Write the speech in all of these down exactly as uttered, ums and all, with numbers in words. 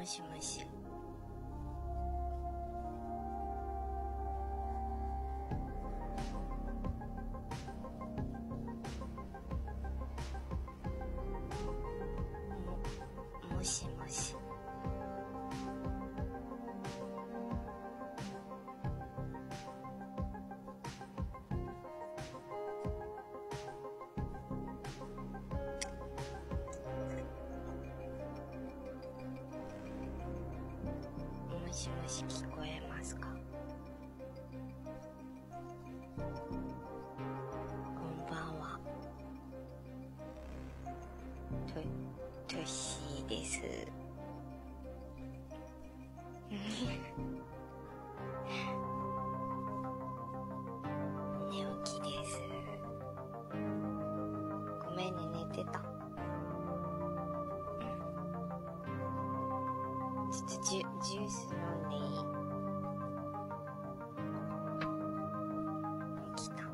しもし。も、もしもし。もしもし、聞こえますか？こんばんは。と、としーです。寝起きです。ごめんね、寝てた。ちょっとジュ、ジュース飲んでいい？起きた。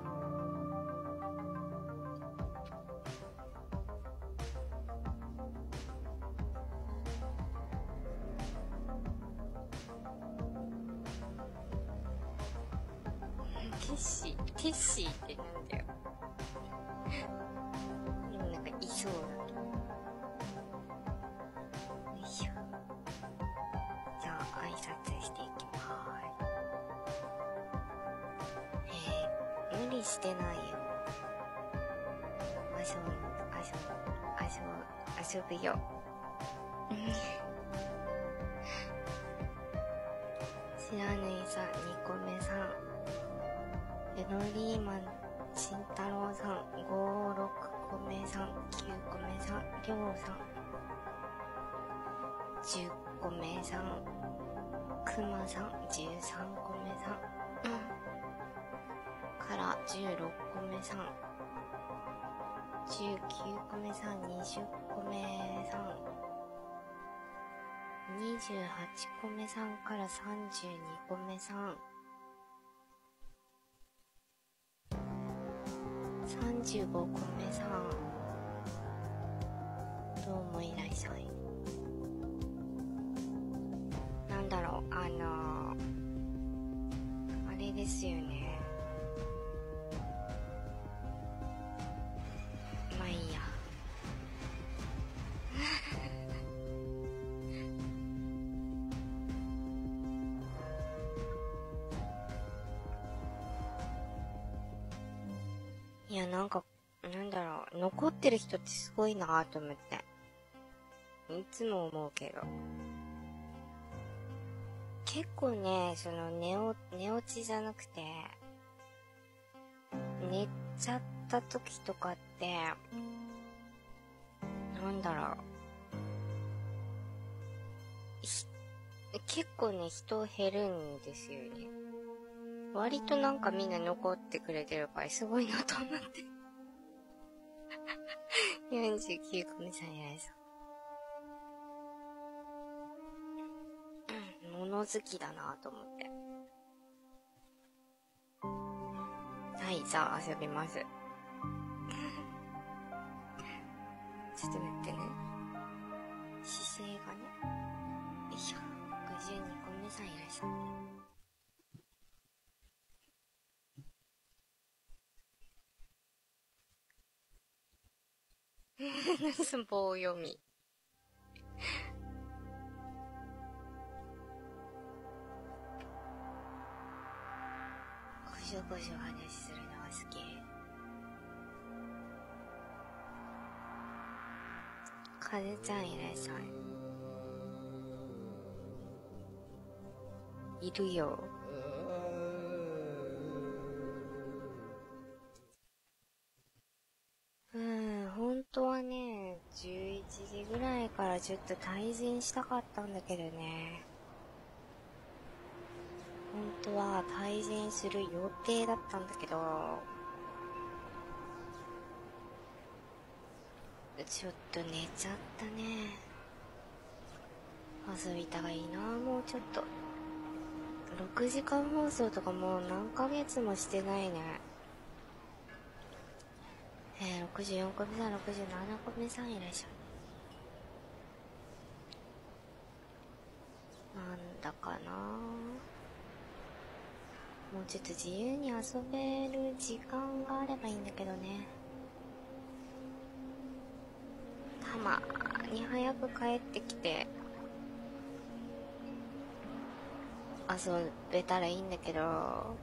テッシー、テッシーってなんだよ。でもなんかいそうだと。よいしょ。じゃあ挨拶していきまーす。えー、無理してないよ。遊ぶ、遊ぶ、遊ぶ、遊ぶよ。知らぬいさん、にこめさん。エロリーマン、慎太郎さん、ご、ろっこめさん、きゅうこめさん、りょうさん、じゅっこめさん、くまさん、じゅうさんこめさん、からじゅうろっこめさん、じゅうきゅうこめさん、にじゅっこめさん、にじゅうはちこめさんからさんじゅうにこめさん、さんじゅうごこめさん、どうもいらっしゃい。なんだろう、あのー、あれですよね。まあいいや。いや、なんか、なんだろう、残ってる人ってすごいなぁと思って。いつも思うけど。結構ね、その寝お、寝落ちじゃなくて、寝ちゃった時とかって、なんだろう。結構ね、人減るんですよね。割となんかみんな残ってくれてるからすごいなと思って。よんじゅうきゅうこめさんいらっしゃい。うん、物好きだなと思って。はい、じゃあ遊びます。ちょっと待ってね。姿勢がね。よいしょ。ごじゅうにこめさんいらっしゃい。棒読み。ごしょごしょ話するのが好き。かずちゃんいらっしゃい。いるよ。うん、本当はね、じゅういちじぐらいからちょっと退陣したかったんだけどね。本当は退陣する予定だったんだけど、ちょっと寝ちゃったね。遊びたがいいな、もうちょっと。ろくじかん放送とかもう何ヶ月もしてないね。えー、ろくじゅうよんこめさん、ろくじゅうななこめさんいらっしゃい。 なんだかな。もうちょっと自由に遊べる時間があればいいんだけどね。たまに早く帰ってきて遊べたらいいんだけど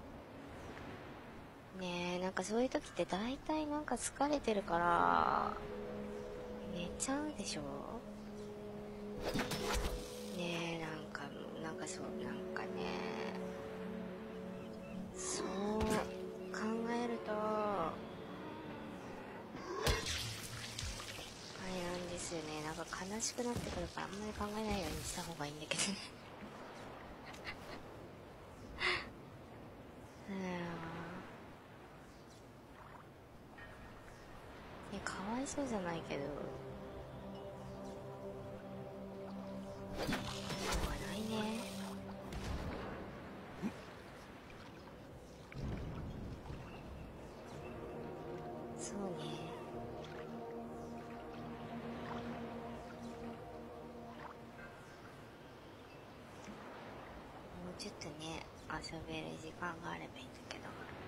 ねえ、なんかそういう時って大体なんか疲れてるから寝ちゃうでしょ。ねえ、なんかなんかそうなんかね、そう考えるとあれなんですよね。なんか悲しくなってくるからあんまり考えないようにした方がいいんだけどね。うん、かわいそうじゃないけどしょうがないね。そうね。もうちょっとね遊べる時間があればいいんだけど。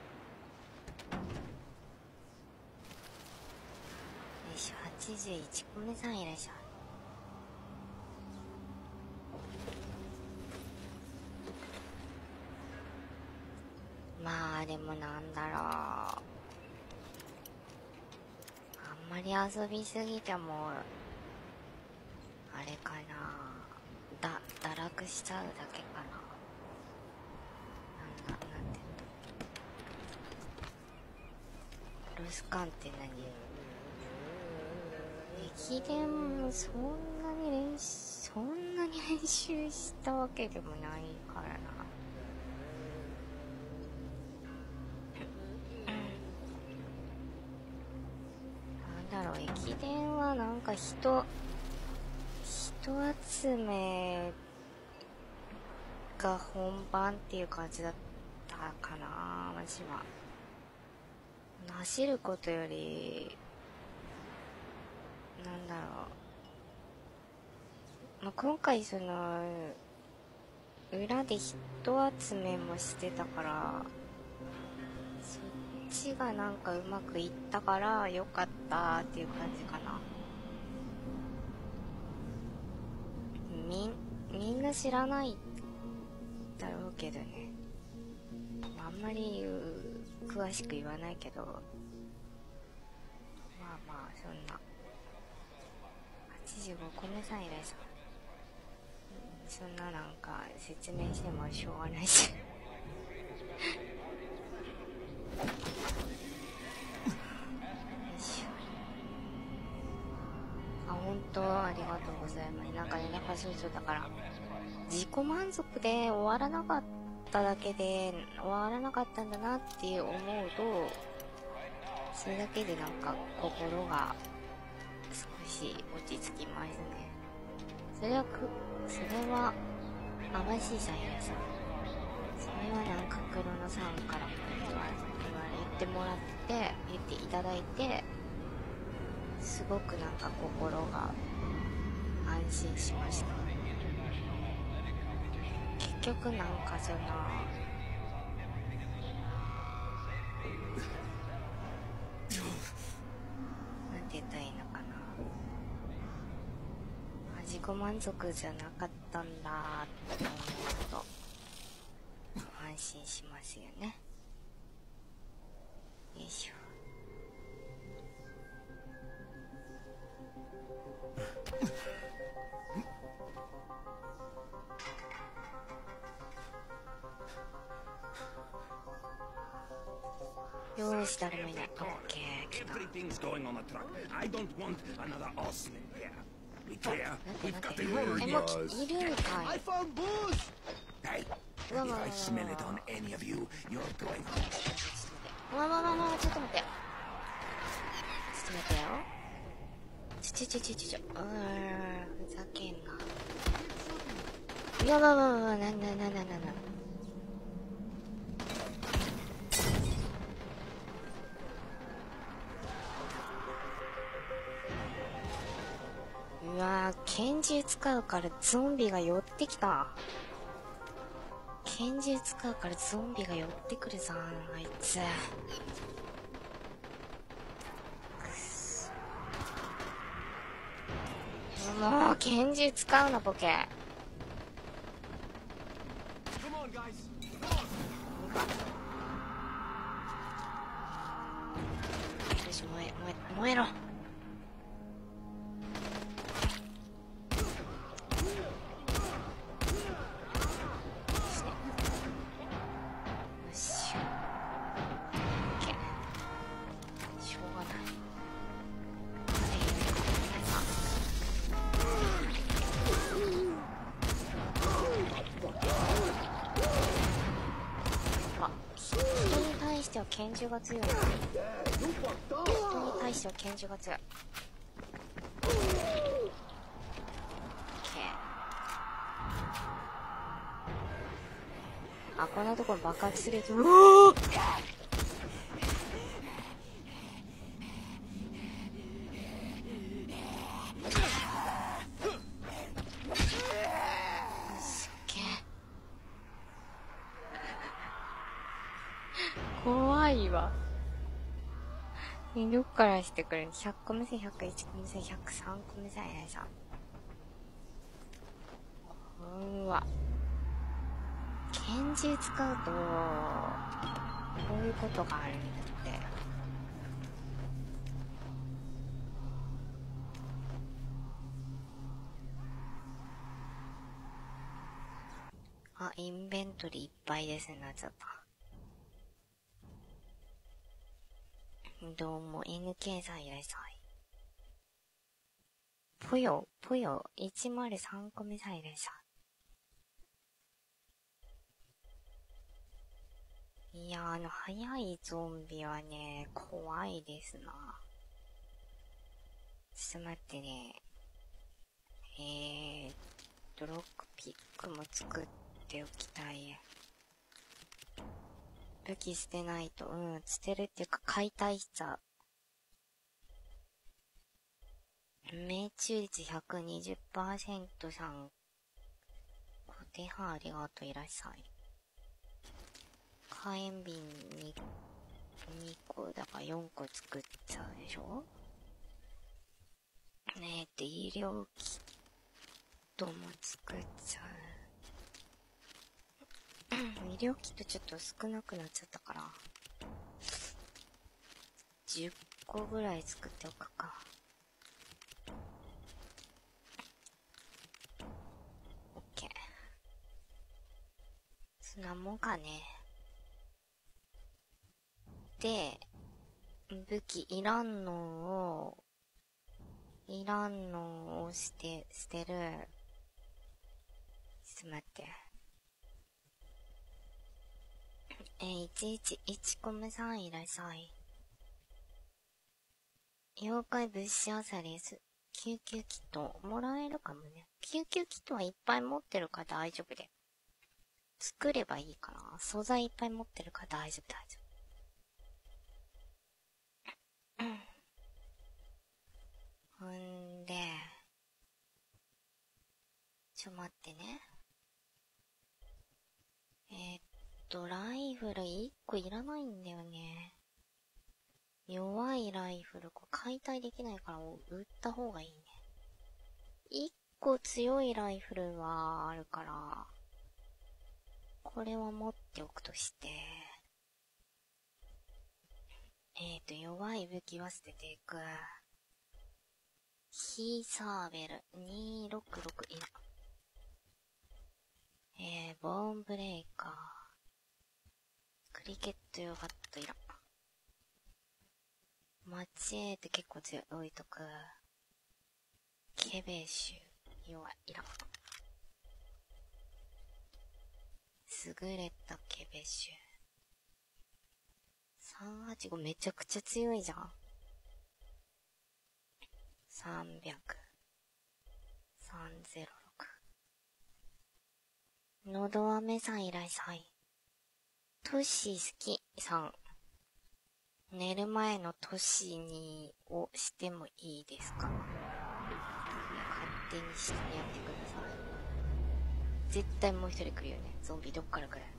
よいしょ、はちじゅういちこめさんいらっしゃい。まあでもなんだろう、あんまり遊びすぎてもあれかな、だ堕落しちゃうだけかな。なんだなんてロスカンって何？駅伝もそんなに練習そんなに練習したわけでもないからな。なんだろう、駅伝はなんか人人集めが本番っていう感じだったかな。私は走ることよりなんだろう、まあ、今回その裏で人集めもしてたからそっちがなんかうまくいったからよかったっていう感じかな。みみんな知らないだろうけどね、あんまり詳しく言わないけど、まあまあそんなはちじゅうごこめさんいらっしゃる。そんななんか説明してもしょうがないしあ、本当ありがとうございます。なんかね、やっぱそうそうだから自己満足で終わらなかっただけで終わらなかったんだなって思うと、それだけでなんか心が少し落ち着きますね。それはくそれは淡しいさんやさん、それはなんか黒野さんからも言われ言ってもらって言っていただいて、すごくなんか心が安心しました。結局なんかそのなんて言ったらいいのかな、自己満足じゃなかったんだって思うと安心しますよね。よいしょ。よーし、誰もいない。オッケー、来た。 Everything's going on the truck. I don't want another Osman here. Be clear. 待って We've 待っ got て。 a え、 roller もう yours. いるんか I い。 found booze. Hey, うわ if わわわ I smell it on any of you, you're going home. わわわわわ、ちょっと待って。ちょっと待ってよ。ちょちょちょちょちょちょ。うーん、ふざけんな。うわわわわわ、なななななな。うわー、 拳銃使うからゾンビが寄ってきた。拳銃使うからゾンビが寄ってくるぞ、あいつ。くそ。もう、拳銃使うな、ボケ。よし、燃え、燃え、燃えろ。拳銃が強いな。人に対しては拳銃が強い。あ、こんなところ爆発すると、うおー怖いわ。どっからしてくるの？ ひゃく 個目線、ひゃくいち個目線、ひゃくさん個目線やさ。うわ。拳銃使うと、こういうことがあるんだって。あ、インベントリーいっぱいですね、なっちゃった。どうも、エヌケー さんいらっしゃい。ぽよ、ぽよ、いちまるさん個目さんいらっしゃい。いやー、あの、速いゾンビはね、怖いですな。ちょっと待ってね。えー、ドロックピックも作っておきたい。武器捨てないと、うん、捨てるっていうか解体しちゃう。命中率 ひゃくにじゅっパーセント さん、ご手半ありがとういらっしゃい。火炎瓶ににこだからよんこ作っちゃうでしょ。ねえって医療キットも作っちゃう。医療キットちょっと少なくなっちゃったから、じゅっこぐらい作っておくか。オッケー。そんなもんかね。で、武器いらんのを、いらんのをして、捨てる。ちょっと待って。えー、いちいちいちコムさんいらっしゃい。妖怪物資朝です。救急キットもらえるかもね。救急キットはいっぱい持ってるから大丈夫で。作ればいいかな。素材いっぱい持ってるから大丈夫大丈夫。ほんで、ちょ待ってね。えー、っと、ライフルいっこいらないんだよね。弱いライフル、これ解体できないから売った方がいいね。いっこ強いライフルはあるから、これは持っておくとして、えーと、弱い武器は捨てていく。ヒーサーベルにひゃくろくじゅうろくいら。えー、ボーンブレイカー。クリケットヨガットいら。マチエーって結構強い。置いとく。ケベシュ。弱い。いら。優れたケベシュ。さんはちごめちゃくちゃ強いじゃん。さんびゃく。さんぜろろく。のどあめさんいらっしゃい。トッシー好きさん。寝る前のトッシーにをしてもいいですか？ 手にしてやってください。絶対もう一人来るよね。ゾンビどっから来る？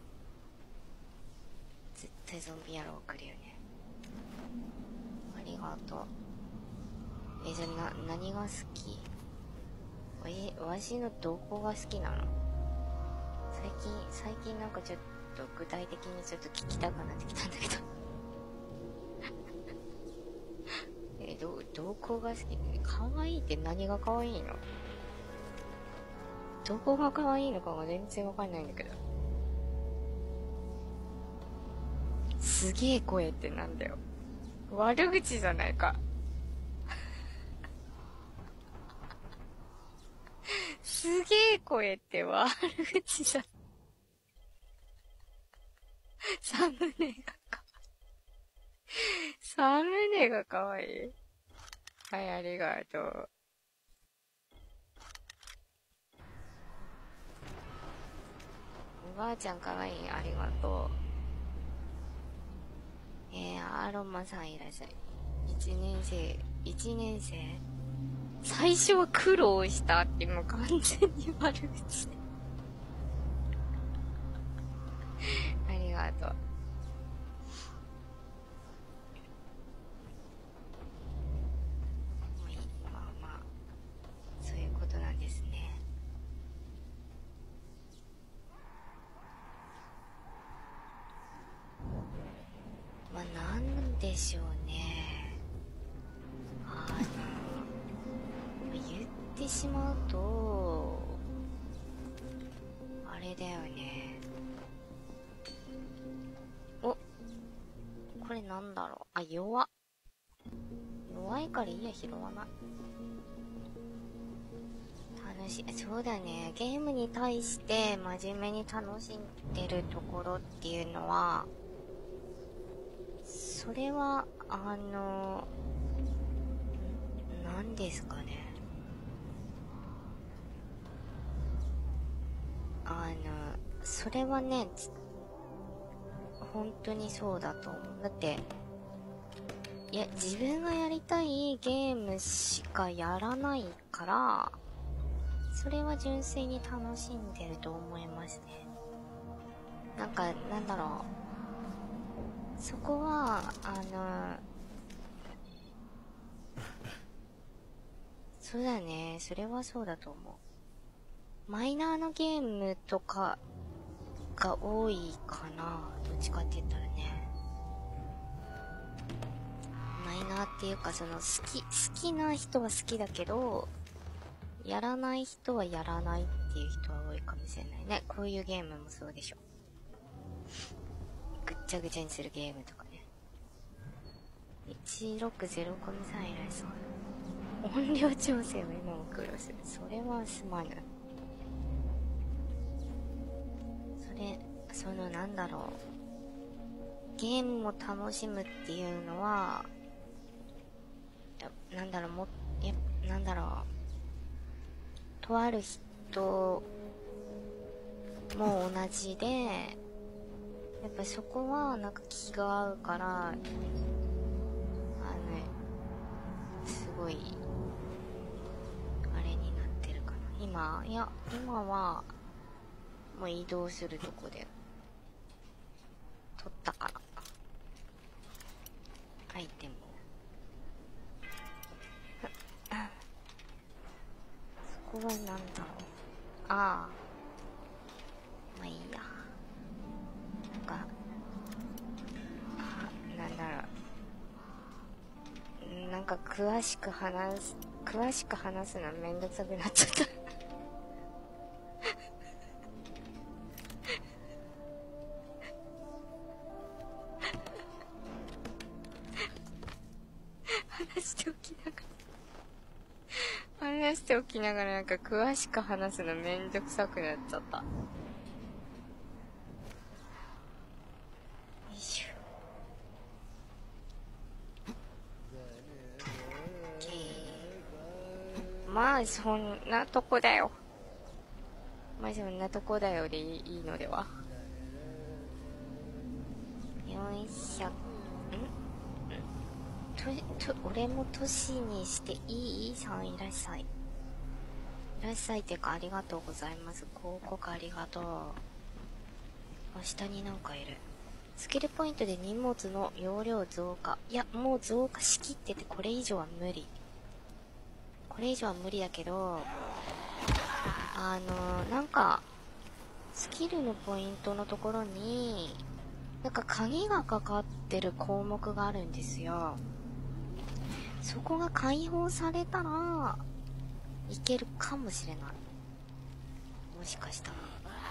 絶対ゾンビ野郎来るよね。ありがとう。え、じゃあな、何が好き？わ、わしのどこが好きなの？最近、最近なんかちょっと具体的にちょっと聞きたくなってきたんだけど。え、ど、どこが好き？可愛いって何が可愛いの？どこが可愛いのかが全然わかんないんだけど。すげえ声ってなんだよ。悪口じゃないか。すげえ声って悪口じゃん。サムネがかわいい。サムネがかわいい。はい、ありがとう。おばあちゃんかわいい。ありがとう。えー、アロマさんいらっしゃい。一年生、一年生最初は苦労したってもう完全に悪口。ありがとう。まあまあ、そういうことなんですね。まあなんでしょうね。あの、言ってしまうと、あれだよね。お、これなんだろう。あ、弱っ。弱いからいいや、拾わない。楽しい。そうだね。ゲームに対して真面目に楽しんでるところっていうのは、それは、あの、何ですかね。あの、それはね、本当にそうだと思う。だって、いや、自分がやりたいゲームしかやらないから、それは純粋に楽しんでると思いますね。なんか、なんだろう。そこは、あの、そうだね。それはそうだと思う。マイナーなゲームとかが多いかな。どっちかって言ったらね。マイナーっていうか、その好き、好きな人は好きだけど、やらない人はやらないっていう人は多いかもしれないね。こういうゲームもそうでしょ。ぐっちゃぐちゃにするゲームとかね。いちろくゼロコミさんいらっしゃる。音量調整を今も苦労する。それはすまぬ。それ、そのなんだろう。ゲームを楽しむっていうのは、なんだろう、も、や、なんだろう。とある人も同じで、やっぱそこはなんか気が合うから、あの、すごい、あれになってるかな。今、いや、今は、もう移動するとこで、取ったから。アイテムを。そこはなんだろう。ああ。まあいいや。なんか、あ、なんだろう。なんか詳しく話す、詳しく話すのめんどくさくなっちゃった。話しておきながら。話しておきながらなんか詳しく話すのめんどくさくなっちゃった。よいしょ。まあそんなとこだよ。まあそんなとこだよでいいのでは。よんひゃく、んと、と、俺も年にしていいさんいらっしゃい。 いらっしゃいっていうか、ありがとうございます。広告ありがとう。あ、下になんかいる。スキルポイントで荷物の容量増加。いや、もう増加しきってて、これ以上は無理。これ以上は無理だけど、あのー、なんか、スキルのポイントのところに、なんか鍵がかかってる項目があるんですよ。そこが解放されたら、いけるかもしれない。もしかしたら。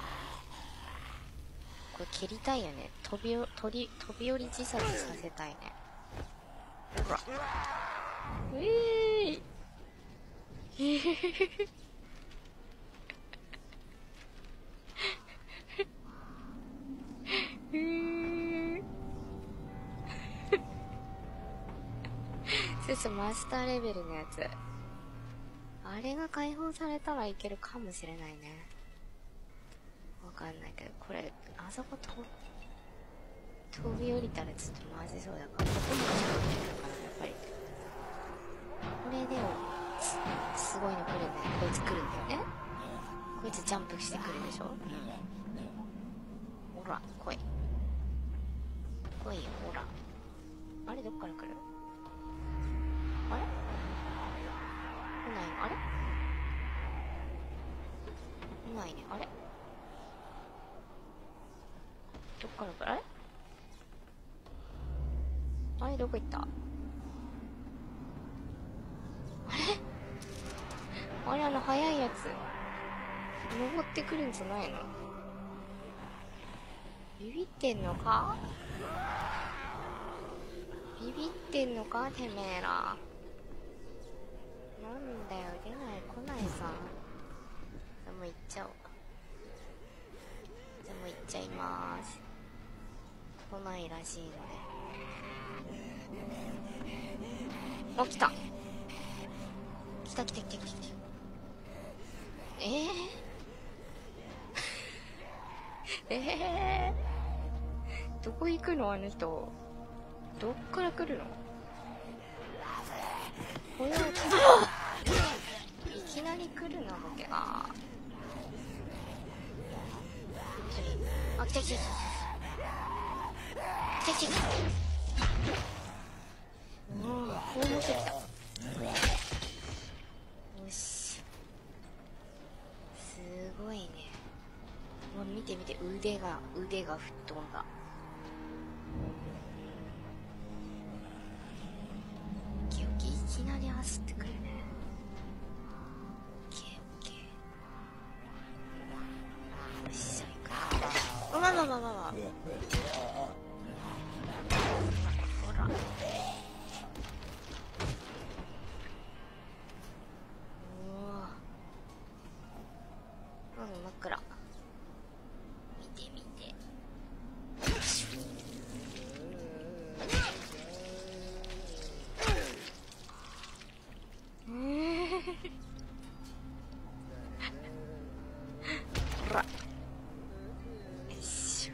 これ蹴りたいよね。飛びお、飛び、飛び降り自殺させたいね。ほら。えーい。えへへへ。えー。そうそう、マスターレベルのやつ。あれが解放されたらいけるかもしれないね。わかんないけど、これ、あそこと飛び降りたらちょっとまずそうだから、ここにしかないから、やっぱり。これでも、す、すごいの来るんだよ。こいつ来るんだよね。こいつジャンプしてくるでしょ。ほら、来い。来いよ、ほら。あれ、どっから来る？あれ？来ないの？あれ？来ないね。あれ？どっから来る？あれ？あれ、どこ行った？あれ？あれ、あの、速いやつ。登ってくるんじゃないの？ビビってんのか？ビビってんのかてめえら。なんだよ、出ない来ないさ。でも行っちゃおう。でも行っちゃいまーす。来ないらしいので。あ、来た。来た来た来た来た来た。えーえー、どこ行くのあの人。どっから来るの？これは来た。いきなり来るなボケが。あ、来た来た来た来た来た来た。うん、こう持ってきた。よし、すごいね。もう見て見て、腕が腕が吹っ飛んだ。オッケーオッケー、いきなり走ってくるね。オッケーオッケー。よっしゃ、行く。あままままま。ほら。おお。うん、真っ暗。見て見て。ほら。よいしょ。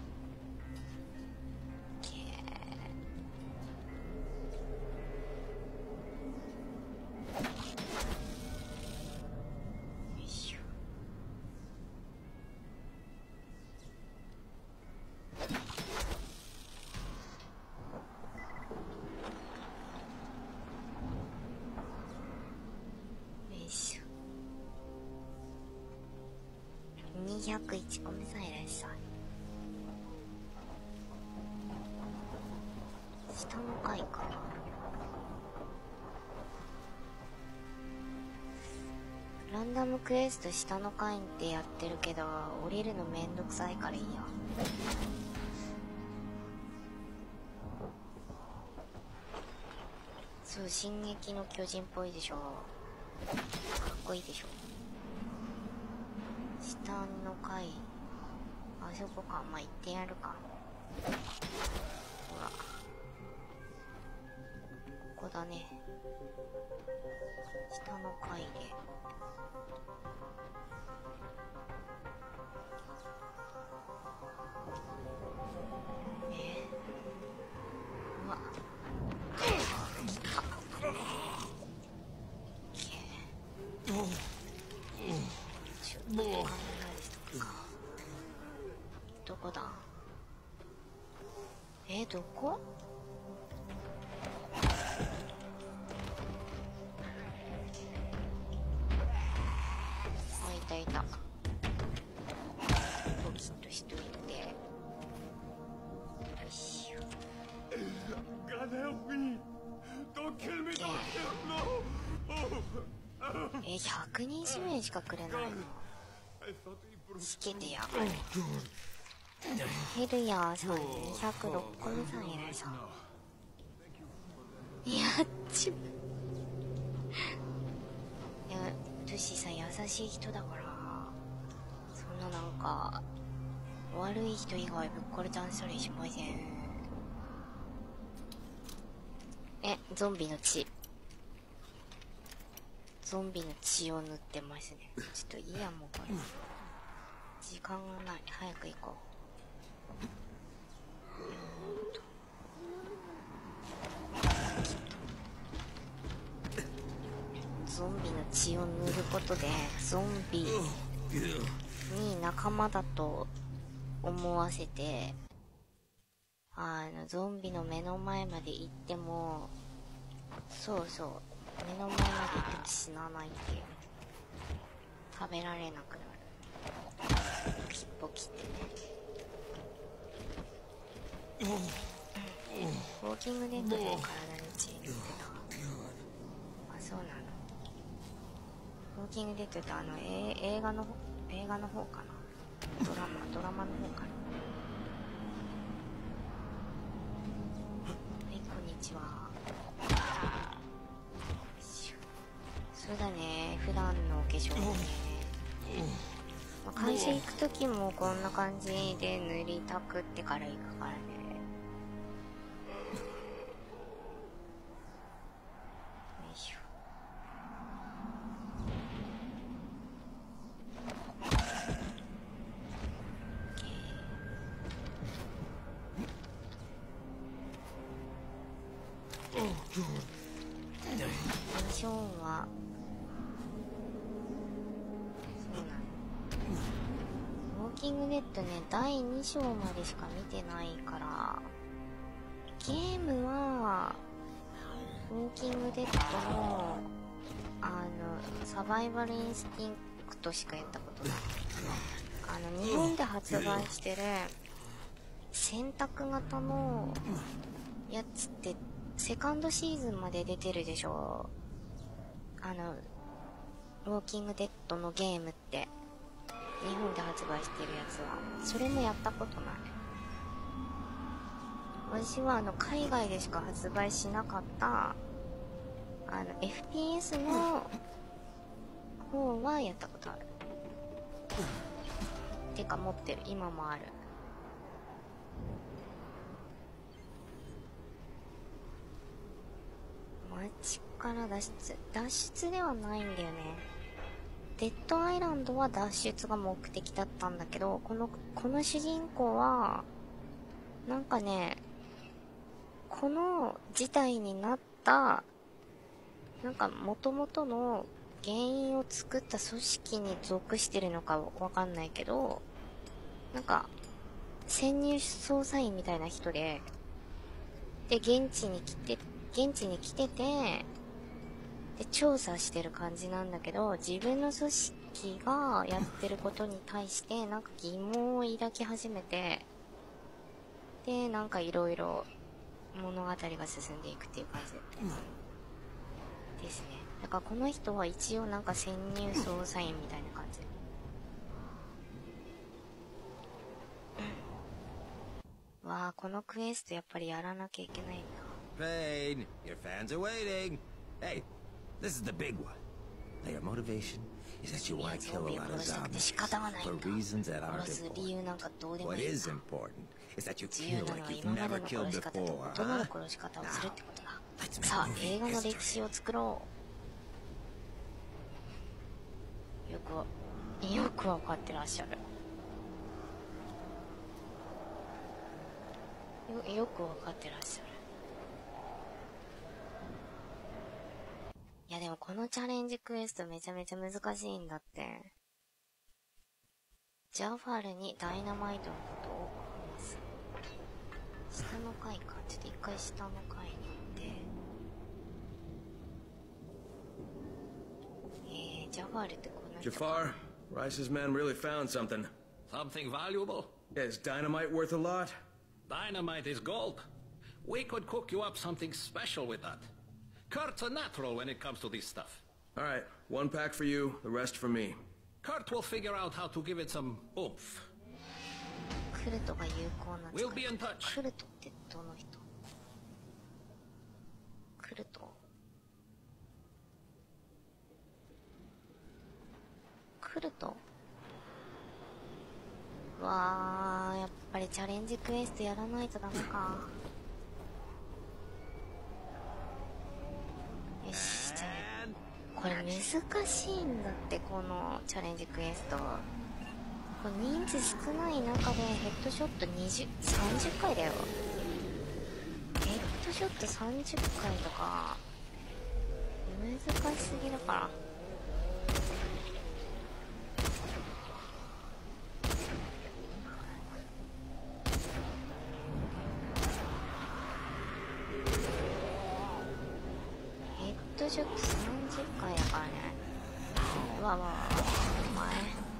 オッケー。よいしょ。よいしょ。にひゃくいちこめさんいらっしゃい。下の階か。ランダムクエスト下の階ってやってるけど、降りるのめんどくさいからいいや。そう、進撃の巨人っぽいでしょ。かっこいいでしょ。下の階、あそこか。まあ、行ってやるか。ほら、ここだね。下の階で。えー、うわ、来た。オッケー。 どこ？あ、いたいた。ポキッとしといて。よいしょ。 God help me! Don't kill me! Don't kill no! え、ひゃくにじゅうえんしかくれないの？ I thought he broke. しけてやがる。ヘルヤーさんにひゃくろっこめさんいるさ。やっちまいや、トゥシさん優しい人だから、そんななんか悪い人以外ぶっこれたんしたりしません。え、ゾンビの血ゾンビの血を塗ってますね。ちょっといいや、もうこれ時間がない。早く行こう。ゾンビの血を塗ることでゾンビに仲間だと思わせて、あのゾンビの目の前まで行っても、そうそう、目の前まで行っても死なないっていう、食べられなくなる。ポキポキってね。ウォーキングデッドで体に血塗ってた。あ、そうなの。ウォーキングデッドってあの、えー、映画の映画の方かな。ドラマドラマの方かな。はい、こんにちは。そうだね、普段のお化粧ね。まあ、会社行く時もこんな感じで塗りたくってから行くからね。よいしょ。ミッションはそうなの。ウォーキングデッドね、だいに章までしか見てないから、ゲームはウォーキングデッドのあのサバイバルインスティンクトしかやったことない。あの日本で発売してる選択型のやつってセカンドシーズンまで出てるでしょ。あのウォーキングデッドのゲームって日本で発売してるやつは。それもやったことない。私はあの海外でしか発売しなかったあの エフピーエス の方はやったことある。てか持ってる、今もある。街から脱出脱出ではないんだよね。デッドアイランドは脱出が目的だったんだけど、このこの主人公はなんかね、この事態になったなんか元々の原因を作った組織に属してるのかわかんないけど、なんか潜入捜査員みたいな人で、で現地に来て現地に来ててで調査してる感じなんだけど、自分の組織がやってることに対してなんか疑問を抱き始めて、でなんかいろいろ物語が進んでいくっていう感じですね。だからこの人は一応なんか潜入捜査員みたいな感じ。わあ、このクエストやっぱりやらなきゃいけないんだ。 Pain, your fans are waiting. Hey, this is the big one. Now your motivation is that you want to kill a lot of zombies for reasons that aren't important. What is important is that you kill like you've never killed before, huh? Now, さあ、映画の歴史を作ろう。よく、よくわかってらっしゃる。よ、よくわかってらっしゃる。いやでもこのチャレンジクエストめちゃめちゃ難しいんだって。ジャファルにダイナマイトのことを話す。下のの階か。ちょっと一回下の階に行って。えー、ジャファールってこの人か。 Jafar, Rice's men really found something. Something valuable? Yeah, is dynamite worth a lot? Dynamite is gold. We could cook you up something special with that. Kurt's a natural when it comes to this stuff. All right, one pack for you, the rest for me. Kurt will figure out how to give it some oomph. クルトが有効な力。 We'll be in touch. クルトってどの人？クルト？クルト？わー、やっぱりチャレンジクエストやらないとダメか。よし、じゃあこれ難しいんだって、このチャレンジクエスト。これ人数少ない中でヘッドショットにじゅう、さんじゅっかいだよ。ヘッドショットさんじゅっかいとか難しすぎるから。ヘッドショットさんじゅっかいだからね。うわうわうわ、お前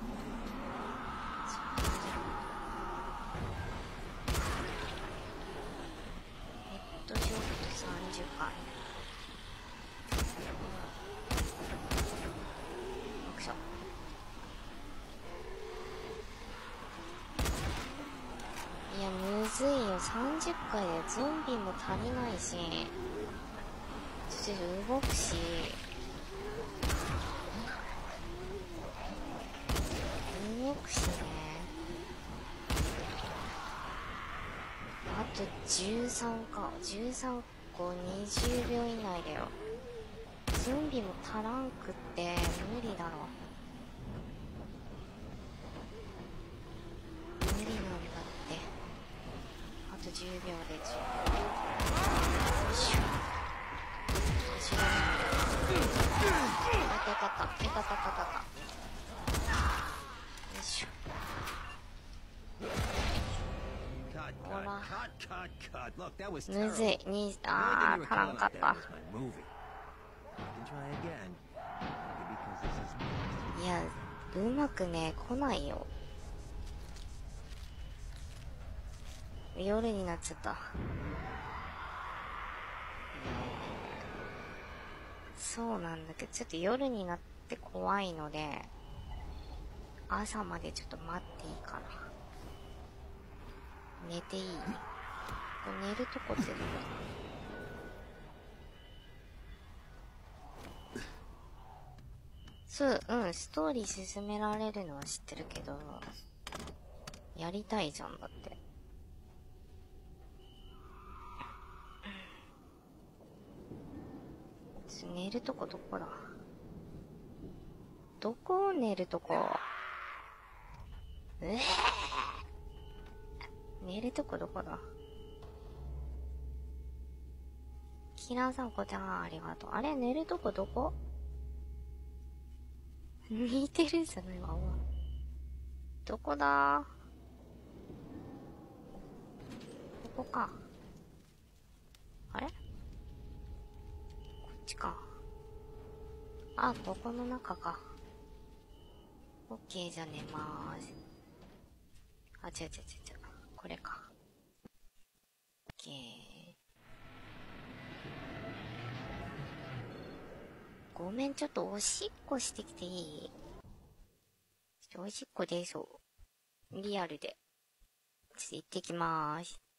いや、むずいよ。さんじゅっかいでゾンビも足りないし、ちょっと動くし、動くしね。あとじゅうさんか。じゅうさんこにじゅうびょう以内だよ。ゾンビも足らんくって無理だろ。無理なんだって。あとじゅうびょうでじゅう。よいしょ。走らないんだよ。あたたた。たたたたたた。よいしょ。ほら。むずい。に、あー、足らんかった。いや、うまくね、来ないよ。夜になっちゃった。そうなんだけど、ちょっと夜になって怖いので、朝までちょっと待っていいかな。寝ていい？これ寝るとこってどこ？そう、うん、ストーリー進められるのは知ってるけど、やりたいじゃんだって。寝るとこどこだ？どこ？寝るとこ。えぇ、寝るとこどこだ？キラーさんこちゃんありがとう。あれ寝るとこどこ？似てるじゃないわ。どこだ？ここか。あれ？こっちか。あ、ここの中か。オッケー、じゃあ寝まーす。あ、違う違う違う違う。これか。オッケー。ごめん、ちょっとおしっこしてきていい？ちょっとおしっこ出そう。リアルで。ちょっと行ってきまーす。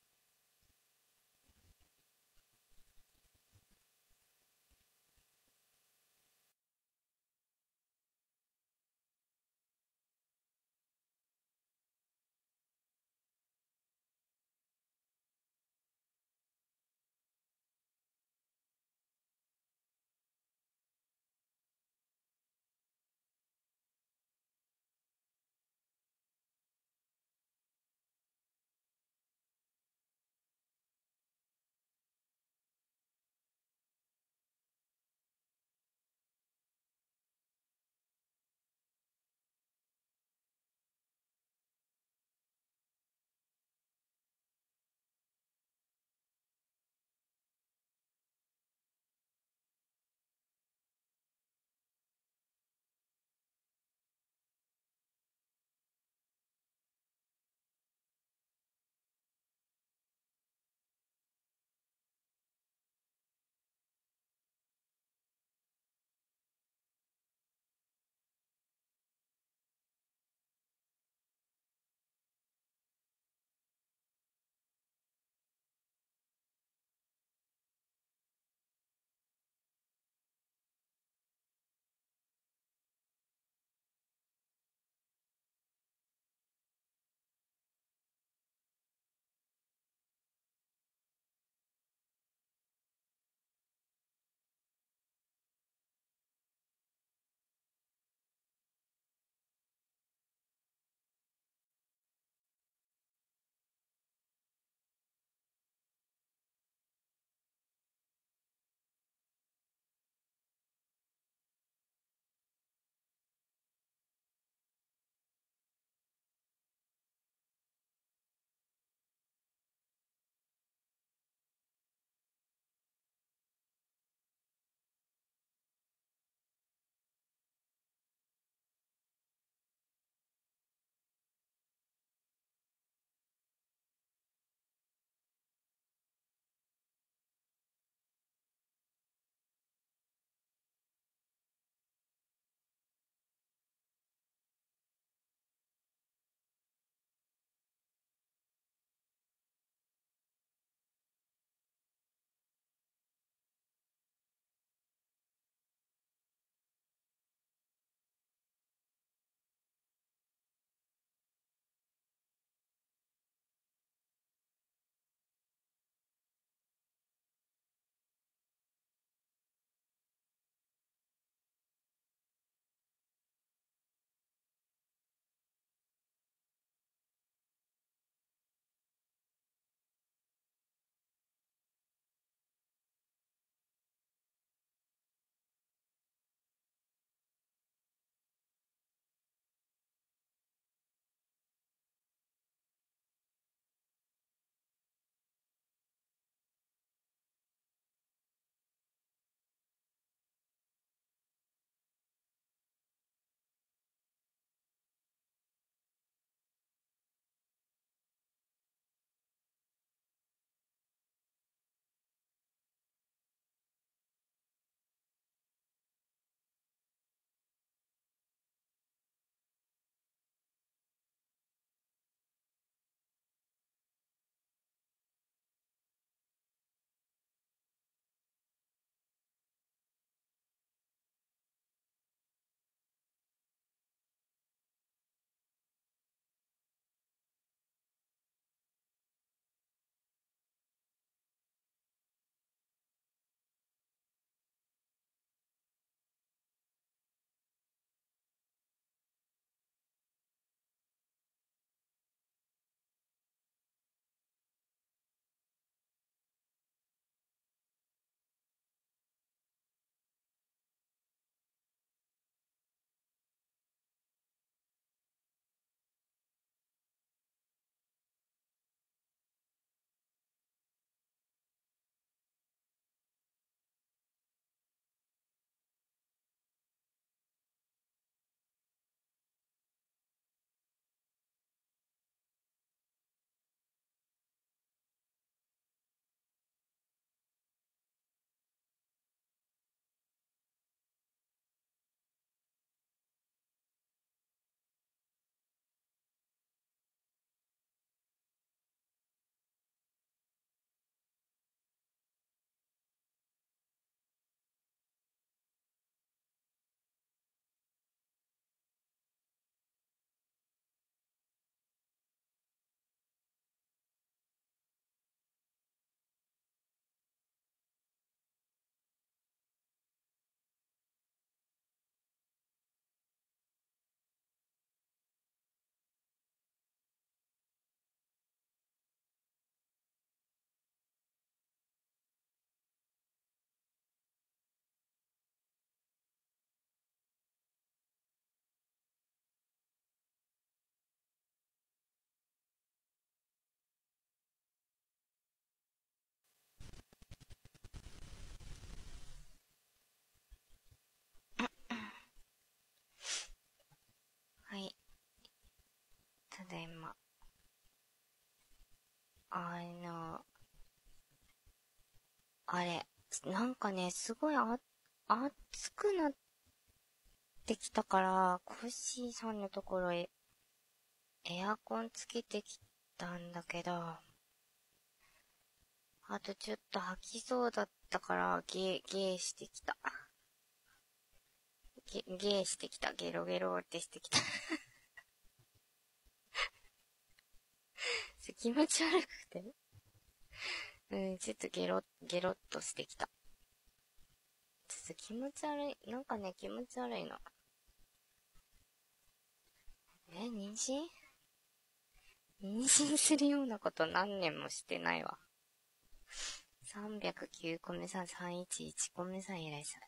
だ今。あの、あれ、なんかね、すごいあ、暑くなってきたから、コッシーさんのところへ、エアコンつけてきたんだけど、あとちょっと吐きそうだったから、ゲー、ゲーしてきた。ゲ、ゲーしてきた。ゲロゲロってしてきた。気持ち悪くて。うん、ちょっとゲロ、ゲロっとしてきた。ちょっと気持ち悪い。なんかね、気持ち悪いの。え、妊娠妊娠するようなこと何年もしてないわ。さんびゃくきゅうこめさん、さんいちいちこめさんいらっしゃい。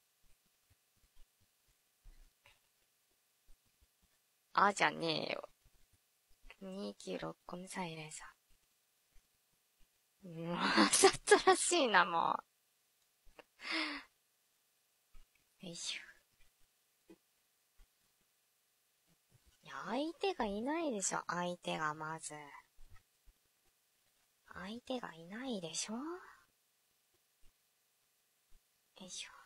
あ、じゃねえよ。にきゅうろっこめさんいらっしゃい。もう、わざとらしいな、もう。よいしょ。いや、相手がいないでしょ、相手がまず。相手がいないでしょ。よいしょ。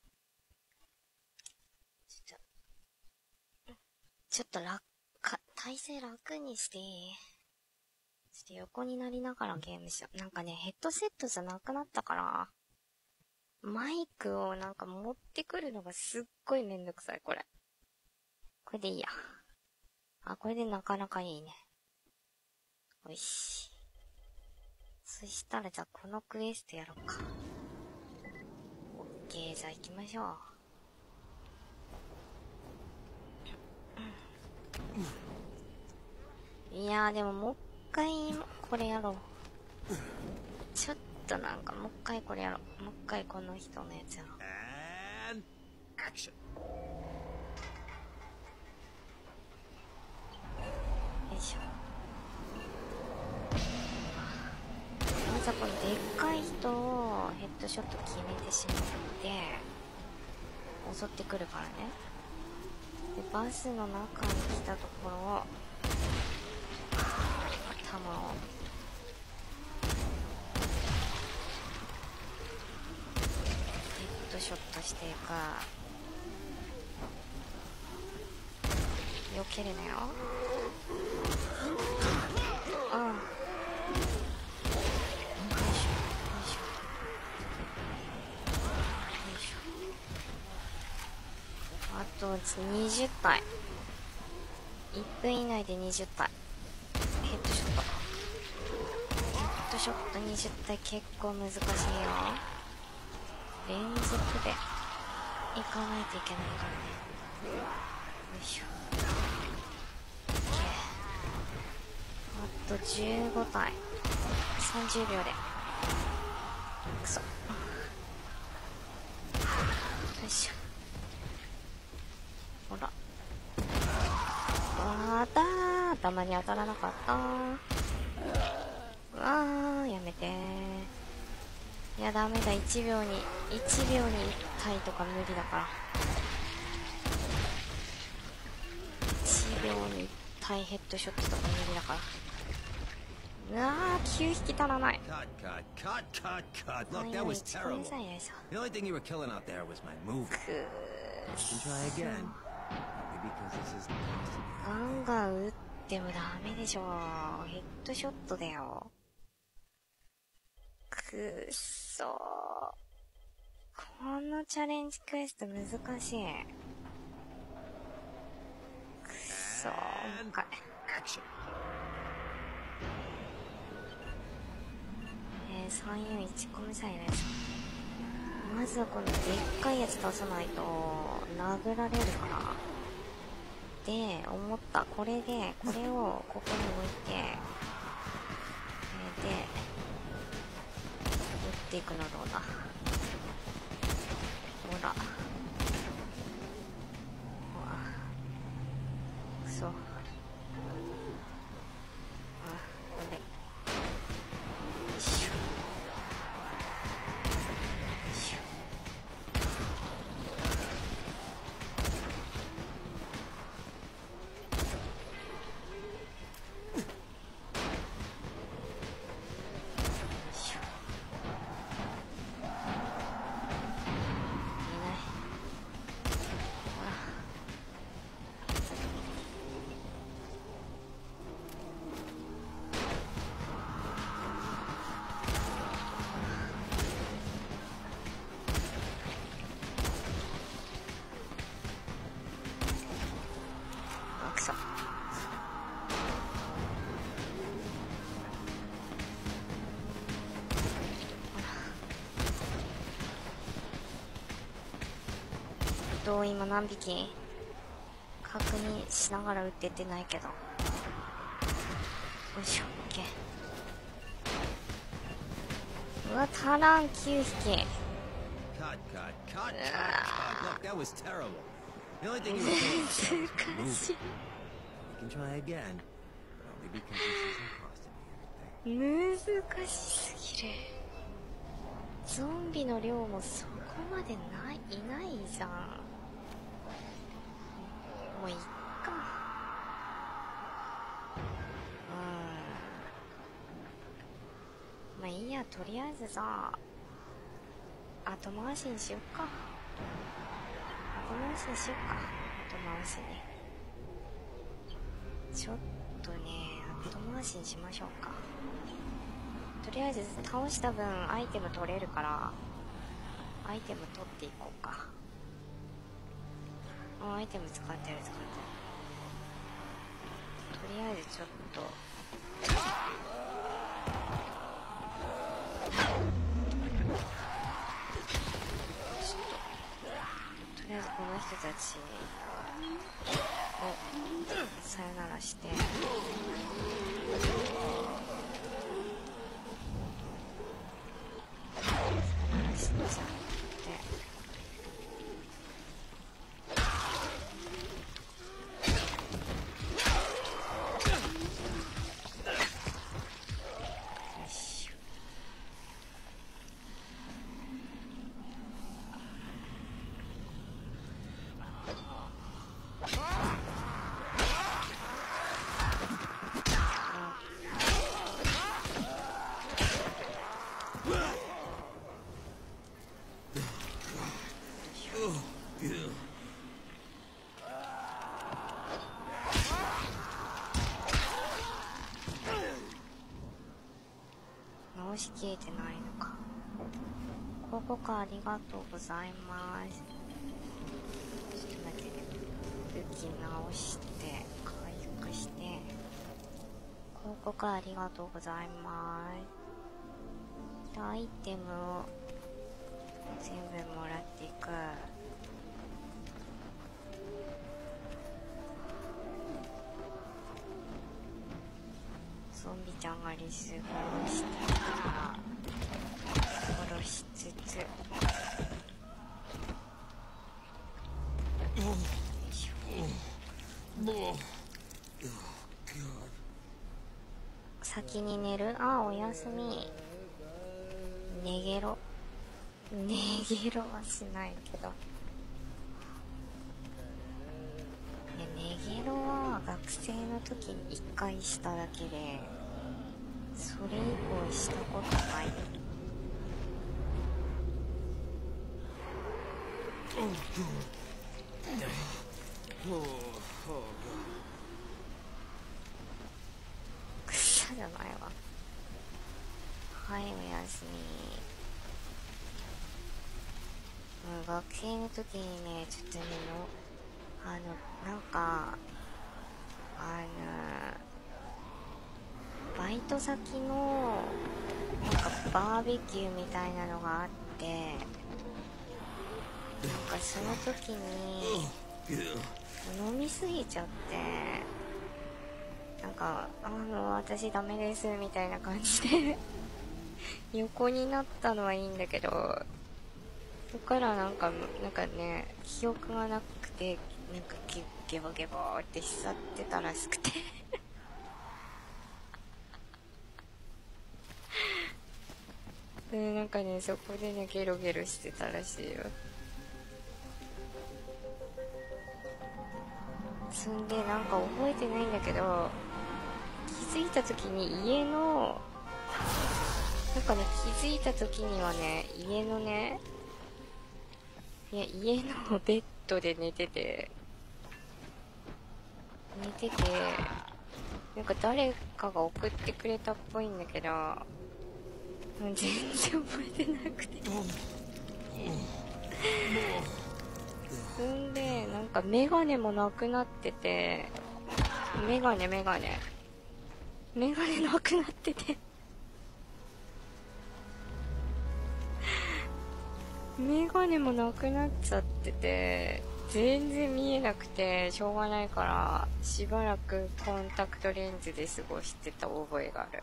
ちょっと、ちょっと楽、か、体勢楽にしていい？ちょっと横になりながらゲームしよう。なんかね、ヘッドセットじゃなくなったから、マイクをなんか持ってくるのがすっごいめんどくさい、これ。これでいいや。あ、これでなかなかいいね。よし。そしたらじゃあこのクエストやろうか。オッケー、じゃあ行きましょう。いやーでももう一回これやろう。ちょっとなんかもう一回これやろう。もう一回この人のやつやろう。 And action. よいしょ。まずはこのでっかい人をヘッドショット決めてしまって襲ってくるからね。でバスの中に来たところを頭をヘッドショットしていく。避けるなよ。ああ、よいしょよいしょよいしょ。あとにじゅったい、いっぷん以内でにじゅったいヘッドショット。ヘッドショットにじゅったい結構難しいよ。連続でいかないといけないからね。よいしょ。 OK。 あとじゅうごたい、さんじゅうびょうでくそ。よいしょ。ほら、あーたー、頭に当たらなかった。うわー、やめてー。いやダメだ、いちびょうにいちびょうにいったいとか無理だから。いちびょうにいったいヘッドショットとか無理だから。うわー、きゅうひき足らない。 Cut, cut, cut, cut, cut. Look, that was terrible. The only thing you were killing out there was my movement. You can try again. Maybe because this isn't possible. ガンガン撃ってもダメでしょ。ヘッドショットだよ。くっそー。このチャレンジクエスト難しい。くっそー。もう一回。 Action. えー、さんよんいちコメさんいないです。まずはこのでっかいやつ出さないと殴られるから。で、思った。これで、これをここに置いて、えー、で、撃っていくのどうだ。ほら。ほら。くそ。あ、これ。よいしょ。よいしょ。 と今何匹確認しながら撃ってってないけど。よいしょ、オッケー。うわ、足らん、きゅうひき。 Cut, cut, cut, cut, cut. Look, that was terrible. The only thing you were doing was moving. You can try again, but only because this isn't costing me anything. 難しすぎる。ゾンビの量もそこまでない、いないじゃん。もういっか。うん。まあいいや、とりあえずさ、後回しにしよっか。後回しにしよっか。後回しに。ちょっとね、後回しにしましょうか。とりあえず倒した分アイテム取れるからアイテム取っていこうか。あ、アイテム使ってる使ってる。とりあえずちょっとちょっととりあえずこの人たちをさよならしてしちゃって、よしょ。直しきれてないのか。ここか、ありがとうございます。ちょっと待ってね。武器直して回復して、ここか、ありがとうございます。アイテムを全部もらっていく。ゾンビちゃんがリス殺してから殺しつつ、先に寝る。あ、おやすみ。寝ゲロ寝ゲロはしないけど、寝ゲロは学生の時に一回しただけで、それ以降したことない。草じゃないわ。はい、おやすみ。うん、学生の時にね、ちょっとね、のあのなんかあのバイト先のなんかバーベキューみたいなのがあって、なんかその時に飲みすぎちゃって、なんかあの私ダメですみたいな感じで横になったのはいいんだけど、そこからなんかなんかね、記憶がなくて、なんかゲゲボゲボってしちゃってたらしくてでなんかね、そこでねゲロゲロしてたらしいよ。そんでなんか覚えてないんだけど、気づいた時に家のなんかね、気づいた時にはね、家のね、いや家のベッドで寝てて寝ててなんか誰かが送ってくれたっぽいんだけど、全然覚えてなくてそんでなんかメガネもなくなってて、メガネメガネメガネなくなっててメガネもなくなっちゃってて、 全然見えなくてしょうがないからしばらくコンタクトレンズで過ごしてた覚えがある。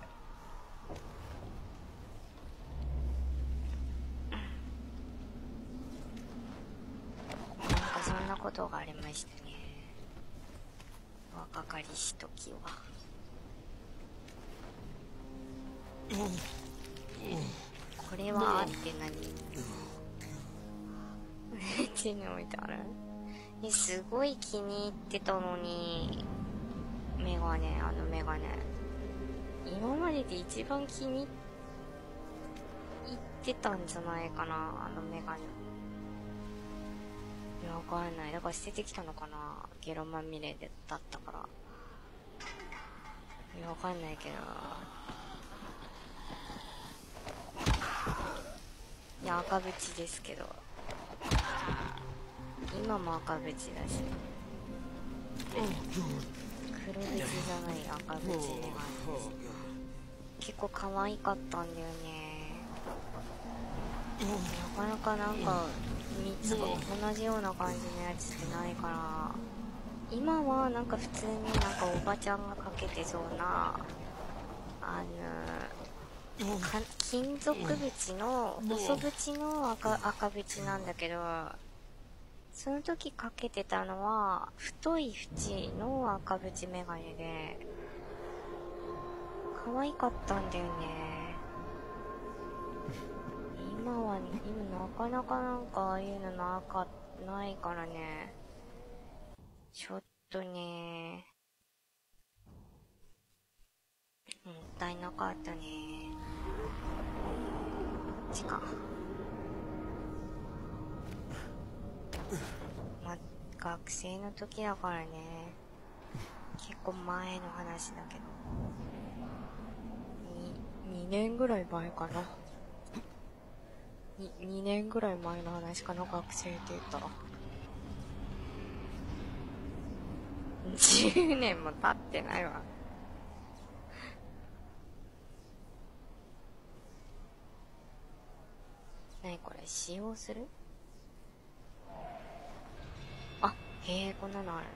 なんかそんなことがありましたね、若かりし時は。これはって何？手に置いてある？え、すごい気に入ってたのに、メガネ、あのメガネ。今までで一番気に入ってたんじゃないかな、あのメガネ。いや、わかんない。だから捨ててきたのかな、ゲロまみれでだったから。いや、わかんないけど。いや、赤縁ですけど。今も赤縁だし。黒縁じゃない赤縁メガネです。結構可愛かったんだよね。なかなかなんかみっつ同じような感じのやつってないから、今はなんか普通になんかおばちゃんがかけてそうなあの金属縁の細縁の 赤, 赤縁なんだけど、その時かけてたのは太い縁の赤縁メガネで可愛かったんだよね。今は今なかなかなんかああいうのなかないからね、ちょっとねもったいなかったね。ちかま、学生の時だからね、結構前の話だけど、に、にねんぐらい前かな。に、にねんぐらい前の話かな、学生って言ったら。じゅうねんも経ってないわ。何これ、使用する？あ、へえ、こんなのあるんだ。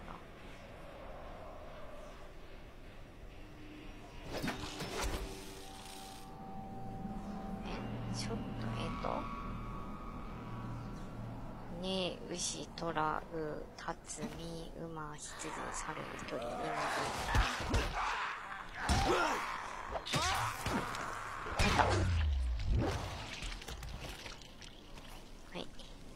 え、ちょっと、えっと。ねえ、牛、トラ、ウ、タツミ、馬、羊、猿、鳥、犬、はい。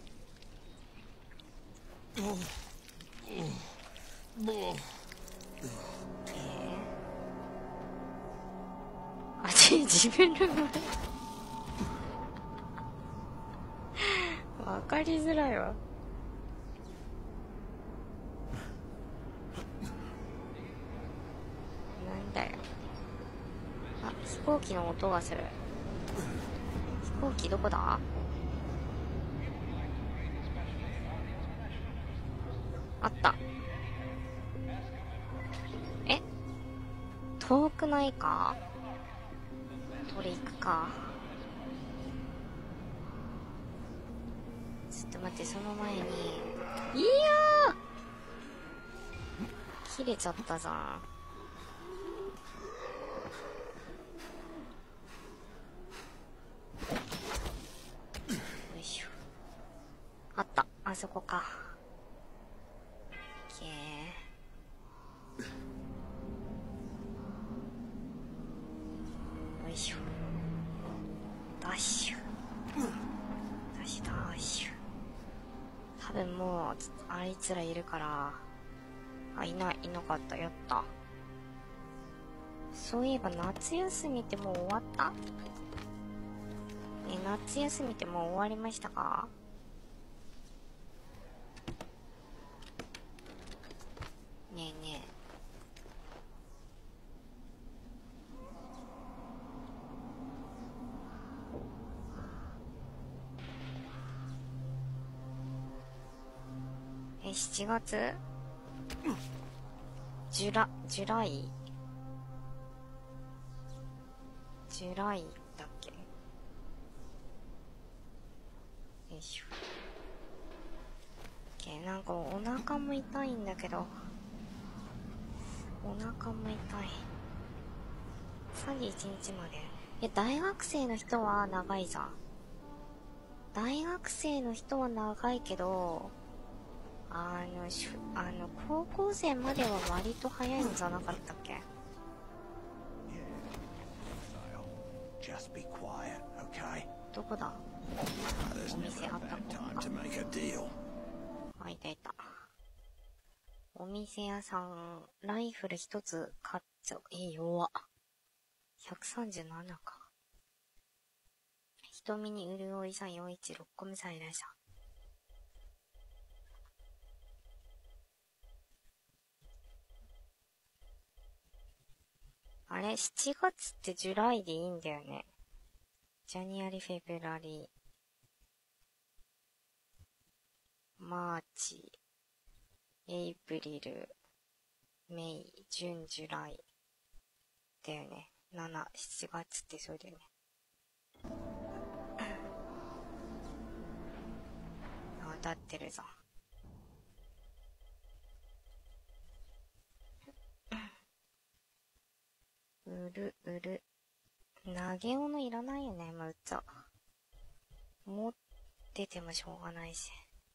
えー、あ、ち、自分の名前わかりづらいわ。なんだよ。あ、飛行機の音がする。飛行機どこだ？あった。え？遠くないか？これ行くか。ちょっと待って、その前に。いやー！切れちゃったじゃん。よいしょ。あった。あそこか。オッケー。よいしょ。ダッシュ。ダッシュダッシュ。多分もう、あいつらいるから、あ、いない、いなかった、やった。そういえば夏休みってもう終わった？ね、夏休みってもう終わりましたか？ねえねえ。え、しちがつ？ジュラ、ジュライジュライだっけ？よいしょ。けんなんかお腹も痛いんだけど。お腹も痛い。さんじゅういちにちまで。え、大学生の人は長いじゃん。大学生の人は長いけど、あの、しゅ、あの、高校生までは割と早いんじゃなかったっけ？どこだ？お店あった子か。あ、いたいた。お店屋さん、ライフル一つ買っちゃう。え、弱。ひゃくさんじゅうななか。瞳に潤いさんよんいちろく個目再来者。あれ、しちがつってジュライでいいんだよね。ジャニアリ、フェブラリー、マーチ、エイプリル、メイ、ジュン、ジュライ。だよね。なな、しちがつってそうだよね。あ、当たってるぞ。うる、うる。投げ斧いらないよね、むっちゃ。持っててもしょうがないし。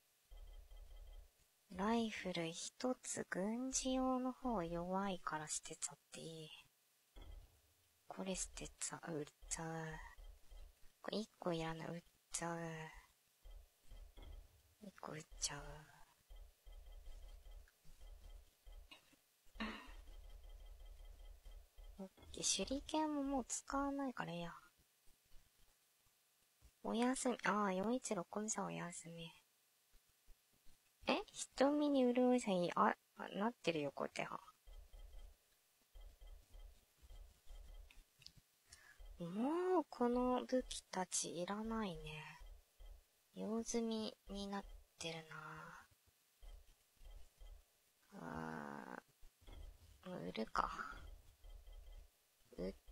ライフル一つ軍事用の方弱いから捨てちゃっていい。これ捨てちゃう、売っちゃう。これ一個いらない、売っちゃう。一個売っちゃう。オッケー、手裏剣ももう使わないからいいや。おやすみ、ああ、よんいちろく個目さんおやすみ。え？瞳に潤いさんいい、あ、あ、なってるよ、こうやって。もう、この武器たちいらないね。用済みになってるなぁ。あー、売るか。売って、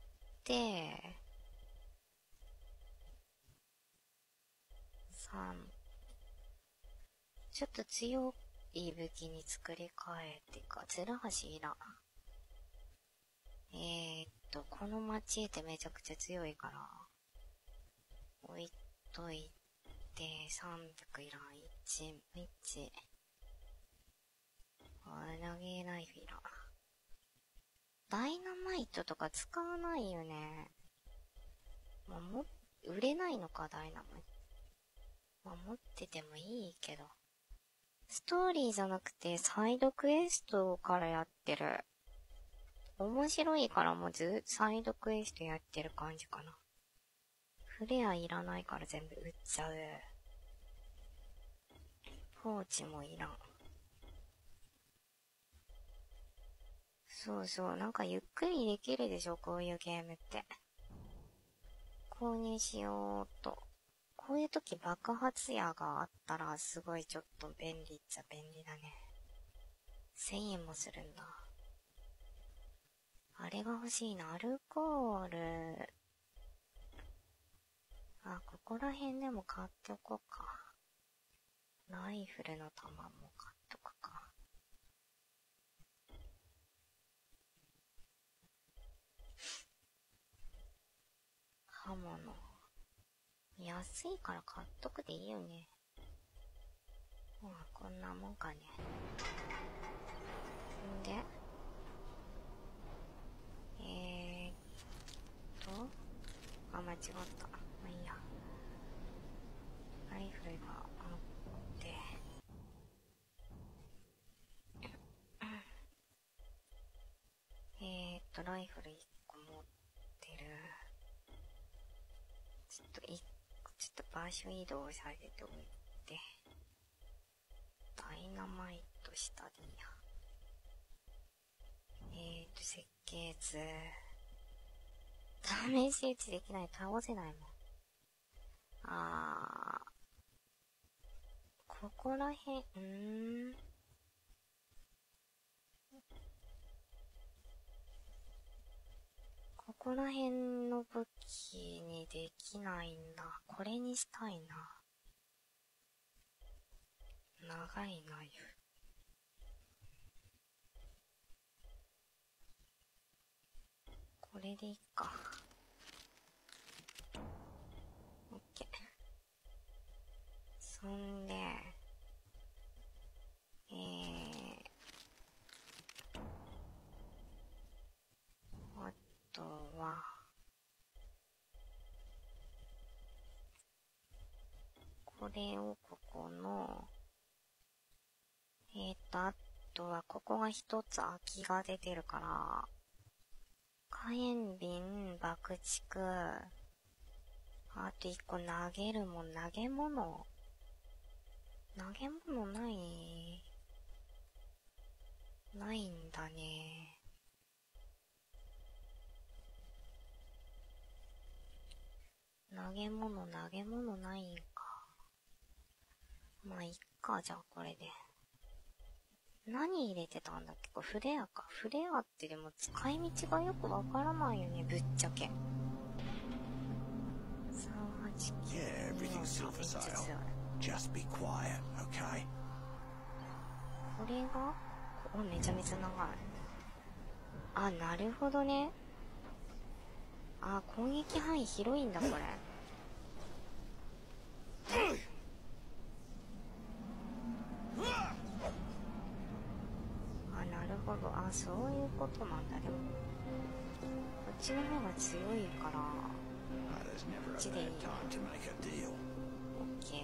さん、ちょっと強い武器に作り変えてか、つるはしいらん。えーっと、この町ってめちゃくちゃ強いから、置いといて、さんびゃくいらん。いち、いち。あ、投げナイフいらん。ダイナマイトとか使わないよね。まあ、も、売れないのか、ダイナマイト。まあ、持っててもいいけど。ストーリーじゃなくて、サイドクエストからやってる。面白いからもうず、サイドクエストやってる感じかな。フレアいらないから全部売っちゃう。ポーチもいらん。そうそう、なんかゆっくりできるでしょ、こういうゲームって。購入しようと。こういう時爆発矢があったらすごいちょっと便利っちゃ便利だね。せんえんもするんだ。あれが欲しいな、アルコール。あ、ここら辺でも買っておこうか。ライフルの弾も買っとくか。刃物。安いから買っとくでいいよね。まあ、こんなもんかね。んで、えーっと、あ、間違った。まあいいや。ライフルがあって、えーっと、ライフルいっこ持ってる。ちょっとい、ちょっと場所移動させておいて、ダイナマイトしたでいいや。えーっと、設計図。試し撃ちできない。倒せないもん。あー。ここらへん、うーん。ここらへんの武器にできないんだ。これにしたいな。 長いナイフ。これでいいか。オッケー。そんで、えー、あとは、これをここの、えーと、あとはここが一つ空きが出てるから、火炎瓶、爆竹、あと一個投げるもん、投げ物。投げ物ない？ないんだね。投げ物、投げ物ないんか。まあ、いっか、じゃあこれで。何入れてたんだっけ？これフレアか。フレアってでも使い道がよくわからないよね、ぶっちゃけ。さんはちきゅう。 Yeah, everything's still for sale. Just be quiet, okay? これがここめちゃめちゃ長い。あ、なるほどね。あ、攻撃範囲広いんだ、これ。あ、なるほど。あ、そういうことなんだ。でもこっちの方が強いから、こっちでいいよ。オッケ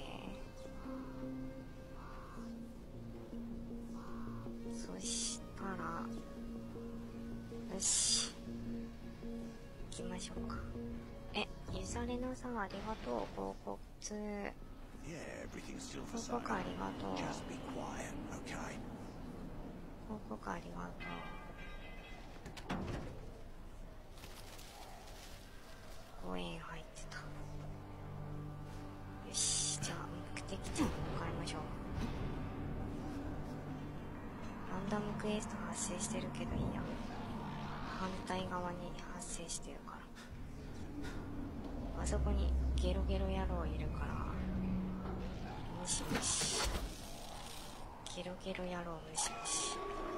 ー。そしたら、よし。行きましょうか。え、ゆざれなさんありがとう。報告。報告ありがとう。報告ありがとう。ごえん入ってた。よし、じゃあ目的地に向かいましょう。ランダムクエスト発生してるけどいいや。反対側に発生してるから。あそこにゲロゲロ野郎いるから、ムシムシ。ゲロゲロ野郎ムシムシ。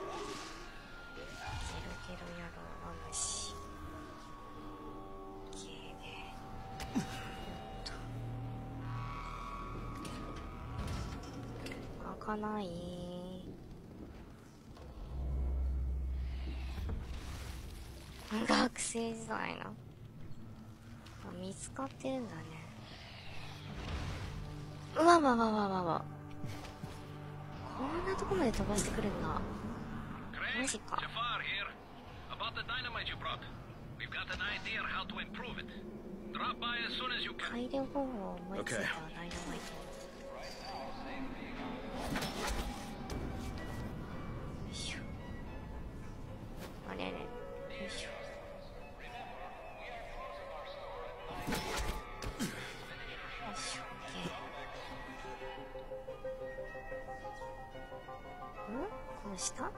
ゲロゲロ野郎は無視。ゲーね。開かない。学生時代の。見つかってるんだね。うわわわわわわ。こんなとこまで飛ばしてくるんだ。マジか。改良方法を思いついたダイナマイト。よいしょ。あれれ。よいしょ。この下？ん？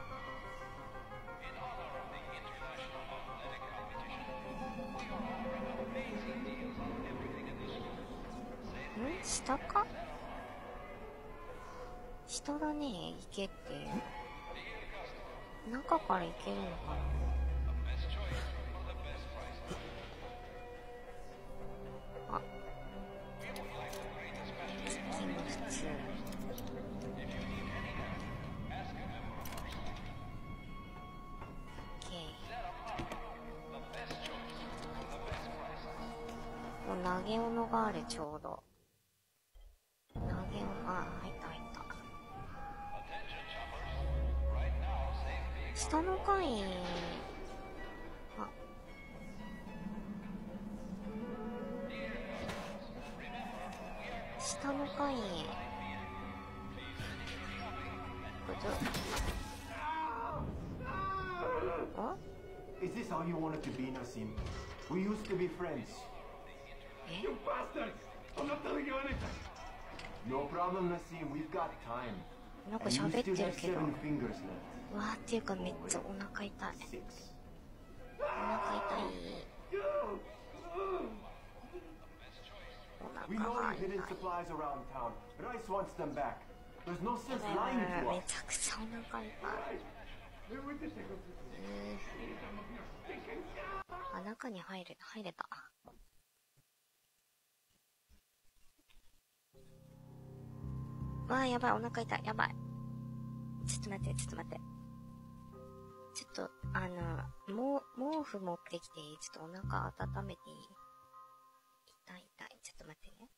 下か？下だね、行けって。中から行けるのかな？あ。次も普通。投げ斧がある、ちょうど。投げ斧、あ、入った入った。下の階、あ。下の階、これど、あ？ Is this how you wanted to be, Nassim? We used to be friends. You bastards! I'm not telling you anything! No problem, Nassim. We've got time. なんか喋ってるけど。 seven fingers left. わーっていうかめっちゃお腹痛い。お腹痛い。お We 腹 know が you 痛い。 hidden supplies around town. Rice wants them back. There's no sense やばい lying やばい to め us. ちゃくちゃお腹痛い。えー、あ、中に入れ、入れた。わあ、やばい、お腹痛い、やばい。ちょっと待って、ちょっと待って。ちょっと、あの、もう、毛布持ってきていい？ちょっとお腹温めていい？痛い痛い。ちょっと待ってね。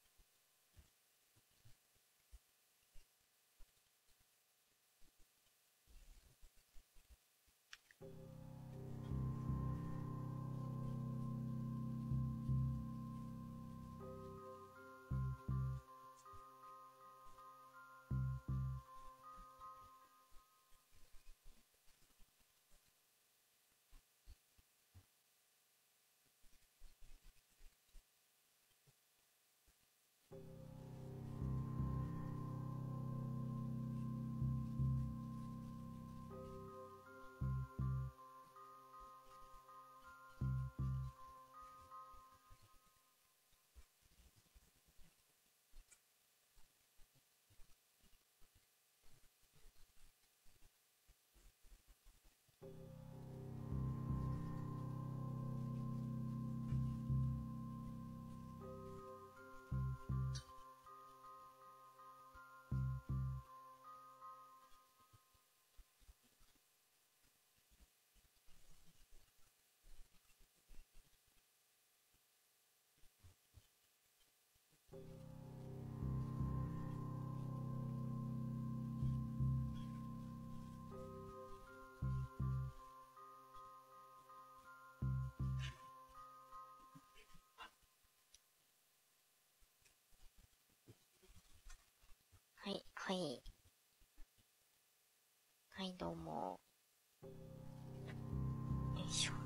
はい、はい。はい、どうも。よいしょ。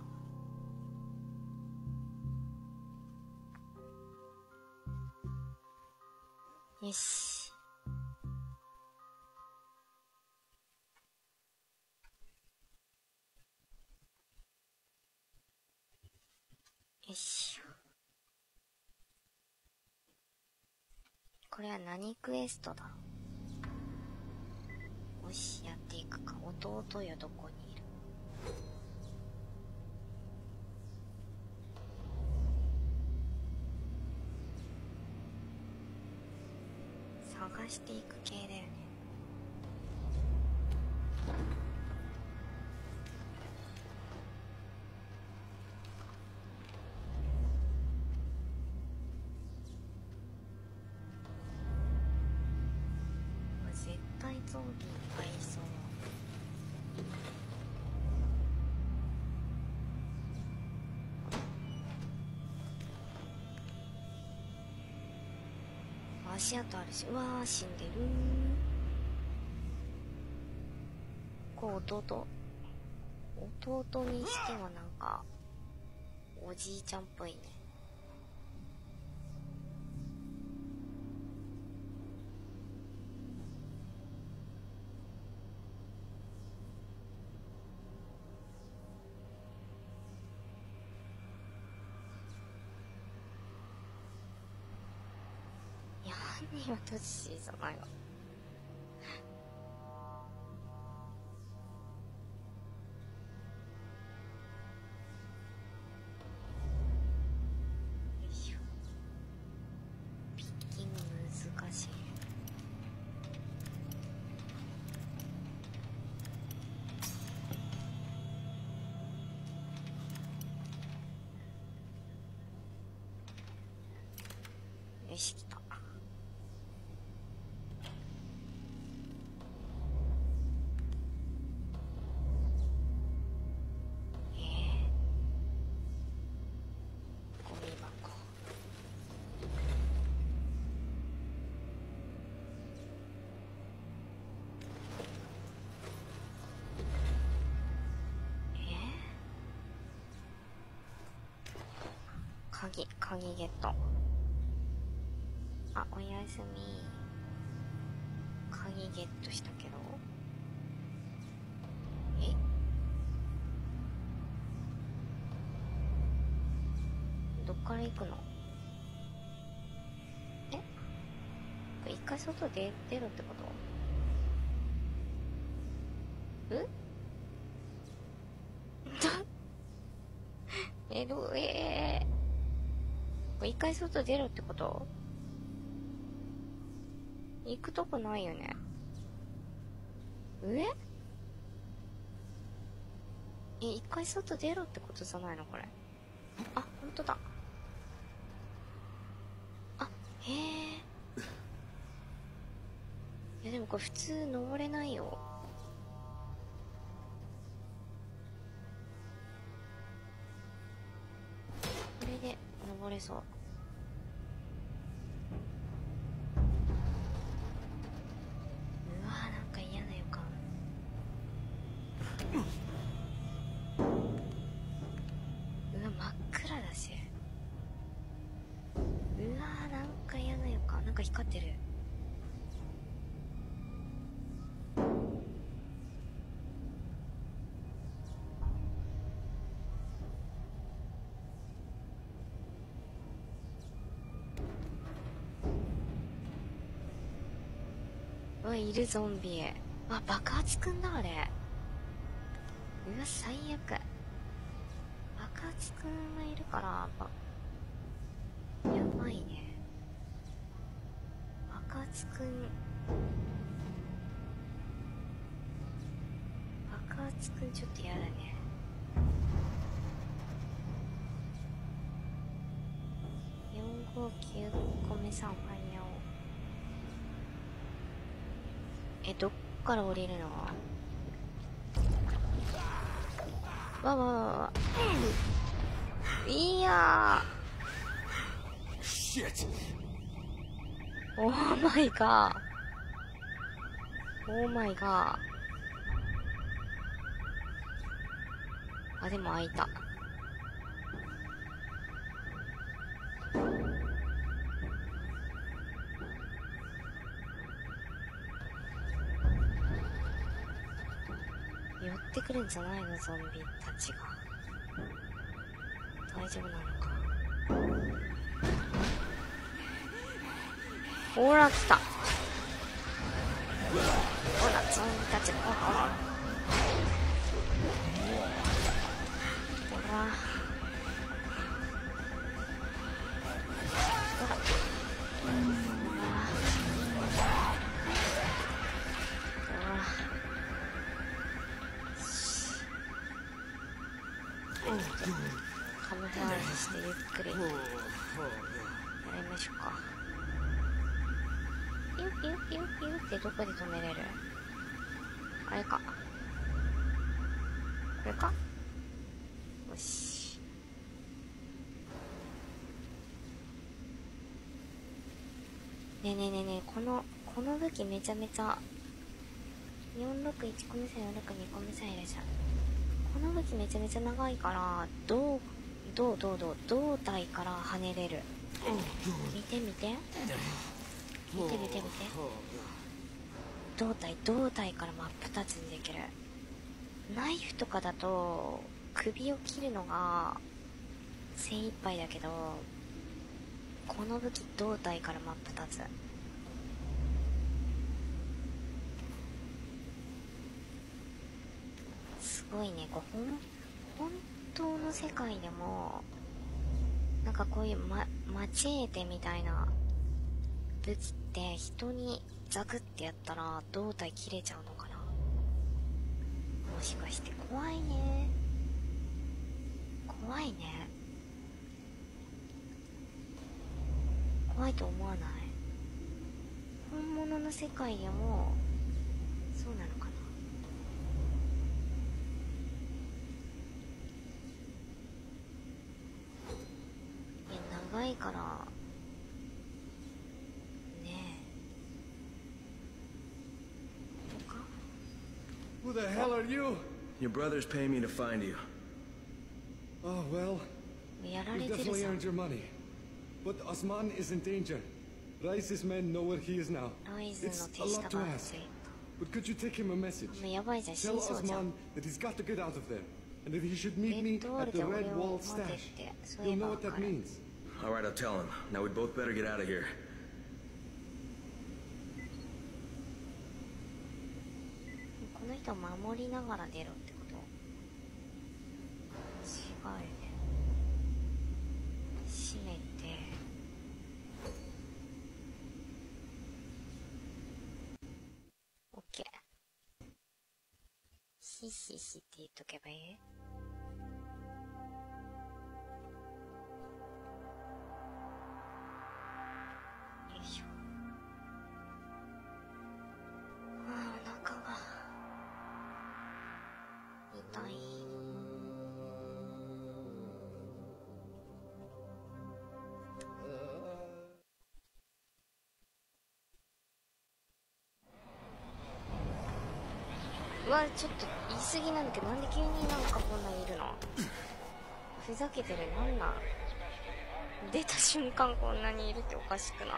よし。よいしょ。これは何クエストだ？よし、やっていくか。弟よ、どこにいる？探していく系だよね。絶対ゾンビいっぱいいそう。足跡あるし、うわー死んでるー。こう弟弟にしてはなんかおじいちゃんっぽいね。いや犯人はトジシーじゃないわ。よし、来た。えー、ゴミ箱。えー、鍵、鍵ゲット。あ、おやすみ。鍵ゲットしたけど。え？どっから行くの？え？ 一回外出出ろってこと？ええ、どう、えー、これ一回外出ろってこと？行くとこないよね。上？え、一回外出ろってことじゃないのこれ。あ、ほんとだ。あ、へえ。いやでもこれ普通登れないよ。これで登れそう。うわー、なんか嫌な予感。うわ、真っ暗だし。うわー、なんか嫌な予感。なんか光ってる。うわ、いるゾンビ。あ、爆発くんだあれ。うわ、最悪。爆発くんがいるからばやばいね。爆発くん爆発くんちょっとやだね。よんごきゅうこめさんファイヤーを。え、どっから降りるの？わわわわ。いやー。オーマイガー。オーマイガー。あ、でも開いた。寄ってくるんじゃないのゾンビたちが。大丈夫なのか。ほら来た。ほらゾンビたち。ほらほらほらほら。カムフラージュしてゆっくりやりましょうか。ピュピュピュピュってどこで止めれる？あれか、これか。よし。ねえねえねえねえ、このこの武器めちゃめちゃよんろくいちコミサイル、よんろくにコミサイルじゃん。この武器めちゃめちゃ長いからどうどうどうどう胴体から跳ねれる。見て見て見て見て見て、胴体胴体から真っ二つにできる。ナイフとかだと首を切るのが精一杯だけど、この武器胴体から真っ二つ。すごいね。こうほん本当の世界でもなんかこういうママチエーテみたいな武器って人にザクってやったら胴体切れちゃうのかな。もしかして怖いね。怖いね。怖いと思わない？本物の世界でもそうなのかな。いや、長いからねえ。とか Who the hell are you? Your brothers pay me to find you. Oh, well, やら you れてる definitely さ。 earned your money. But Osman is in danger. Rice's men know where he is now. ライズの It's 手 a 下 lot to が ask. But could you take him a message? もうやばいじゃん、死 Tell にそうじゃん。 Osman that he's got to get out of there. And that he should レ meet me ッドウォー at ル the で俺 Red を Wall 待てっ stash. て、そういえ You'll ば know わ what か that る。 means. All right, I'll tell him. Now we'd both better get out of here. 人守りながら出ろってこと？違うよね。閉めてオッケー。ヒヒヒって言っとけばいい？うわ、ちょっと言い過ぎなんだけど、なんで急になんかこんなにいるの？ふざけてる、なんなん？出た瞬間こんなにいるっておかしくない？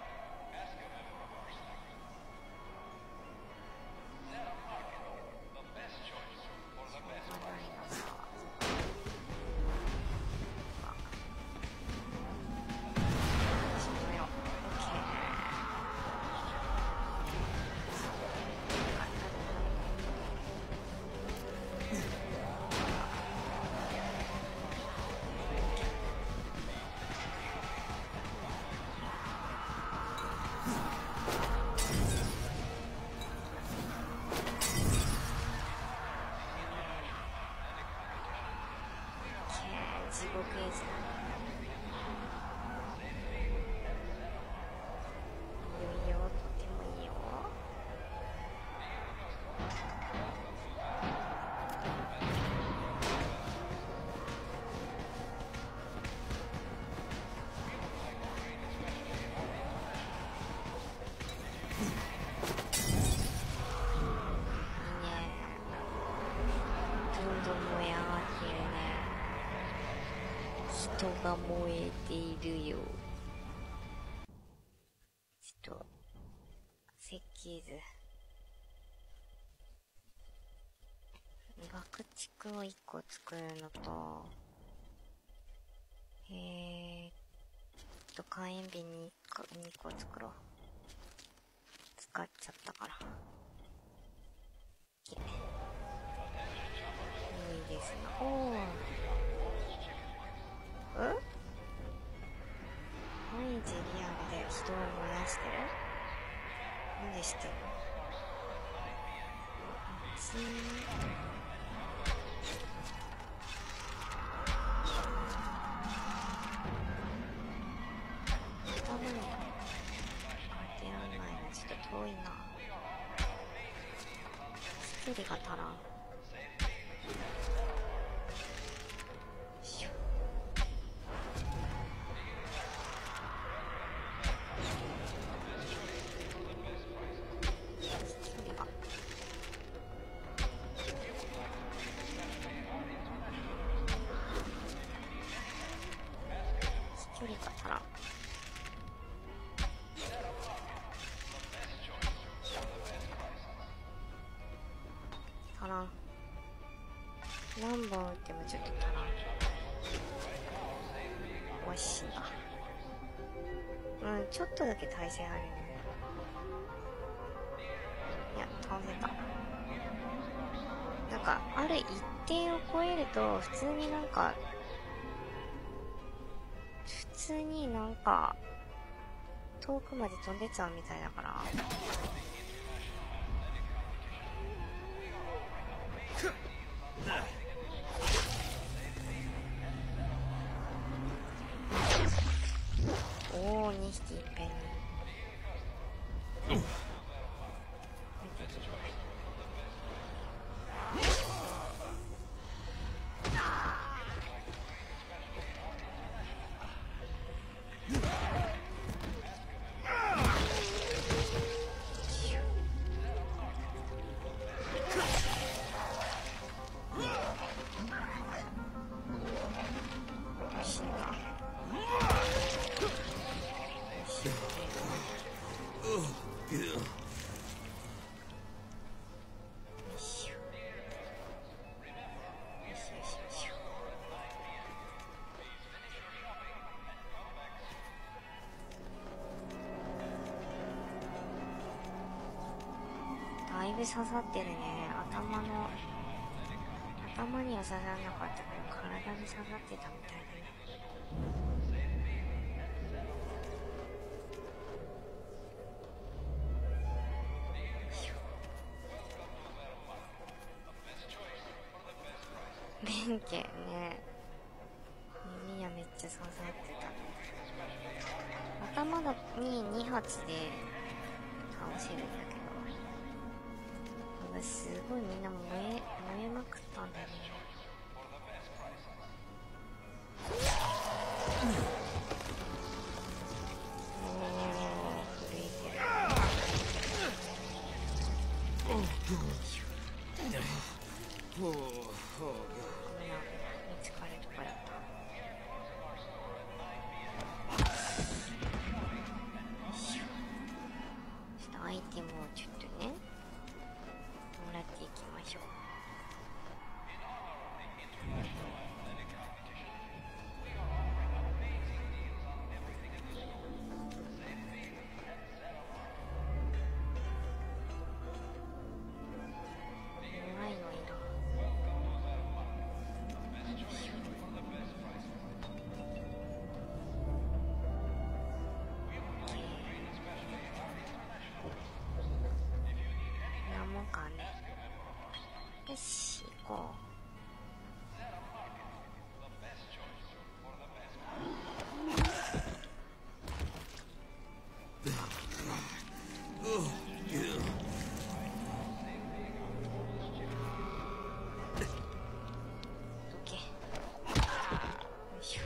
地獄絵図だ。いいよ、とてもいいよ。いいね。どんどん燃え上がってるね。人が燃えているよ。ちょっと設計図、爆竹をいっこ作るのと、えーっと火炎瓶にこ作ろう。使っちゃったから。いいですね。おー、うん？毎日リアルで人を燃やしてる？なんでしてるの？つー頭に当てらんないのちょっと遠いな。飛距離が足らん。距離が足らん。足らん。何本打ってもちょっと足らん。おしいな。うん、ちょっとだけ耐性あるね。いや、倒せた。なんか、ある一定を超えると、普通になんか、普通になんか遠くまで飛んでっちゃうみたいだから。おお、にひきいっぺんに。だいぶ刺さってるね。 頭の頭には刺さらなかったけど体に刺さってたみたいだね。弁慶ね、耳にはめっちゃ刺さってたね。頭にに発で倒せるんだけど、なんかすごいみんな燃え燃えまくったんだね。おー、震えてる。ごめんな、見つかるとこだった。ちょっとアイテムをちょっとねもらっていきましょう。弱いのいいな。なもんかね。よし、行こう。どけ。よいしょ。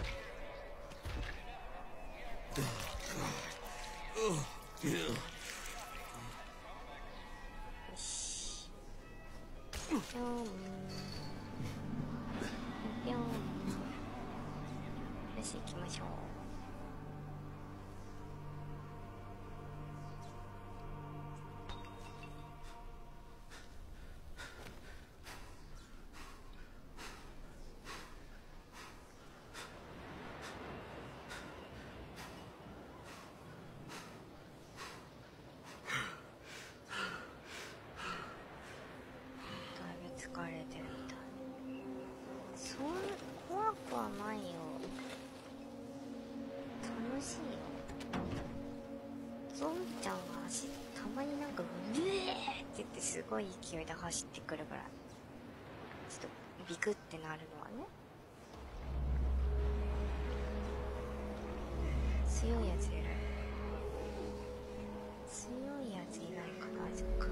よし。ぴょん。ぴょん。よし、行きましょう。だいぶ疲れてるみたい。そん怖くはないよ。楽しいよ。ゾンちゃんが走ったまになんかうえーって言ってすごい勢いで走ってくるから、ちょっとビクってなるのはね。強いやついる。強いやついないかな。そっか。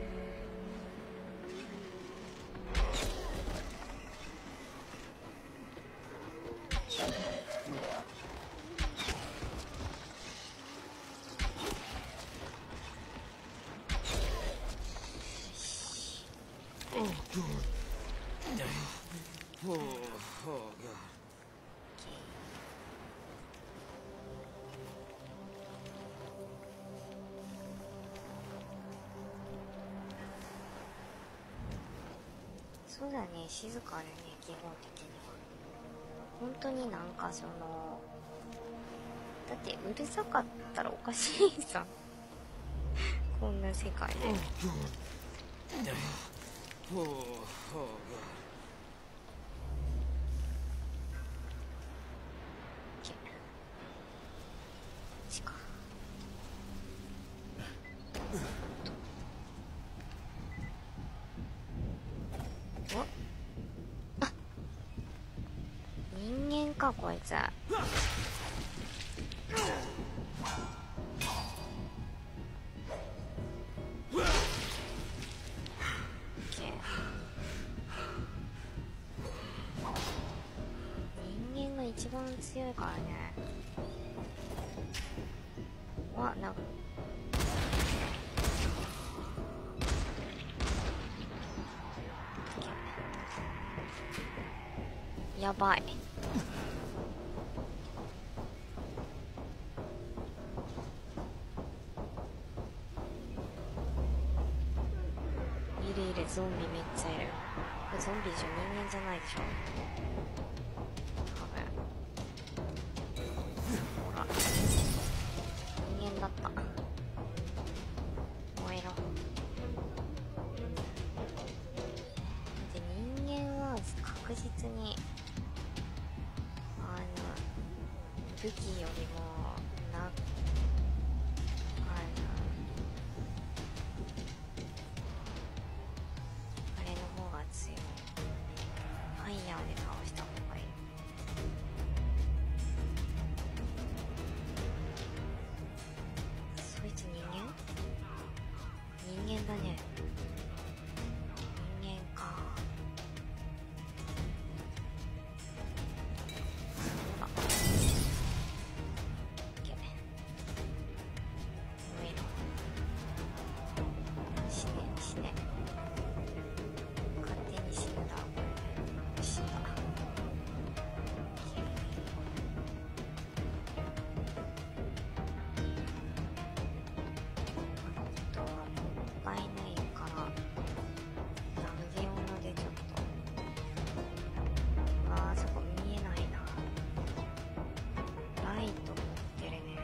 そうだね、静かだね、基本的には。本当になんかその、だってうるさかったらおかしいさ。こんな世界で。しか。お、あ、人間かこいつ。人間が一番強いからね。わ、なんかやばい。いるいる、ゾンビめっちゃいる。これゾンビでしょ、人間じゃないでしょ。多分。ほら、人間だった。燃えろ。 別にあの武器よりもなあのあれの方が強い。ファイヤーで倒した方がいい。そいつ人間？人間だね。人間か。そうだ。オッケー。上の。死ね、死ね。勝手に死ぬだ。死んだ。がいないからラムゼオナでちょっとあーそこ見えないな。ライト持ってるね。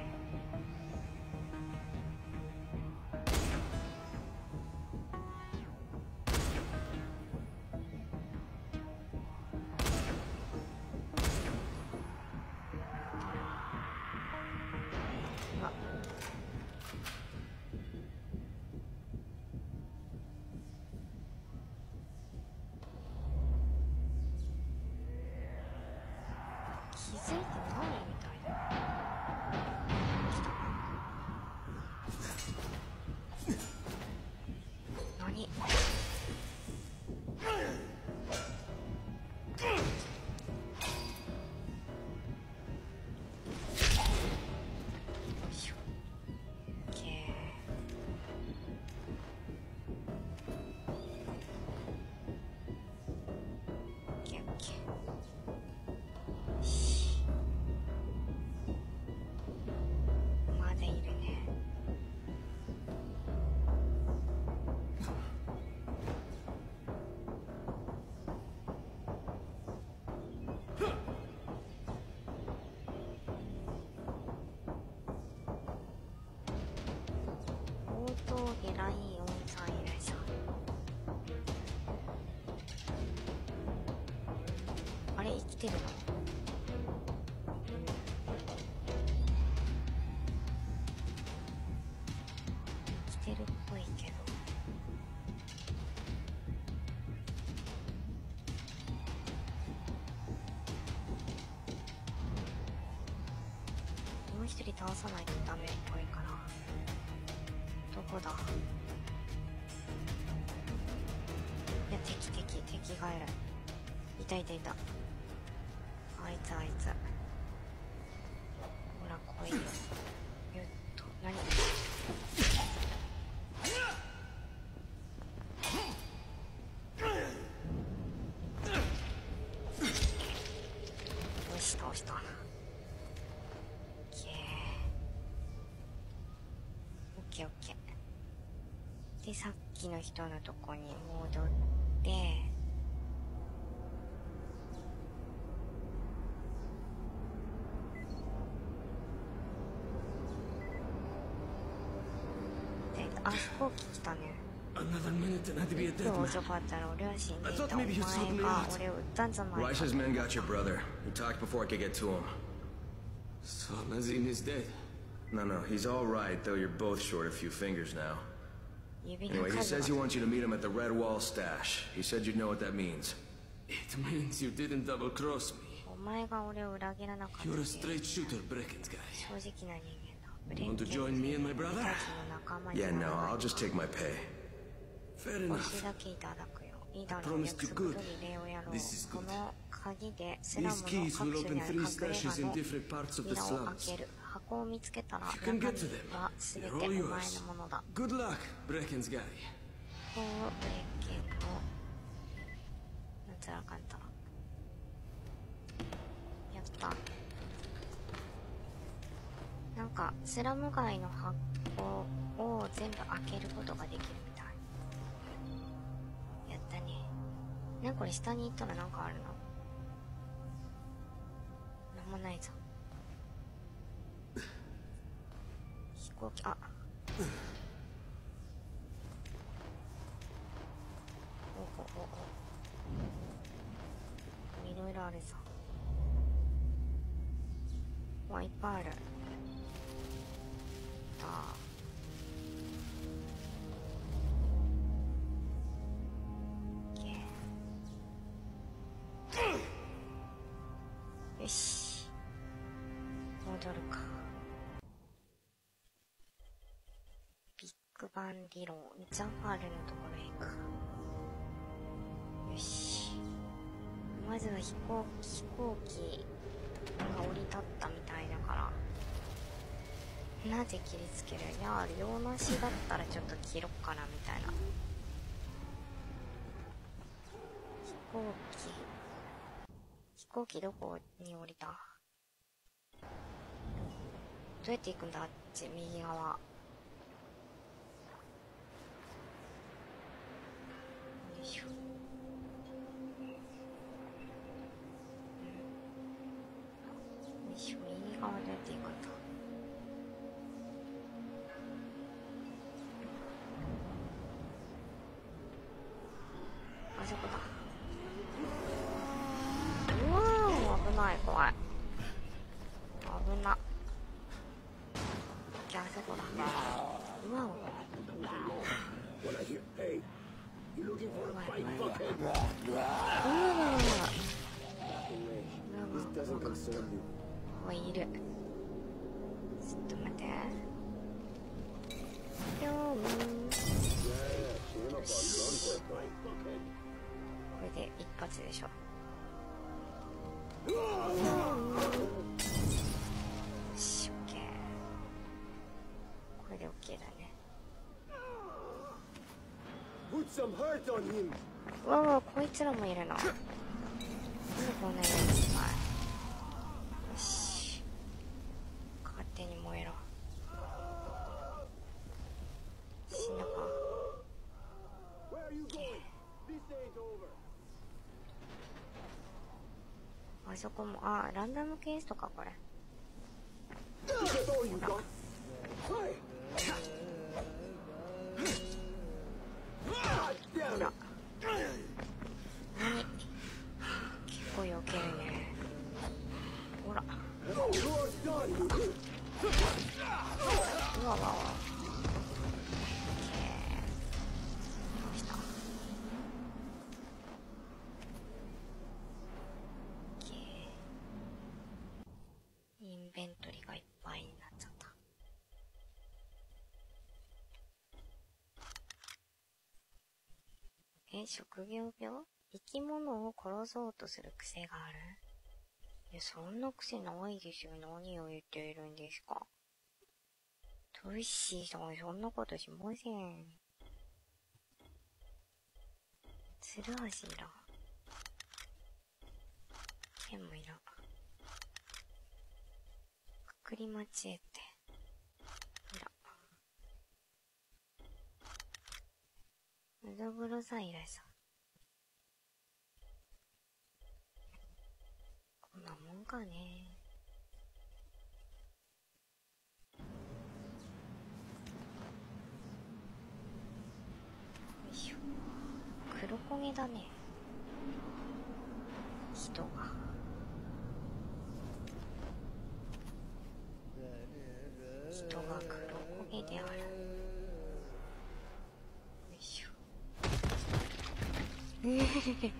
うわ気づいてないみたいだ。何？まだいるね。大峠ライオンさんいらっしゃる。あれ生きてるの？生きてるっぽいけど。もう一人倒さないとダメっぽいから。どこだ？いや敵敵敵がいる。いたいたいた。あいつあいつ。ほら来いよ。よっと何？よし倒した。オッケーオッケーオッケー。でさっきの人のとこに戻ってであ飛行機来たね。 Another minute and I'd be a 今 dead 日遅 man. かったら俺は死んでい I た。 thought お maybe you'd sort 前 me が out. 俺を撃ったんじゃないか。 Raisha's men got your brother. He talked before I could get to him. So Nazim is dead. No, no, he's all right, though you're both short a few fingers now. 指の Anyway, he 数 says he が wants you to meet him at the Red Wall stash. He said you'd know what that means. It means you didn't double cross me. お前が俺を裏切らなかった。 You're a straight shooter, Brecken's guy. 正直な人間だ。ブレ Want ン to ケン join me and my brother? たちの仲間に Yeah, な no, らない I'll just take my pay. Fair 少 enough. しだけいただくよ。いいだろう。 Promise 約 to 束 good. 通り礼をやろう。 This is こ good. の鍵でスラム These の keys 各 will 所に open ある three 隠 stashes れ in 家の different parts of the 扉を開 slums. ける。箱を見つけたら You 中 can 身 get to them. はすべて They're お all 前 yours. のものだ。 Good luck, Brecken's guy. こうブレッケンのなんつらかんたらやった。なんかスラム街の箱を全部開けることができるみたい。やったね。ね、これ下に行ったらなんかあるの？なんもないぞ。飛行機、あおおおおいろあるさ。わ、いっぱいある。だよし、戻るか。ビッグバン理論、ザファルのところへ行く。よし、まずは飛行機飛行機が降り立ったみたいだから、なぜ切りつける？いや、両なしだったらちょっと切ろっかなみたいな。飛行機飛行機どこに降りた？どうやって行くんだ？あっち、右側。よいしょ。よいしょ、右側どうやって行くんだ？あそこだ。うわー、危ない、怖い。危な。じゃあ、あそこだ。うわお。怖い、怖い。うわうわうわ、いる。ちょっと待って。ぴょーん。よし。これで一発でしょ。よし、オッケー。これでオッケーだね。うわうわ、こいつらもいるな。なんでこんなにいるの？よし、勝手に燃えろ。死んだか？あそこも、あ、ランダムケースとかこれ。ほら。何？結構避けるね。ほら。うわわわ。インベントリがいっぱいになっちゃった。え、職業病？生き物を殺そうとする癖がある？いや、そんな癖ないですよ。何を言っているんですか。トッシーさん、そんなことしません。ツルハシいらん。剣もいらん。くくり待ちえって。いらん。うどぐろさんいらっしゃ。こんなもんかね。よいしょ。黒焦げだね。人が。人が黒焦げである。よいしょ。えへへへ。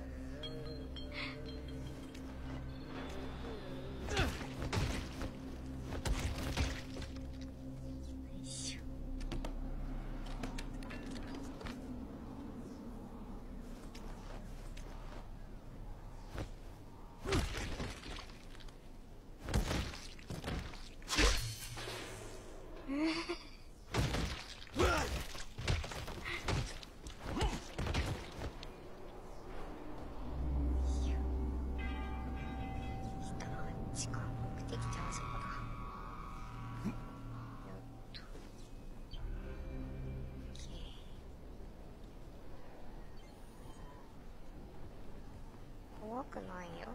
怖くないよ。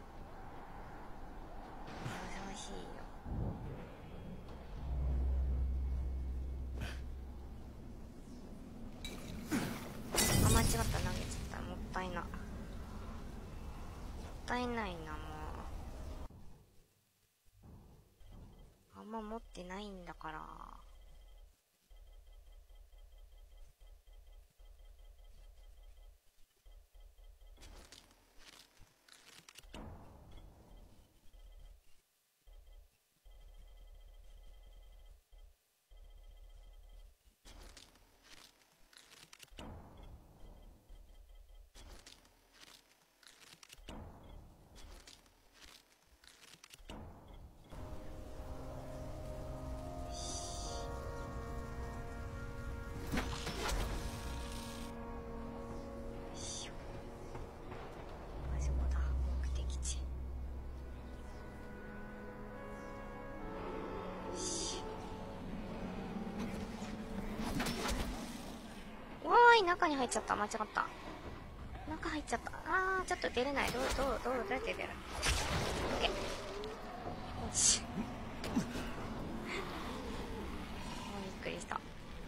優しいよ。 えないな、もう。あんま持ってないんだから。中に入っちゃった。間違った。中入っちゃった。あー、ちょっと出れない。どう、どう、どう、どうやって出る？オッケー。よし。もうびっくりした。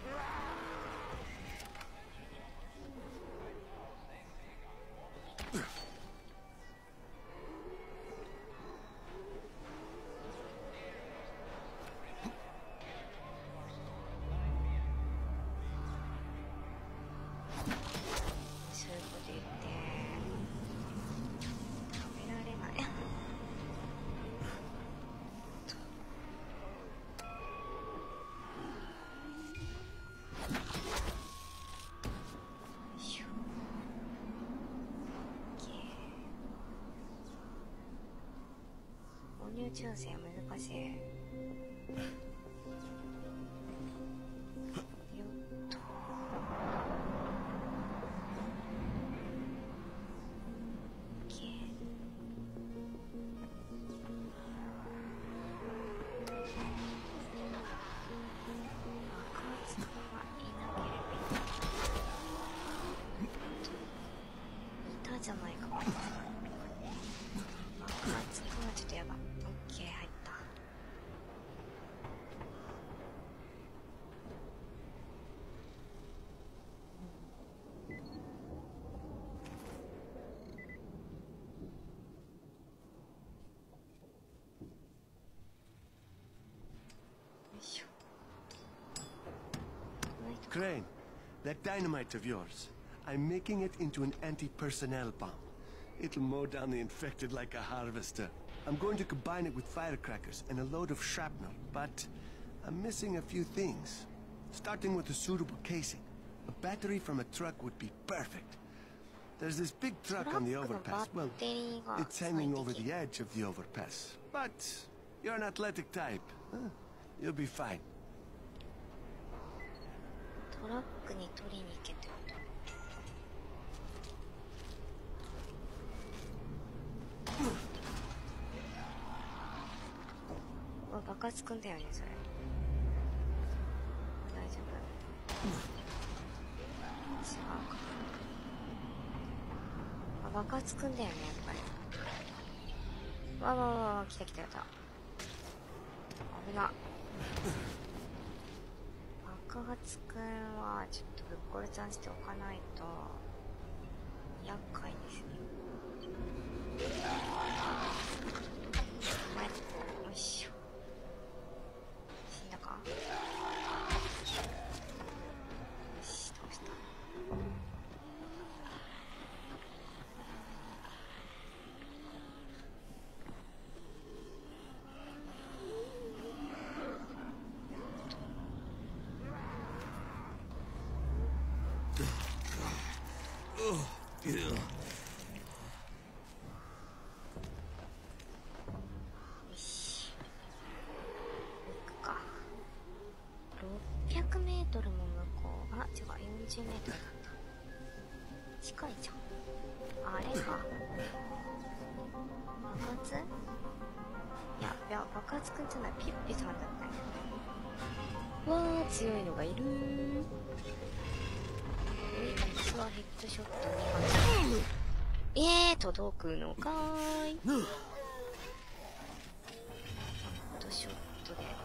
抽選難しい。よっと。いたじゃないか。爆発君はちょっとやば。 Crane, that dynamite of yours, I'm making it into an anti-personnel bomb. It'll mow down the infected like a harvester. I'm going to combine it with firecrackers and a load of shrapnel, but I'm missing a few things. Starting with a suitable casing. A battery from a truck would be perfect. There's this big truck on the overpass. Well, it's hanging over the edge of the overpass. But you're an athletic type. Huh? You'll be fine. トラックに取りに行けってこと。爆発くんだよね、それ。大丈夫？違うか。あ、爆発くんだよね、やっぱり。わわわわ、来た来た来た。危な。爆発くんはちょっとぶっこれちゃんしておかないと厄介ですね。よいしょ。死んだか？よし、倒した。よんじゅうメートルだった。近いじゃん。あれか。爆発？いや、いや、爆発くんじゃない。ピッピさんだったよ。わー、強いのがいるー。実はヘッドショットにはえー、届くのかーい。ヘッドショットで。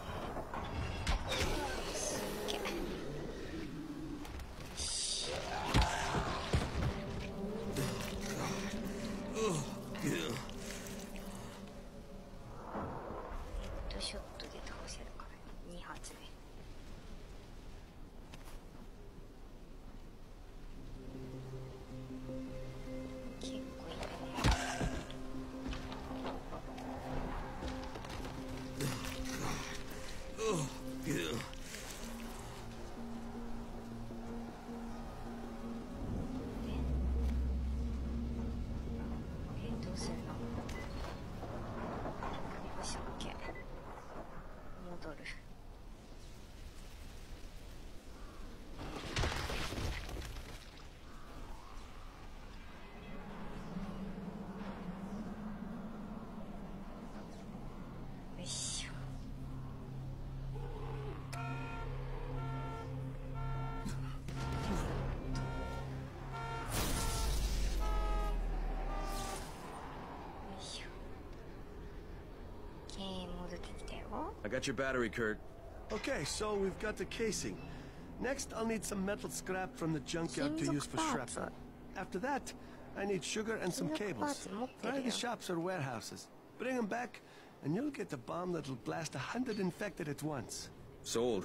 got your battery, Kurt. Okay, so we've got the casing. Next, I'll need some metal scrap from the junkyard to use for shrapnel. After that, I need sugar and some cables. Try the shops or warehouses. Bring them back, and you'll get a bomb that'll blast a hundred infected at once. Sold.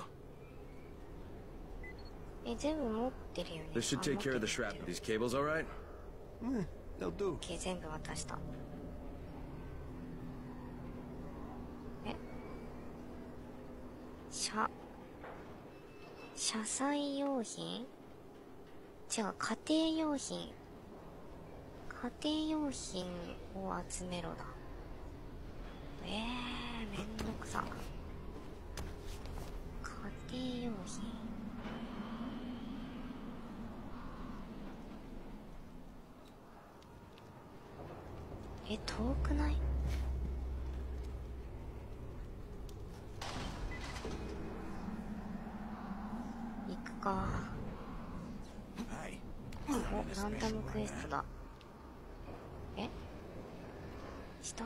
This should take care of the shrapnel. These cables all right? Eh, they'll do. 全部渡した。え、車車載用品？違う、家庭用品。家庭用品を集めろだ。えー、めんどくさ。家庭用品。え、遠くない？行くか。お、ランダムクエストだ。え？下？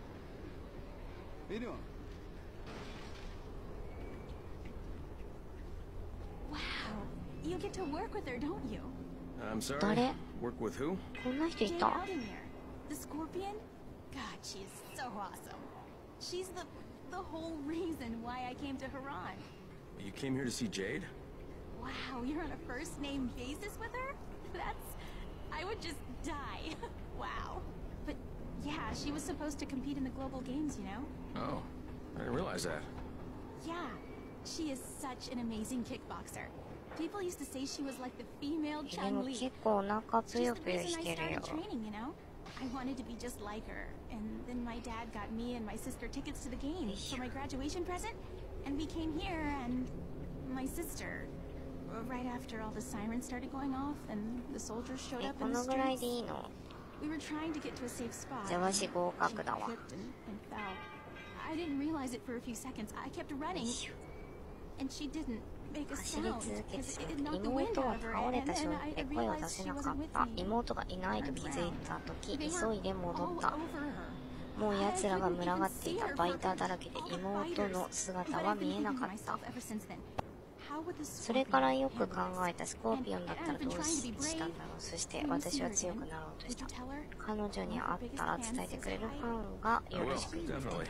Wow, you get to work with her, don't you? I'm sorry. 誰？ Work with who? こんな人い Jade た？ Aldemir, the Scorpion. God, she is so awesome. She's the the whole reason why I came to Haran. You came here to see Jade? Wow, you're on a first name basis with her? That's... I would just die. Wow. But yeah, she was supposed to compete in the global games, you know? Oh, I didn't realize that. Yeah, she is such an amazing kickboxer. People used to say she was like the female でも Chun-Li. 結構お腹 She's ぷよ the ぷよ reason し I てるよ。 started training, you know? I wanted to be just like her. And then my dad got me and my sister tickets to the games for my graduation present. And we came here and my sister... Right after all the sirens started going off and the soldiers showed え、 up こ in the のぐらい streets, でいいの？ we were trying to get to a safe spot. じゃあわし合格だわ。 She tripped and, and fell. I didn't realize it for a few seconds. I kept running, and she didn't make a 走り sound 続けて because し it ま had っ knocked た。 the wind 妹 out は of her, 倒れ and た瞬 then 間 I で声を出 realized せ she なか wasn't っ with た。 me. 妹がいないと気づいた時、 They 急 were いで戻 all った。 over her. もう奴らが I 群 couldn't がっ even てい see た her バイ for ターだらけで all the 妹の fighters. 姿 But は I've 見 been えな thinking か to った。 myself ever since then. How would the それからよく Scorpion 考 handle えた。スコーピオンだったらどうししたんだろう。そして私は強くなろうとした。彼女に会ったら伝えてくれるファンがよろしく言ってたって。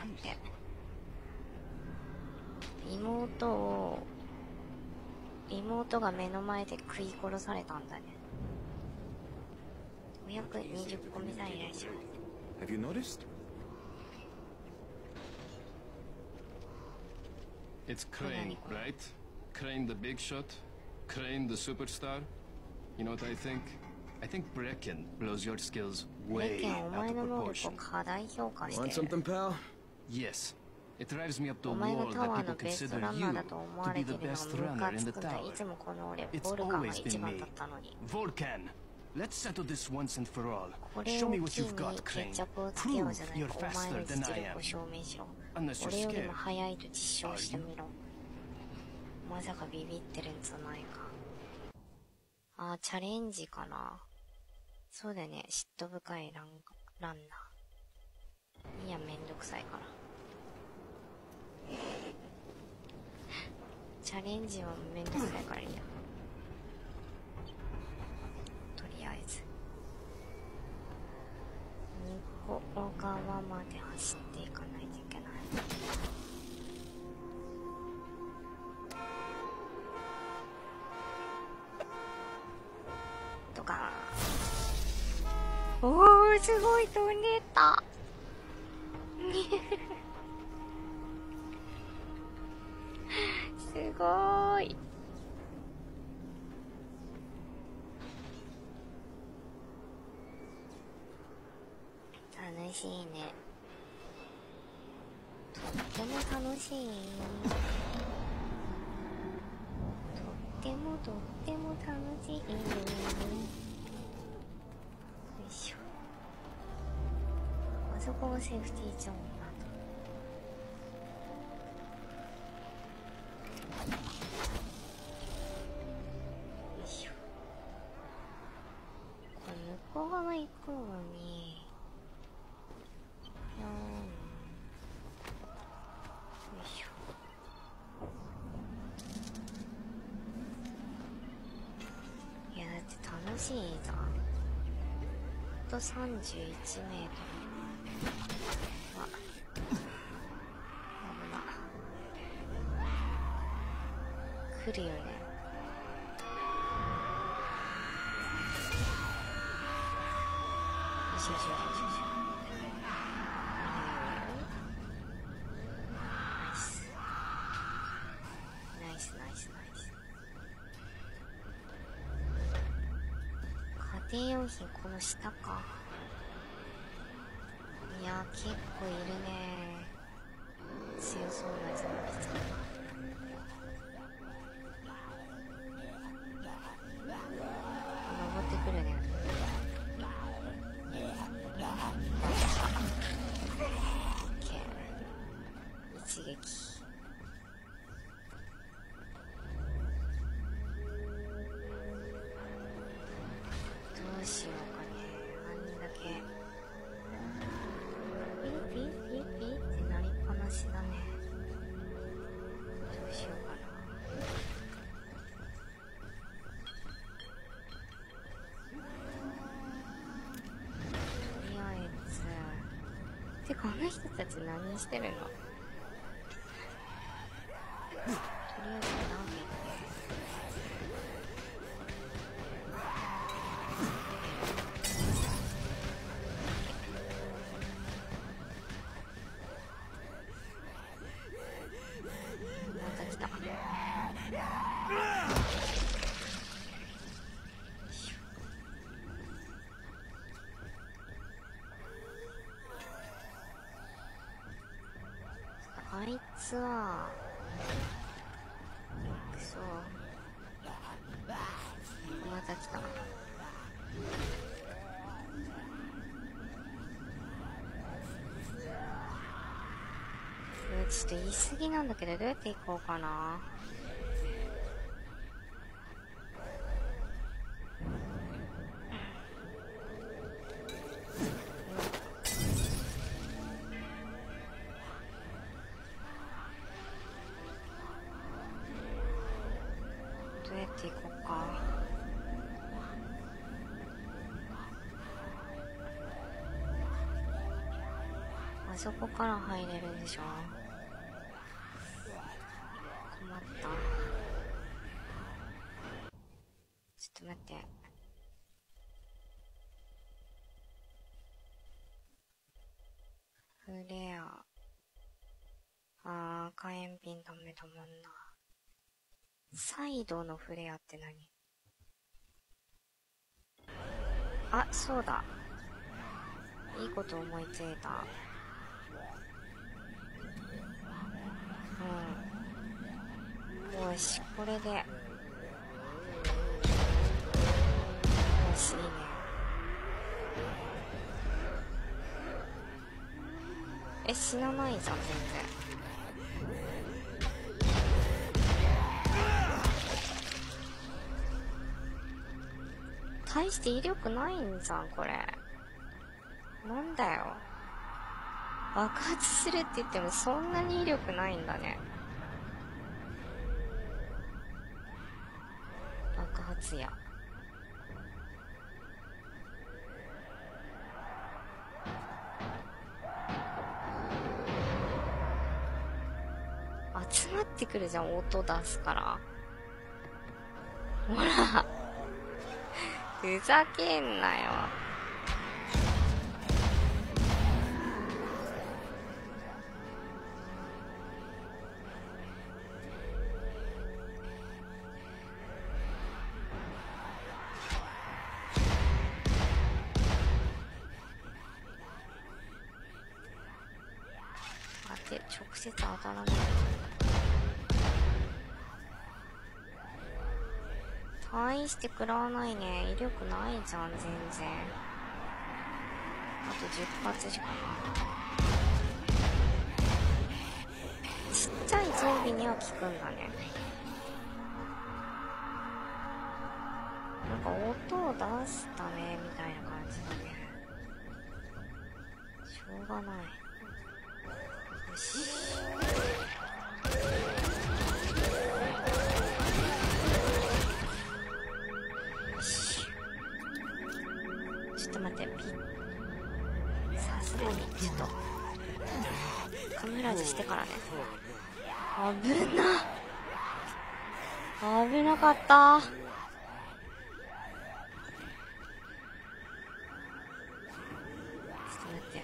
妹を妹が目の前で食い殺されたんだね。ごひゃくにじゅっこミサイルじゃん。 Have you noticed? It's Crane, right? Crane the big shot? Crane the superstar? You know what I think? I think Brecken blows your skills ブレッ way ケンお out 前 of の能力を proportion. 過大評価し Want てる。 something, pal? Yes. It drives me up the お前が wall タワ that ーの people ベスト consider ラン you ナーだと思わ to れ be て the るの best がム runner カ in つ the くんだ。い tower. つもこの俺、 It's ボルカンが always 一 been 番 me. だったのに。 Volcan, let's settle this once and for all. これ Show を me 機 what に you've got, 決 Crane. 着をつけようじゃない Prove か。 you're お前の faster 実 than I 力を am. 証明しろ。 Unless you're 俺より scared. も速いと実証してみろ。まさかビビってるんじゃないか。あー、チャレンジかな。そうだよね。嫉妬深いランランナー。いや、めんどくさいから。チャレンジはめんどくさいからいいや。とりあえず。向こう側まで走っていかないといけない。とか。おー、すごい飛んでた。すごーい。楽しいね。とっても楽しい。とってもとっても楽しい。よいしょ。あそこがセーフティーゾーンなんだ。よいしょ。これ向こう側行くのに。よーん。よいしょ。 楽しいぞ。あとさんじゅういちメートル。あ、危な。来るよね。よしよしよしよしよし。ナイスナイスナイスナイス。家庭用品この下か。いや結構いるね。強そうなゾンビさん。登ってくるね。一撃。どうしようかね。あんだけピーピーピーピーってなりっぱなしだね。どうしようかな。とりあえずてかあの人たち何してるの。とりあえず投げてまた来た。あいつはそうまた来た。ちょっと言い過ぎなんだけど、どうやって行こうかな。どうやって行こうか。あそこから入れるんでしょ。困った。ちょっと待って。フレア。あー、火炎瓶ダメだもんな。サイドのフレアって何？あ、そうだ。いいこと思いついた。うん。よし、これで。よし、いいね。え、死なないじゃん、全然。大して威力ないんじゃん、これ。なんだよ。爆発するって言ってもそんなに威力ないんだね。爆発や。集まってくるじゃん、音出すから。ほら。ふざけんなよ。待って、直接当たらない。大して食らわないね。威力ないじゃん、全然。あとじゅっ発しかない。ちっちゃいゾンビには効くんだね。なんか音を出すためみたいな感じだね。しょうがない。よし。 ズしてからね。危な。危なかった。ちょっと待って。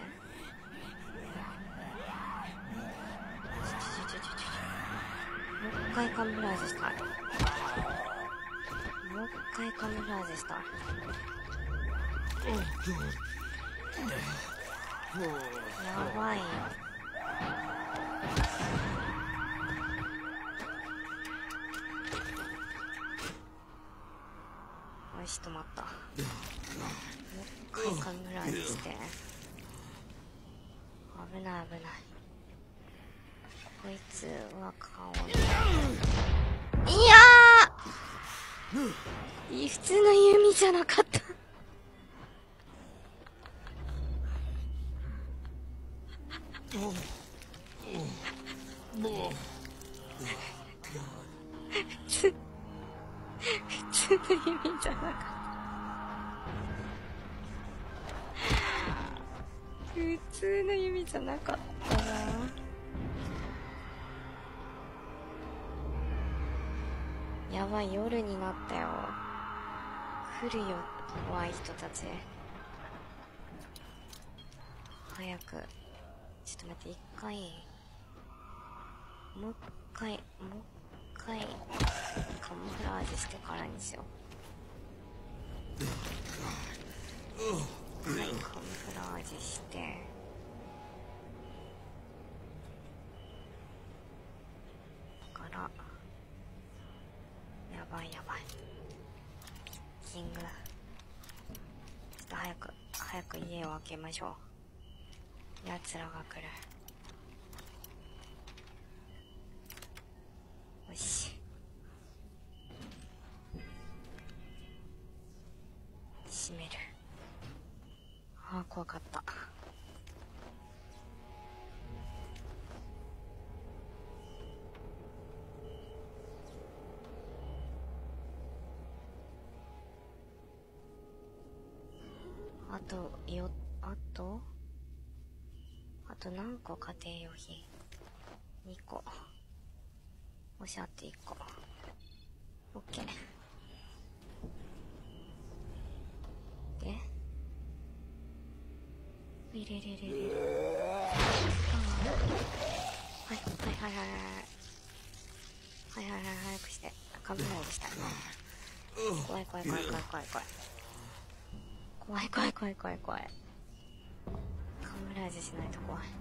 ちょちょちょちょちょ。もう一回カムフラージュしたい。もう一回カムフラージュしたい。やばいよ。よし、止まった。もう一回カムフラージュして。危ない危ない。こいつは顔に。いやー、普通の弓じゃなかった。普通、普通の弓じゃなかった。普通の弓じゃなかったな。やばい、夜になったよ。来るよ、怖い人たち。早く。ちょっと待って、一回。もう一回、もう一回、カムフラージュしてからにしよう。はい、カムフラージュして。から、やばいやばい。ピッキング。ちょっと早く、早く家を開けましょう。奴らが来る。よし。閉める。ああ、怖かった。あと、よ、あとあと何個家庭用品 ?に 個。おしゃっていっこ。オッケー。で、いれれれれれ。はいはいはいはいはい。はいはいはい、早くして。カムフラージュしたい。怖い怖い怖い怖い怖い怖い。怖い怖い怖い怖い怖い。カムフラージュしないと怖い。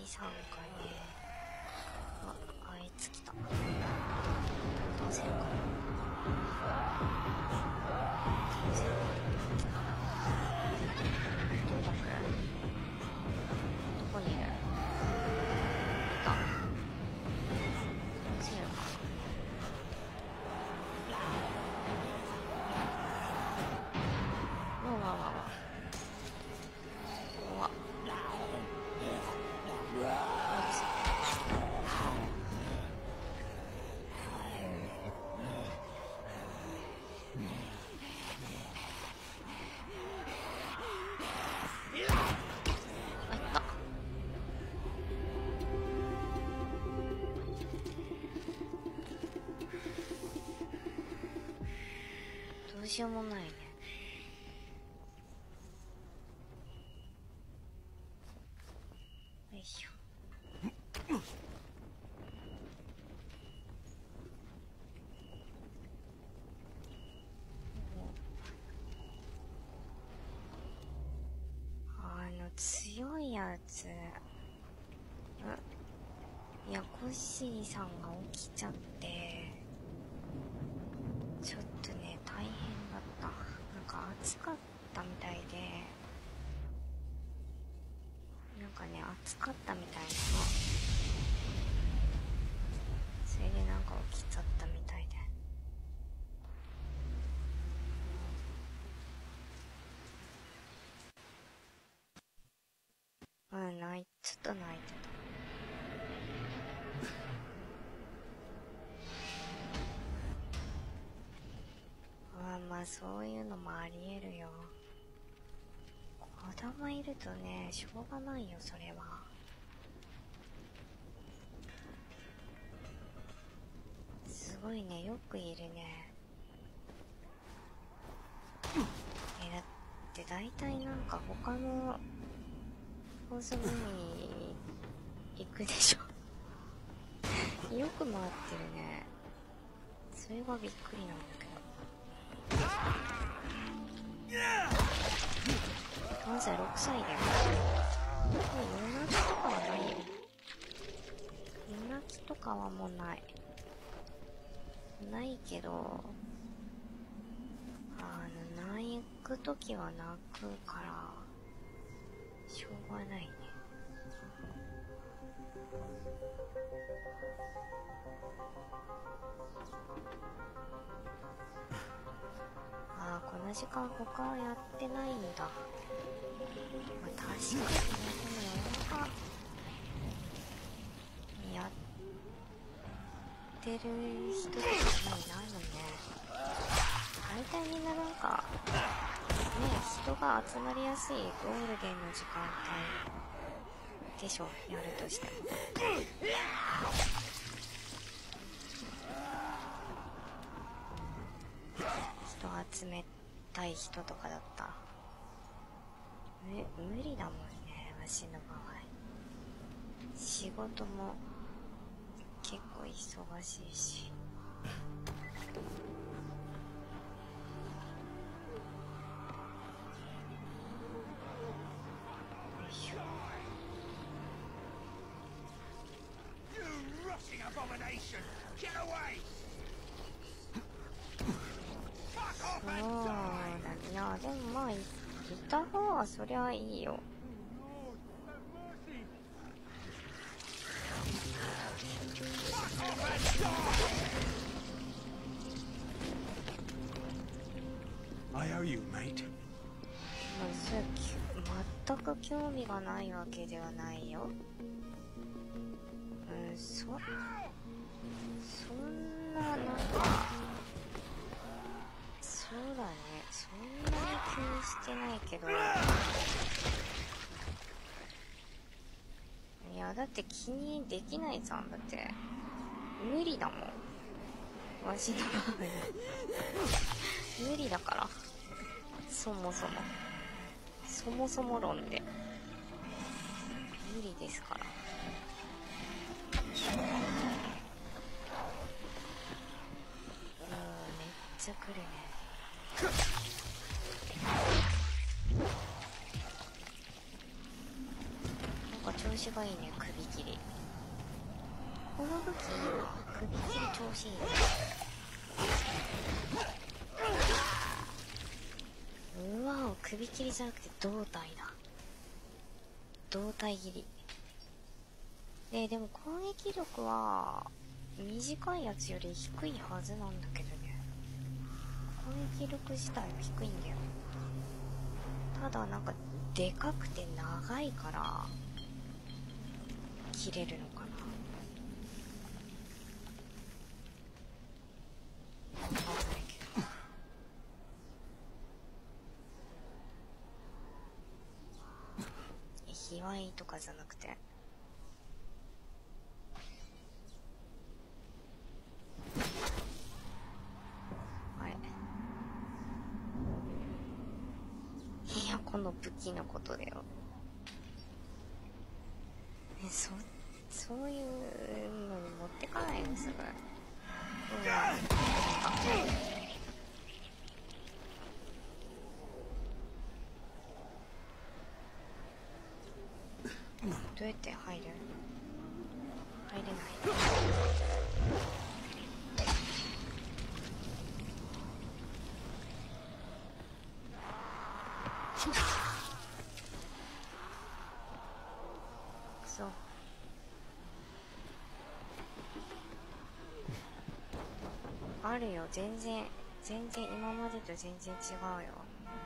さんがね、あ、あいつ来た。どうせるかな。どうせるかな。どこ来る？どこにいる？いた。どうせるかな。わわわわ。うわ。どうしようもないね。よいしょ。あの強いやつ。いや、コッシーさんが起きちゃって、ちょっとね、大変だった。なんか暑かったみたいで、なんかね、暑かったみたいなの。それでなんか起きちゃったみたいで。うん、泣い、ちょっと泣いてた。まあそういうのもあり得るよ。子供いるとね、しょうがないよ、それは。すごいね、よくいるね。え、だって大体なんか他の放送部に行くでしょ。よく回ってるね。それがびっくりなんだけど。関西ろくさいだよ。もう夜泣きとかはないよ。夜泣きとかはもうない。ないけど、あの、泣くときは泣くから、しょうがないね。ああ、この時間他はやってないんだ。まあ、確かにね、でも夜中やってる人とかいないもんね。大体みんななんかね、人が集まりやすいゴールデンの時間帯でしょ、やるとしても。人集めたい人とかだったらむ無理だもんね、わしの場合。仕事も結構忙しいし。そうだね。いや、でもまあい、いた方がそりゃいいよ。 I owe you, mate. まあ、それ全く興味がないわけではないよ。うん、そ、そんな、なんか、そうだね、そんなに気にしてないけど、いや、だって気にできないじゃん。だって、無理だもん。わしの場合。無理だから。そもそも。そもそも論で。無理ですから。うん、めっちゃ来るね。なんか調子子がいいね、首切り。この武器いいわ。首切り調子いいね。うわお、首切りじゃなくて胴体だ。胴体切り。で、でも攻撃力は短いやつより低いはずなんだけどね。攻撃力自体は低いんだよ。ただなんかでかくて長いから切れるのかな。わかんないけど。卑猥とかじゃなくて。いや、この武器のことだよ。え、そ、そういうのに持ってかないのすぐ。うん。あ、どうやって入る？入れない。くそ。あるよ、全然全然今までと全然違うよ。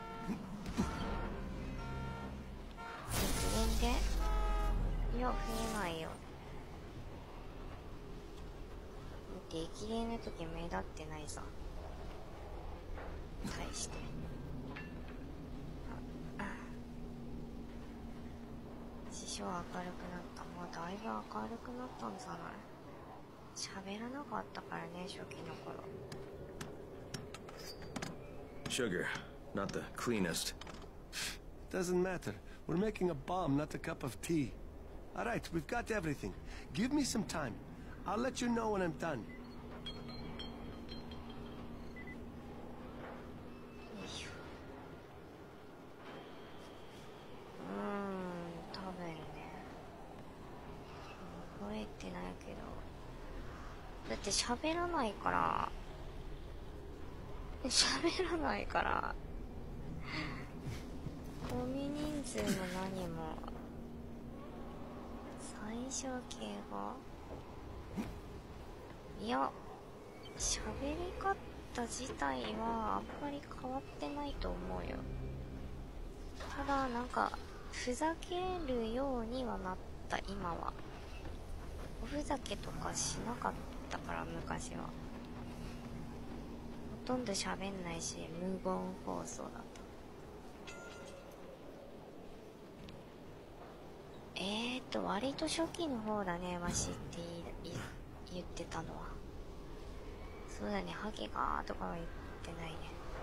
自分でいや、増えないよ。激励の時目立ってないさ。対して。師匠明るくなった。もうだいぶ明るくなったんじゃない？喋らなかったからね、初期の頃。 Sugar, not the cleanest. Doesn't matter. We're making a bomb, not a cup of tea. All right, we've got everything. Give me some time. I'll let you know when I'm done. うーん、多分ね。覚えてないけど。だって喋らないから。喋らないから。ゴミ人数も何も。最小形がいや、喋り方自体はあんまり変わってないと思うよ。ただなんかふざけるようにはなった。今はおふざけとかしなかったから。昔はほとんど喋んないし無言放送だった。えーと割と初期の方だね、わしって言ってたのは。そうだね、ハゲがーとかは言ってないね。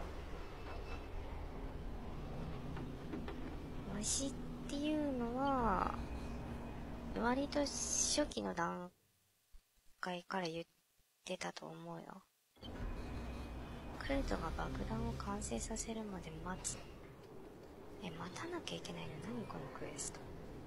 わしっていうのは割と初期の段階から言ってたと思うよ。クルトが爆弾を完成させるまで待つ。え、待たなきゃいけないの？何このクエスト。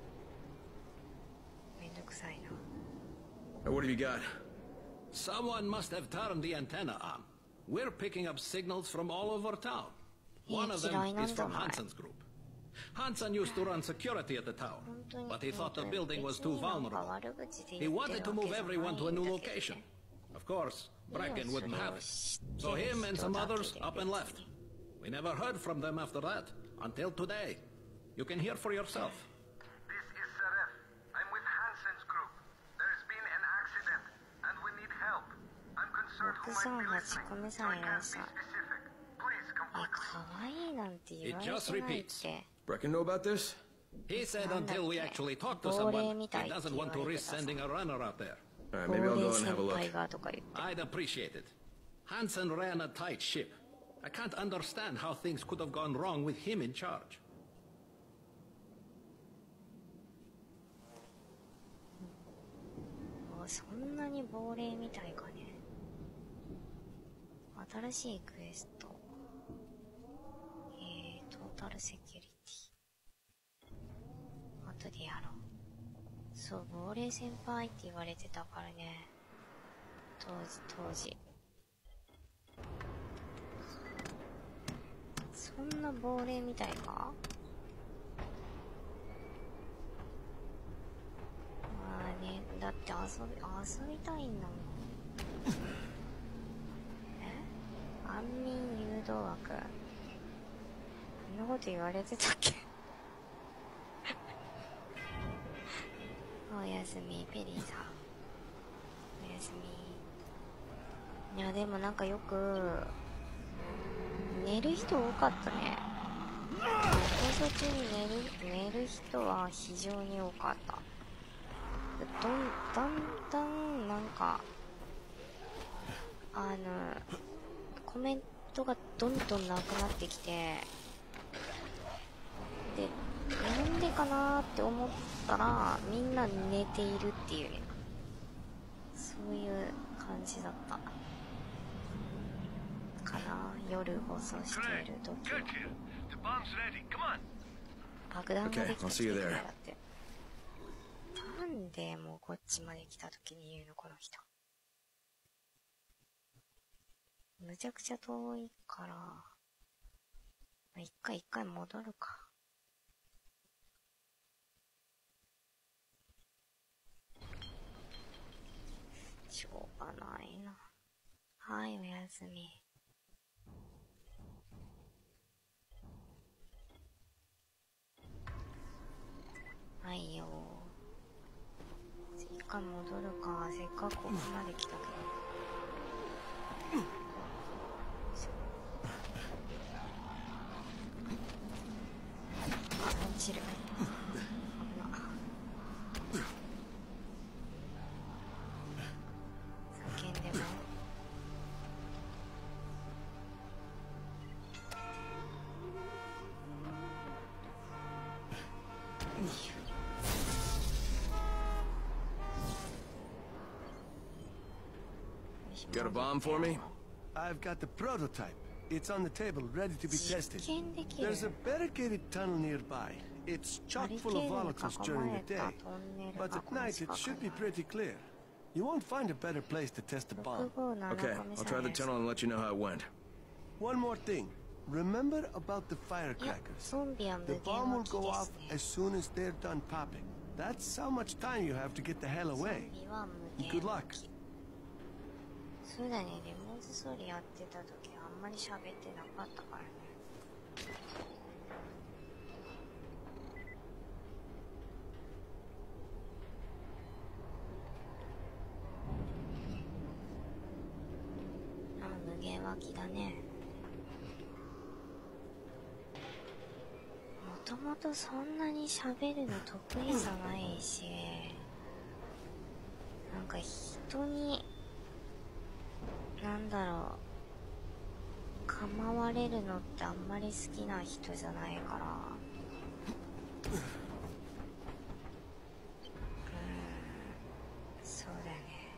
めんどくさいな。 What have you got? Someone must have turned the antenna on. We're picking up signals from all over town. One of them is from Hansen's group. Hansen used to run security at the tower, but he thought the building was too vulnerable. He wanted to move everyone to a new location. Of course, Brecken wouldn't have it. So him and some others up and left. We never heard from them after that, until today. You can hear for yourself. This is Seref. I'm with Hansen's group. There's been an accident, and we need help. I'm concerned who might be listening, so I can't be specific. Please come quickly. It just repeats. Brecken know about this? He said until we actually talk to someone, he doesn't want to risk sending a runner out there. Alright, maybe I'll go and have a look. I'd appreciate it. Hansen ran a tight ship. I can't understand how things could have gone wrong with him in charge. そんなに亡霊みたいかね。新しいクエスト。えー、トータルセキュリティ。後でやろう。 そう、亡霊先輩って言われてたからね。当時、当時。そんな亡霊みたいか？まあね、だって遊び、遊びたいんだもん。え？安眠誘導枠。そんなこと言われてたっけ？おやすみ、ペリーさん。おやすみ。いや、でもなんかよく、寝る人多かったね。放送中に寝る、寝る人は非常に多かった。どん、だんだん、なんか、あの、コメントがどんどんなくなってきて、で、なんでかなーって思ったら、みんな寝ているっていうね。そういう感じだった。かな、夜放送している時。爆弾ができた時だって。なんでもうこっちまで来た時に言うの、この人。むちゃくちゃ遠いから、まあ、一回一回戻るか。しょうがないな。はい、おやすみ。はいよ。一回戻るか。せっかくここまで来たけど。あ、落ちる。危な。叫んでも。 Got a bomb for me? I've got the prototype. It's on the table, ready to be tested. There's a barricaded tunnel nearby. It's chock full of volatiles during the day, but at night it should be pretty clear. You won't find a better place to test the bomb. Okay, I'll try the tunnel and let you know how it went. One more thing. Remember about the firecrackers. The bomb will go off as soon as they're done popping. That's how much time you have to get the hell away. Good luck. そうだね、レモンズソーリやってた時あんまり喋ってなかったからね。あ、無限脇だね。もともとそんなに喋るの得意じゃないし、なんか人になんだろう、構われるのってあんまり好きな人じゃないから、うーん、そうだね。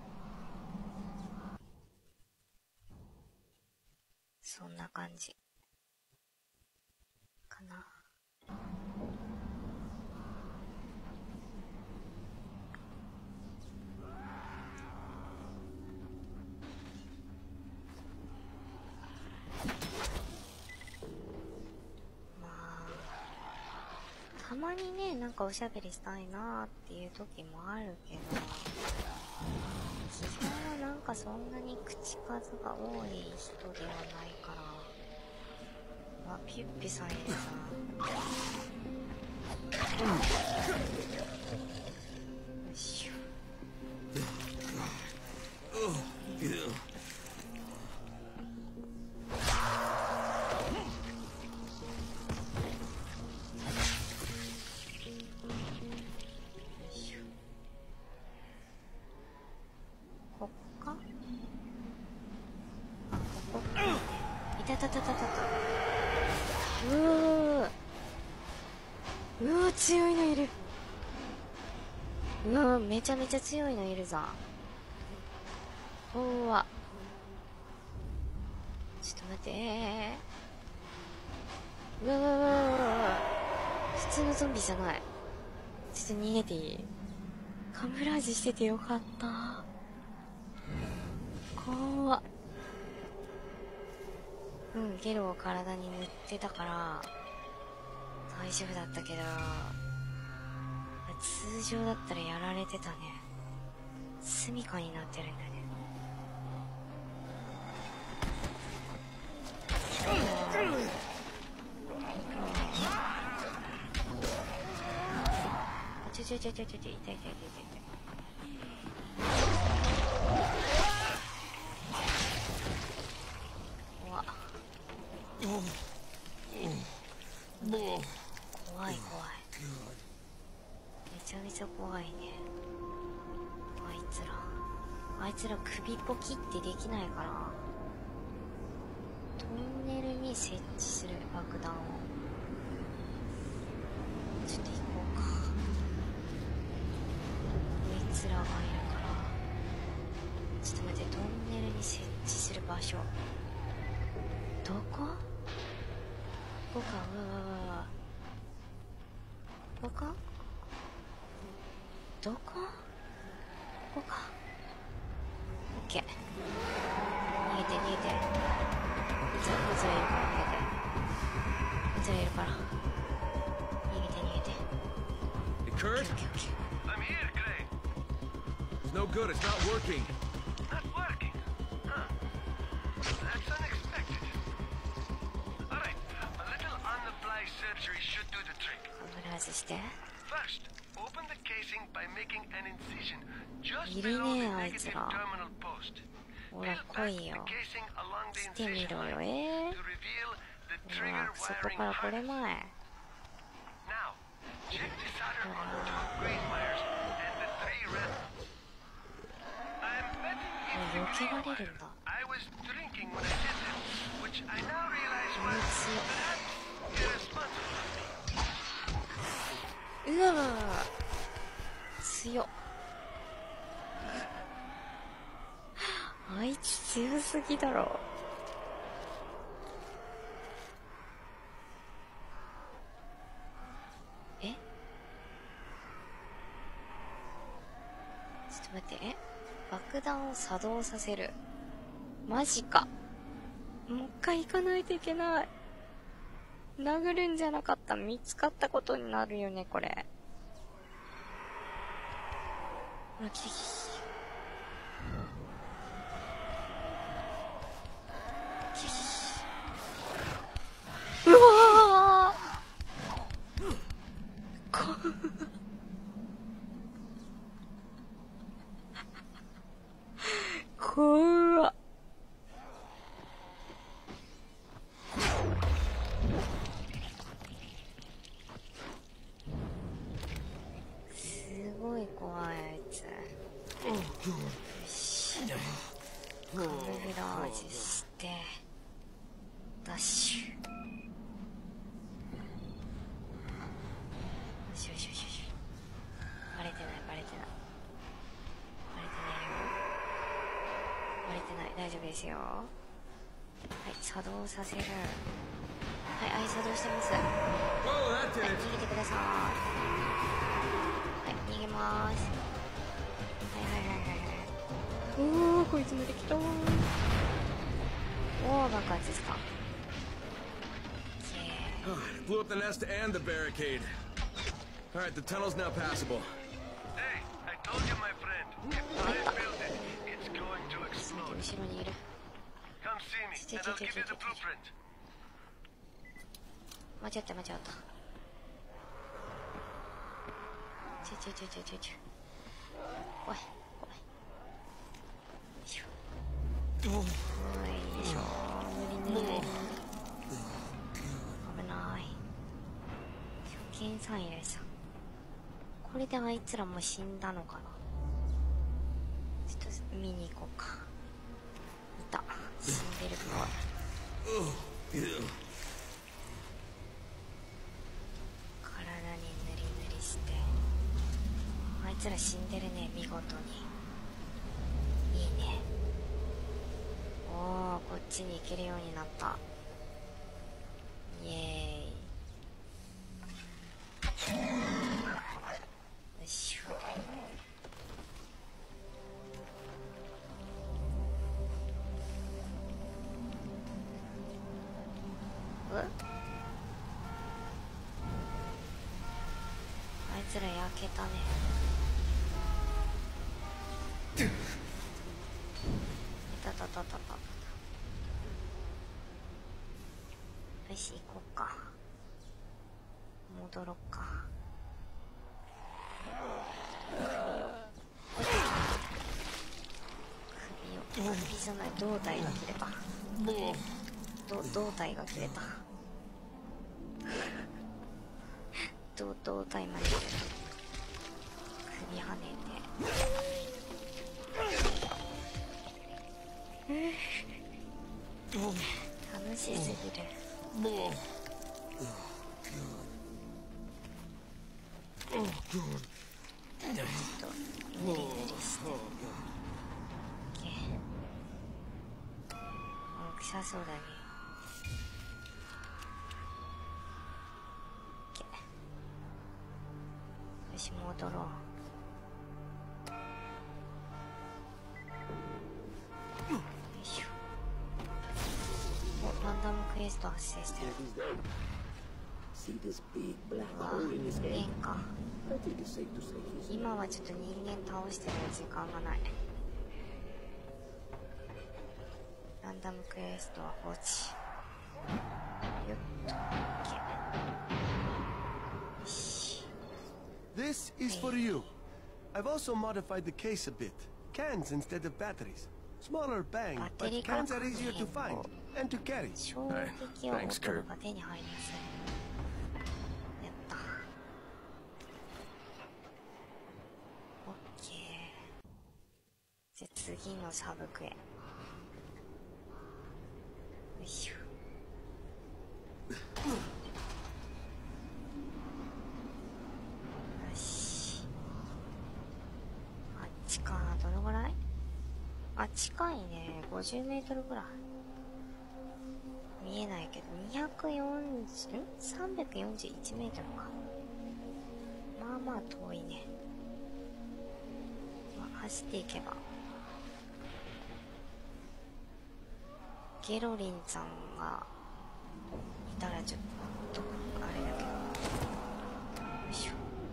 そんな感じかな。たまにね、なんかおしゃべりしたいなーっていう時もあるけど、基本はなんかそんなに口数が多い人ではないから。あ、ピュッピさんいるさ。よいしょ。強いのいる。うわ、めちゃめちゃ強いのいるぞ。うわ、ちょっと待ってー。うわうわうわうわ、普通のゾンビじゃない。ちょっと逃げていい？ カムフラージュしててよかった。怖っ。うん、ゲルを体に塗ってたから大丈夫だったけど、通常だったらやられてたね。住処になってるんだね。ちょちょちょちょちょ、痛い痛い痛い痛い。怖っ。怖い怖い。めちゃめちゃ怖いね。あいつらあいつら首ポキってできないから、トンネルに設置する爆弾をちょっと行こうか。こいつらがいるから、ちょっと待って、トンネルに設置する場所どこ？ここか。うわうわうわ、ここか、どこ？ここか。オッケー。逃げて逃げて。こいつらこいつらいるから逃げて。こいつらいるから。逃げて逃げて。 Hey, Kurt? I'm here, Crane. It's no good. It's not working. Not working? Huh. That's unexpected. All right. A little on-the-fly surgery should do the trick. カムフラージュして。 First, open the casing by making an incision just いる below the ね、あいつ negative ら。 terminal post. ほら来いよ。来てみろよ。えー、ほらそこからこれまえ。避けられるんだ。うわ強っ。あいつ強すぎだろ。え、ちょっと待って、え、爆弾を作動させる。マジか。もう一回行かないといけない。殴るんじゃなかった。見つかったことになるよね、これ。ほら、来て来て。うわーこ怖っ。すごい怖いあいつ。よし、カムフラージュしてダッシュ。よしよしよしよし。バレてないバレてないバレてないよ。バレてない、大丈夫ですよ。はい、作動させる。はいはい、作動してます。はい、逃げてください。はい、逃げまーす。はいはいはいはいはい。おー、こいつまで来たー。おー、爆発ですか。 Blew up the nest and the barricade. All right, the tunnel's now passable. Hey, I told you, my friend. If I build it, it's going to explode. Come see me, and I'll give you the blueprint. 間違った間違った。ちょちょちょちょちょちょ。怖い怖い。よいしょ。よいしょ。無理無理無理。危ない。初見さん以来さ。これであいつらも死んだのかな。ちょっと見に行こうか。いた、死んでるっぽい。体に塗り塗りして。あいつら死んでるね、見事に。いいね。おー、こっちに行けるようになった。イエーイ。よいしょ。 けたね。たたたたたた。よし、行こうか。戻ろっか。首を、首じゃない、胴体が切れた。ど胴体が切れた。胴胴体まで切れた。首跳ねて。楽しすぎる。ちょっと無理無理して。大きさそうだね。よし、戻ろう。よいしょ。お、ランダムクエスト発生してる。変か。今はちょっと人間倒してる時間がない。ランダムクエストは放置。よっと。 This is for you. I've also modified the case a bit. Cans instead of batteries. Smaller bang, but cans are easier to find and to carry. Hey, thanks, Kurt. じゃあ次のサブクエ。よいしょ。よし。あっちか。どのぐらい？あ、近いね。ごじゅうメートルぐらい。見えないけど、にひゃくよんじゅう、ん ?さんびゃくよんじゅういちメートルか。まあまあ遠いね。まあ、走っていけば。ゲロリンさんがいたらちょっとあれだけど。よいしょ。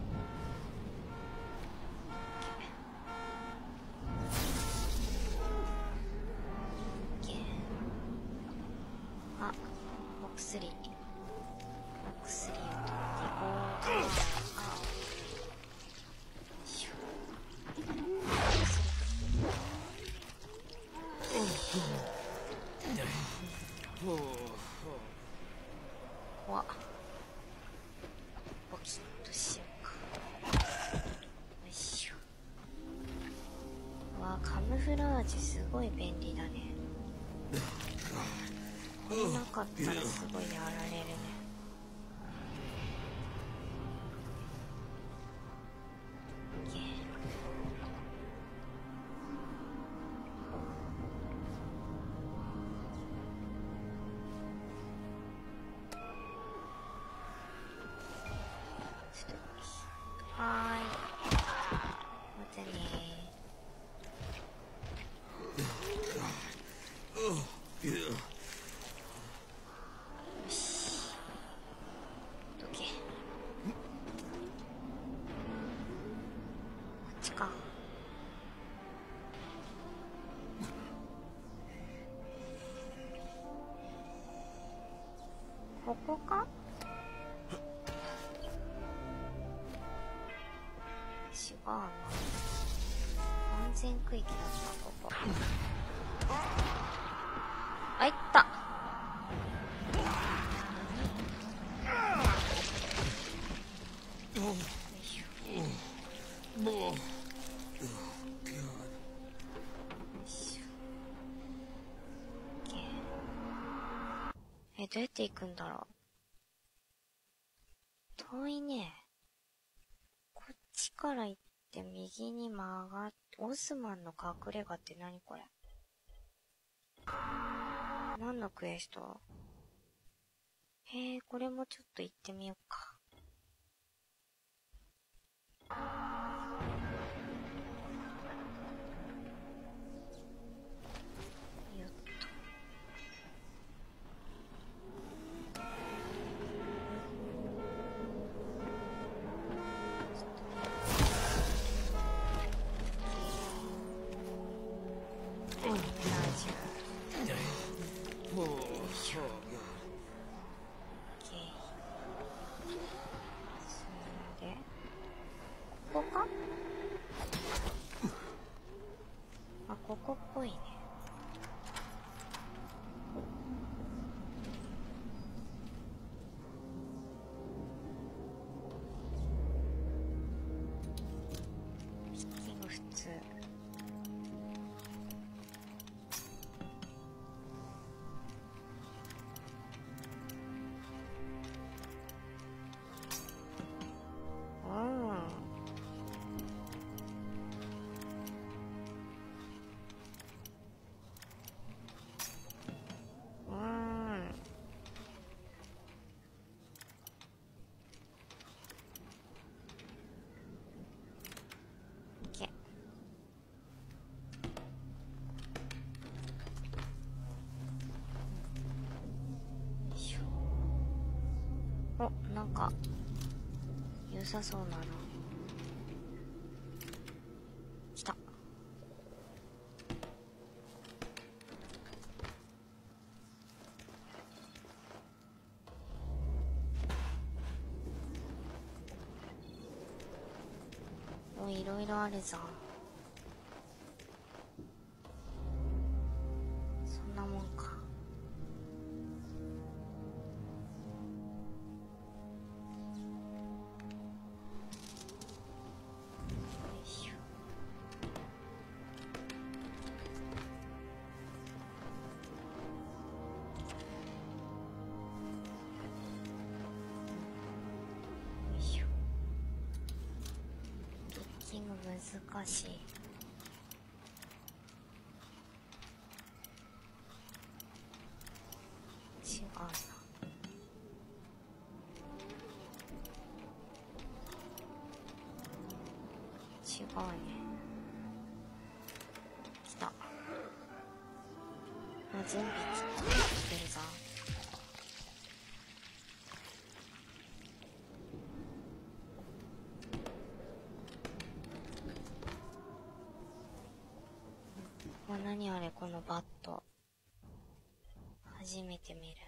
あ、お薬。お薬を取っていこう。あ、よいしょ。怖っ。ポキッとしようか。よいしょ。うわ、カムフラージュすごい便利だね。これなかったらすごいやられるね。はーい。またねー。よし。どけ。こっちか。ここか？違うな。安全区域だった、ここ。あ、いった。よいしょ。よいしょ。え、どうやって行くんだろう。遠いね。こっちから行って右に曲がっ、オスマンの隠れ家って何これ？何のクエスト？へえ、これもちょっと行ってみようか。よっと。ちょっとか良さそうなの。来た。お、いろいろあるぞ。そんなもんか。難しい。違うな。違うね。来た。もう準備来てるぞ。何あれこのバット。初めて見る。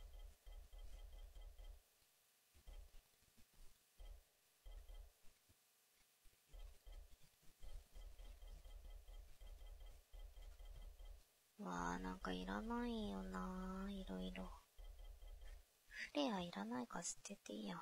わあ、なんかいらないよな、いろいろ。フレアいらないか捨てていいや。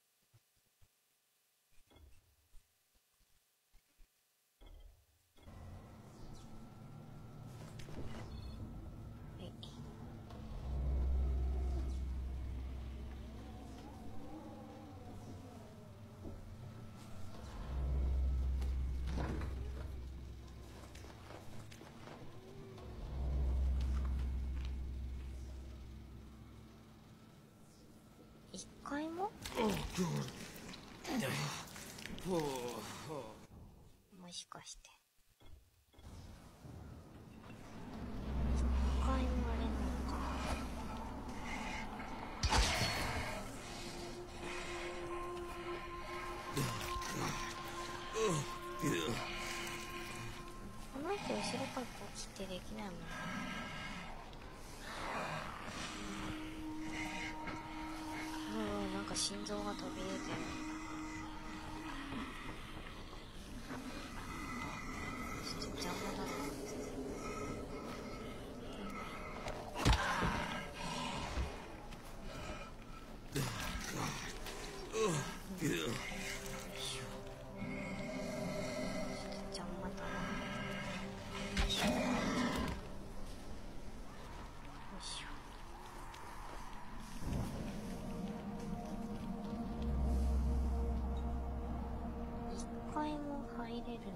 一回も？もしかして一回もあれなのか。この人後ろからこう切ってできないもんね。なんか心臓が飛び出てる。ちょっと邪魔だな。入れるのか。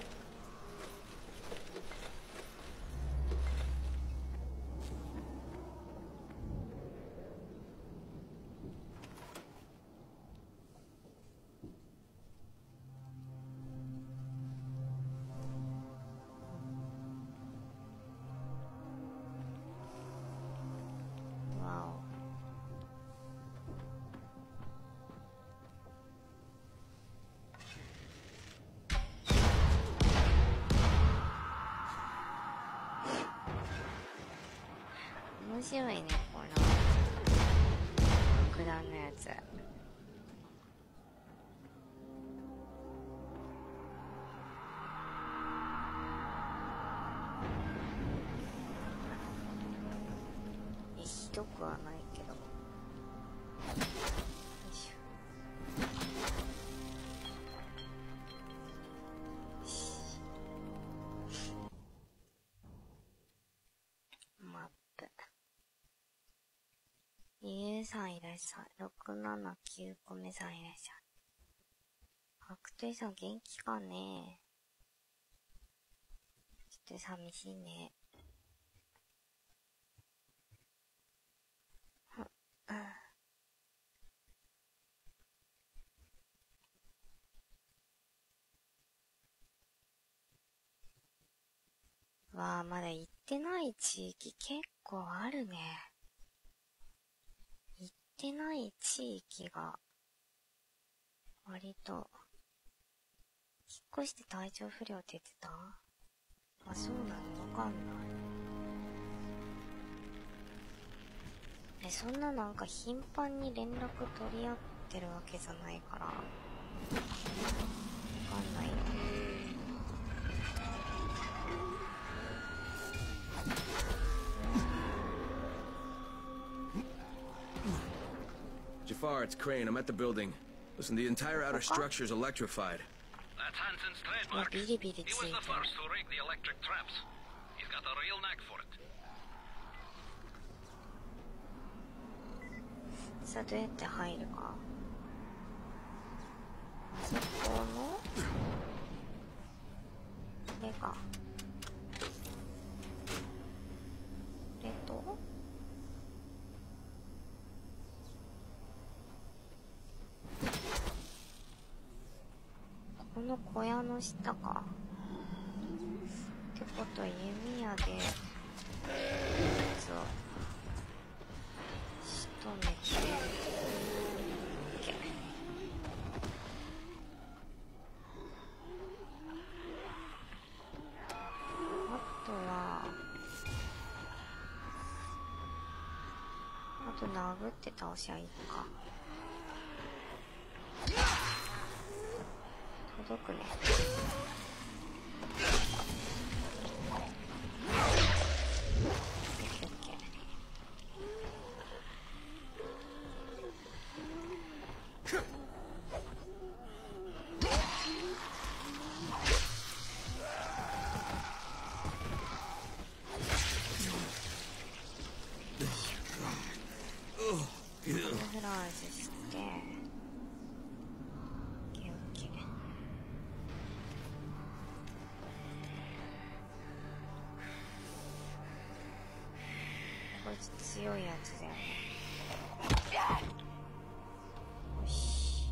わお。面白いね、この爆弾のやつ。ひどくはないけど。よいしょ。マップ。ゆうさんいらっしゃい。ろくななきゅうこめさんいらっしゃい。アクトリさん元気かね。ちょっと寂しいね。わあ、まだ行ってない地域結構あるね。行ってない地域が割と、引っ越して体調不良って言ってた？あ、そうなの？わかんない。え、そんななんか頻繁に連絡取り合ってるわけじゃないから、わかんないよ。 Jafar, it's Crane. I'm at the building. Listen, the entire outer structure is electrified. That's Hansen's trademark. He was the first to rig the electric traps. He's got a real knack for it. さあ、どうやって入るか。そこのこれか。これとこの小屋の下か。ってことは弓矢でやつを仕留めて OK。 あとはあと殴って倒しゃいいか。届くね。フラージしてこいつ強いやつだよね。よし。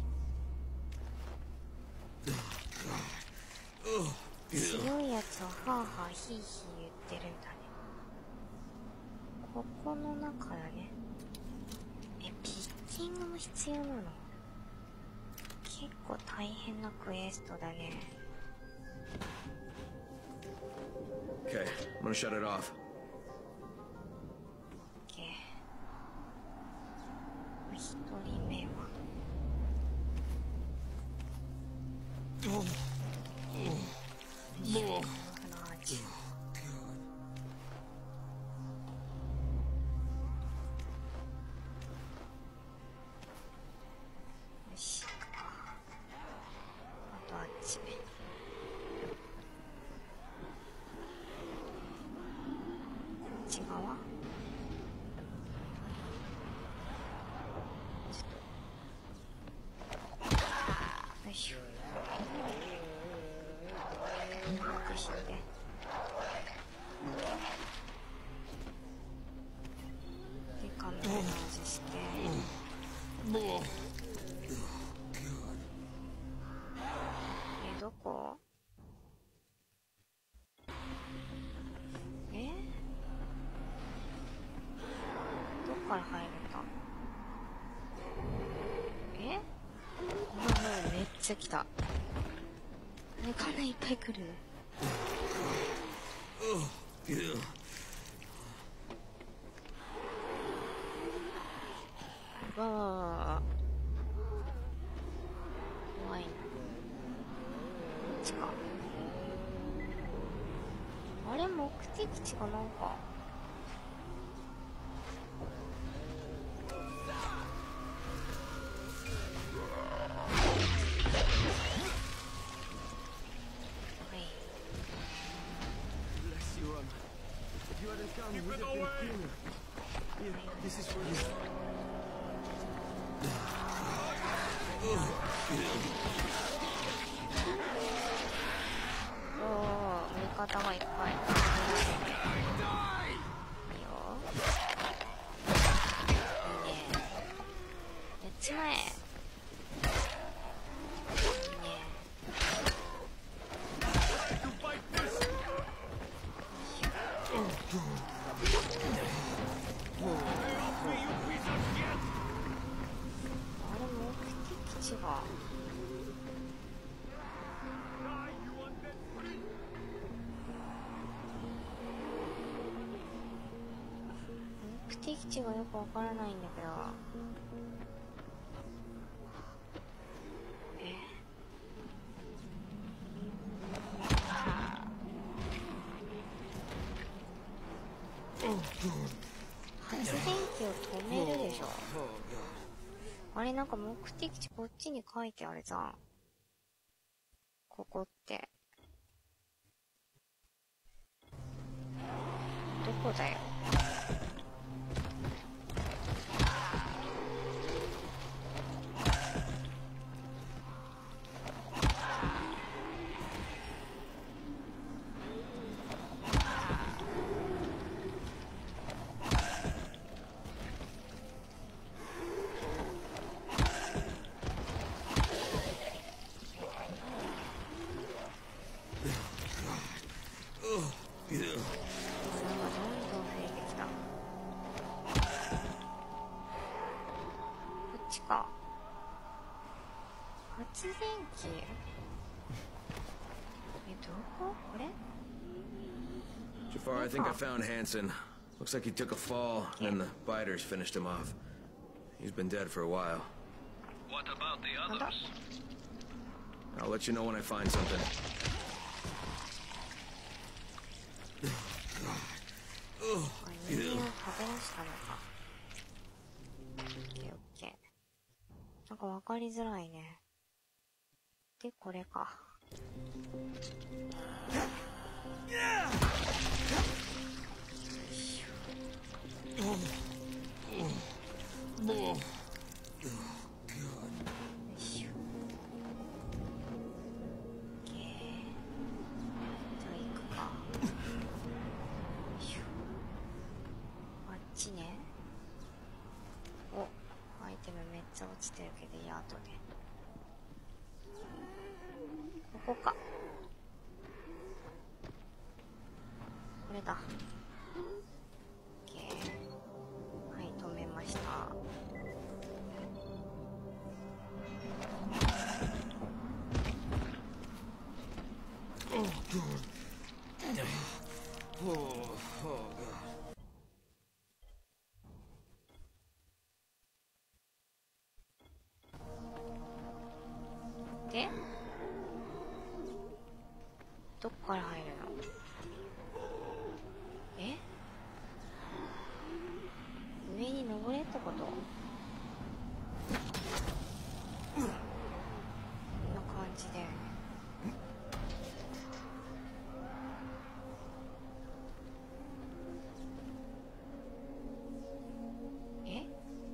強いやつはハーハーヒーヒー言ってるんだね。ここの中だね。え、ピッキングも必要なの？結構大変なクエストだね。 Okay, I'm gonna shut it off. Okay. 一人目は。もう。もう。から入るんだ。え？もうめっちゃ来た。え、かなりいっぱい来る。わわわわ。怖いな。こっちか。あれ、目的地がなんか。 This is for you. おお、味方がいっぱい。いいよ。いいね。やっちまえ。いいね。あれ目的地が的地がよくわからないんだけど。え？発電機を止めるでしょ。あれ、なんか目的地こっちに書いてあるじゃん。ここって。どこだよ。 Jafar, I think I found Hansen. Looks like he took a fall, and the biters finished him off. He's been dead for a while. What about the others? I'll let you know when I find something. Okay. なんかわかりづらいね。で、これか。落ちてるけどいいや、後で。ここか。これだ。OK。はい、止めました。で、どっから入るの？え？上に登れってこと？こんな感じで。え？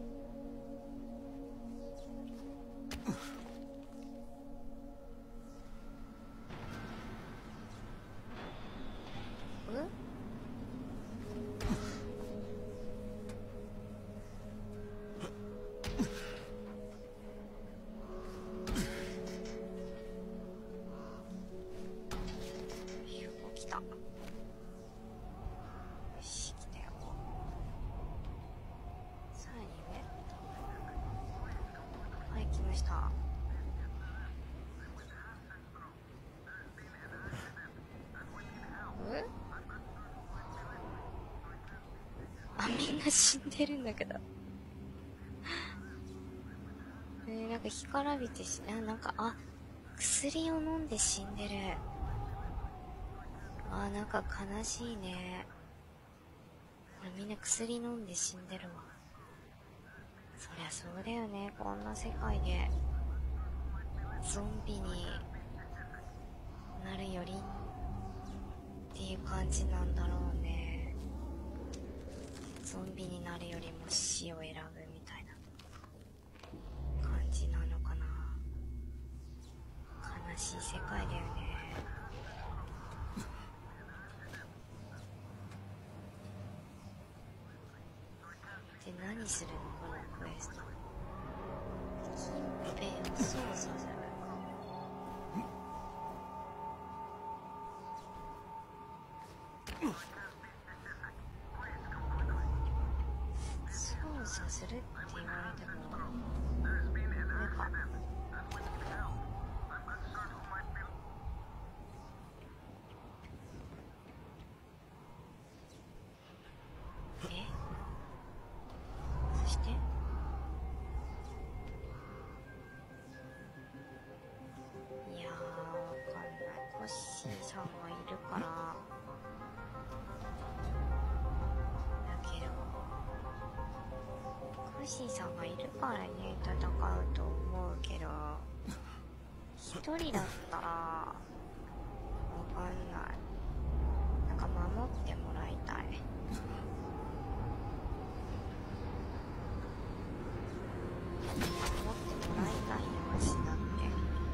みんな死んでるんだけどえー、なんか干からびてし、あ、なんか、あ、薬を飲んで死んでる。あ、なんか悲しいね。みんな薬飲んで死んでるわ。そりゃそうだよね、こんな世界でゾンビになるよりっていう感じなんだろうね。ゾンビになるよりも死を選ぶみたいな感じなのかな。悲しい世界だよね。で、何するのこのクエスト。キーペン操作する。操作するって言われてもこれか。え？ フシさんがいるからね戦うと思うけど、一人だったらわかんない。なんか守ってもらいたい。守ってもらいたいのわしだって。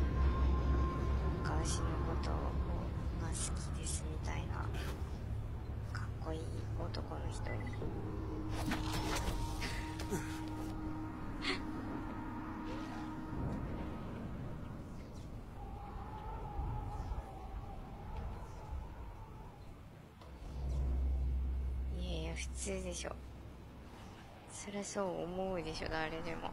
なんかわしのことが好きですみたいなかっこいい男の人にいやいや普通でしょ。そりゃそう思うでしょ誰でも。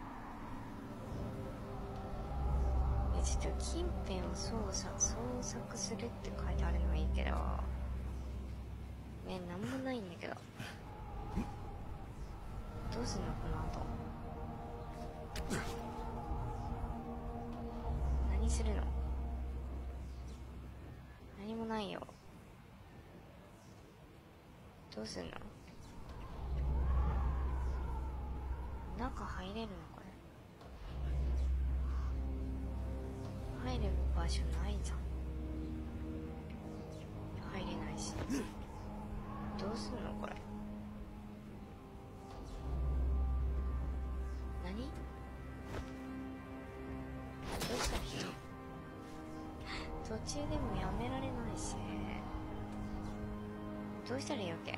えちょっと近辺を捜査捜索するって書いてあるのはいいけどね、なんもないんだけど。どうすんのこの後。何するの。何もないよ。どうすんの。中入れるのこれ。入れる場所ないじゃん。入れないし。どうすんのこれ。何？どうした人？途中でもやめられないし。どうしたらいいわけ？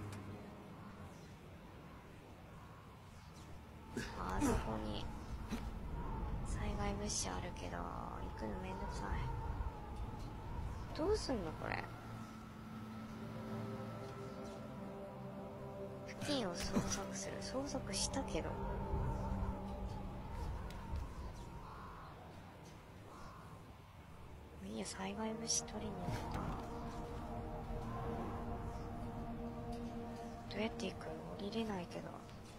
あそこに災害物資あるけど行くのめんどくさい。どうすんのこれ。付近を捜索する。捜索したけどいいや、災害物資取りに行った。どうやって行く？降りれないけど。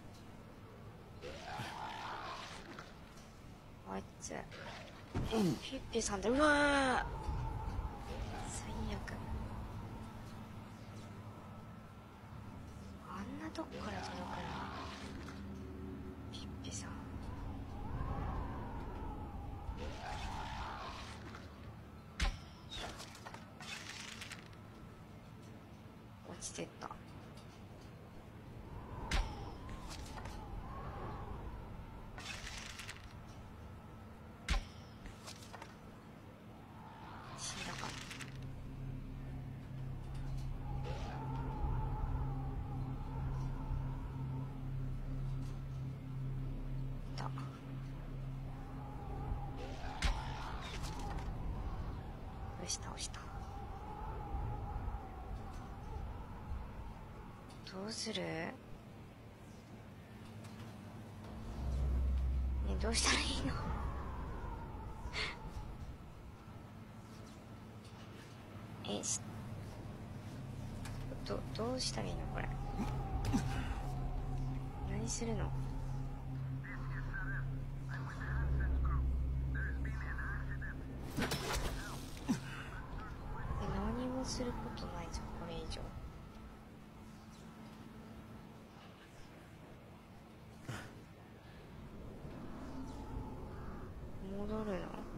あいつピッピさんで、うわー最悪。あんなとこから届くなピッピさん。落ちてった。死んだか。いた。よし倒した。どうする？ねえどうしたらいいの？えしどどうしたらいいのこれ。何するの？え何もすることないぞこれ以上。戻るの？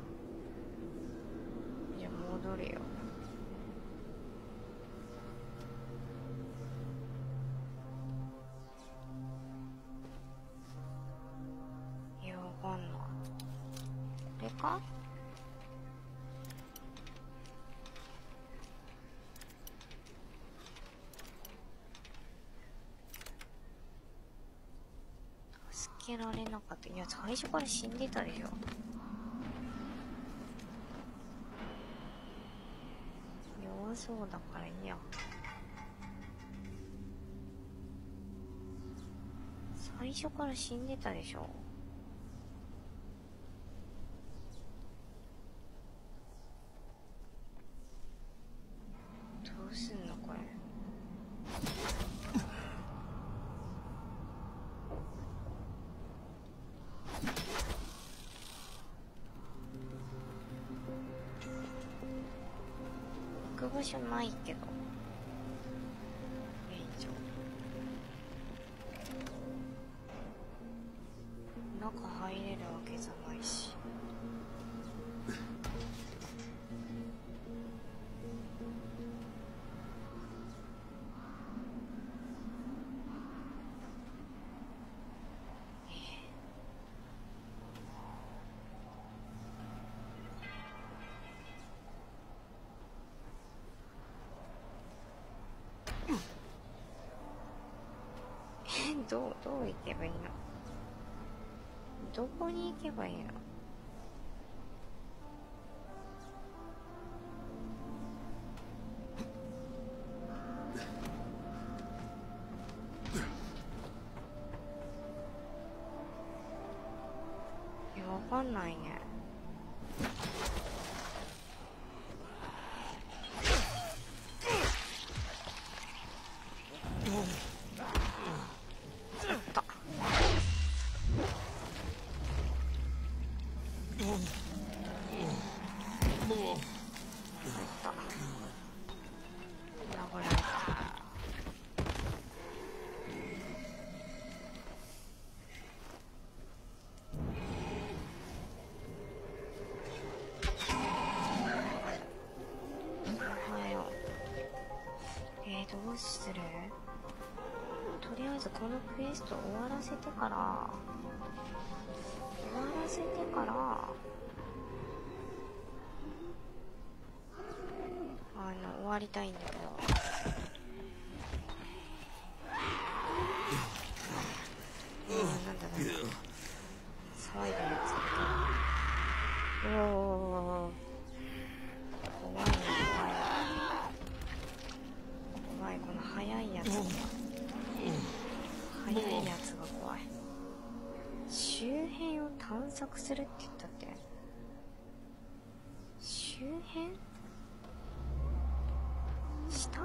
じゃあ戻るよ。いやわかんない。これか？助けられなかった。いや最初から死んでたでしょ。弱そうだからいいや。最初から死んでたでしょ。どうすんのこれ。行く場所ないけど。よいしょ。 入れるわけじゃないし。どう、どう行けばいいの？どこに行けばいいの？いや、わかんないね。どうする？とりあえずこのクエスト終わらせてから終わらせてからあの終わりたいんだけど。うん、なんだなんだ騒いでるやつ。おー、怖いね怖い。怖い、この速いやつ。速いやつが怖い。周辺を探索するって言ったって。周辺？下？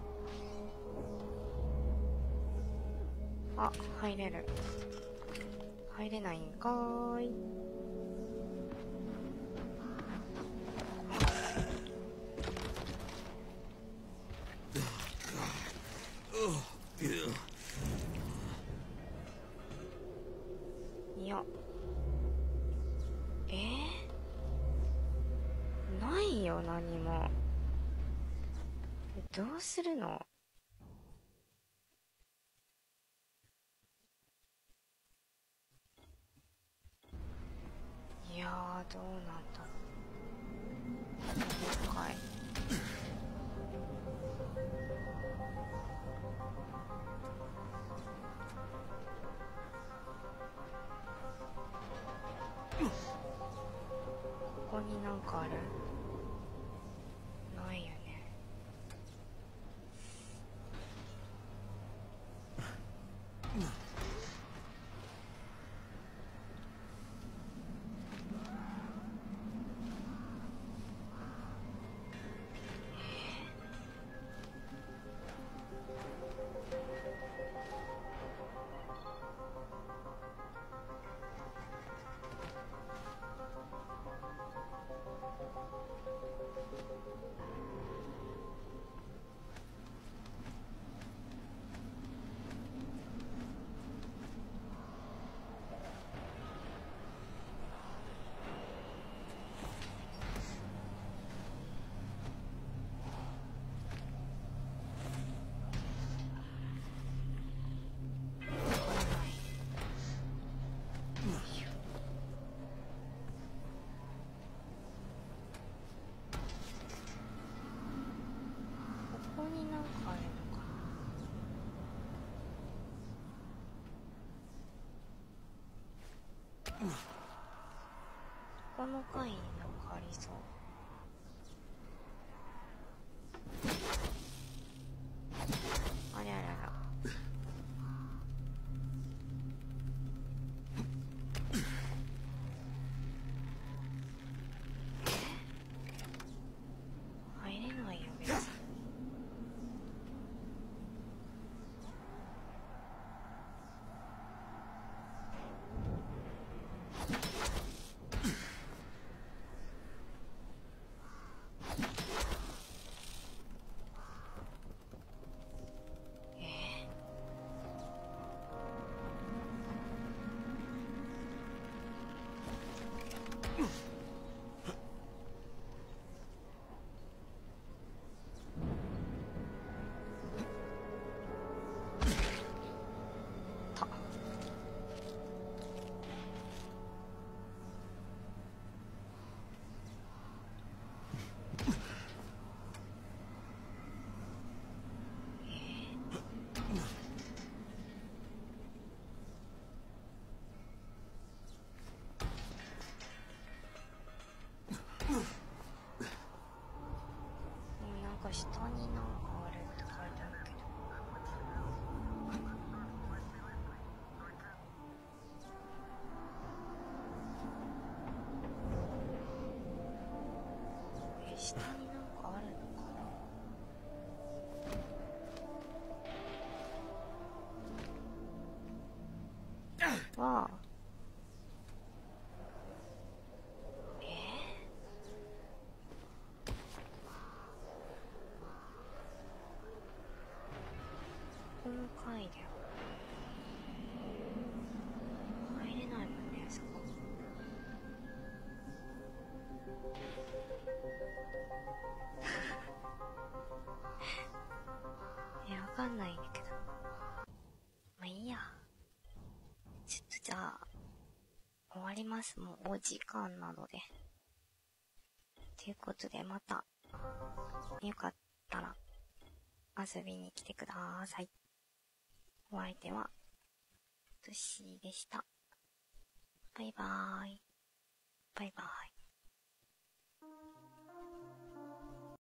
あ、入れる。入れないんかーい。いや、えー、ないよ何も。どうするの？いやー、どうなんだろう。了解。ここになんかある？ないよね。ここになんかあるのかな。この階になんかありそう。あれあれあら。入れないよ別に。 下になんかあるのかな。わあ。えー、この階で入れないもんね、そこ。いや、わかんないんだけど。まあいいや。ちょっとじゃあ、終わります。もうお時間なので。ということで、また、よかったら、遊びに来てください。お相手は、トシでした。バイバーイ。バイバイ。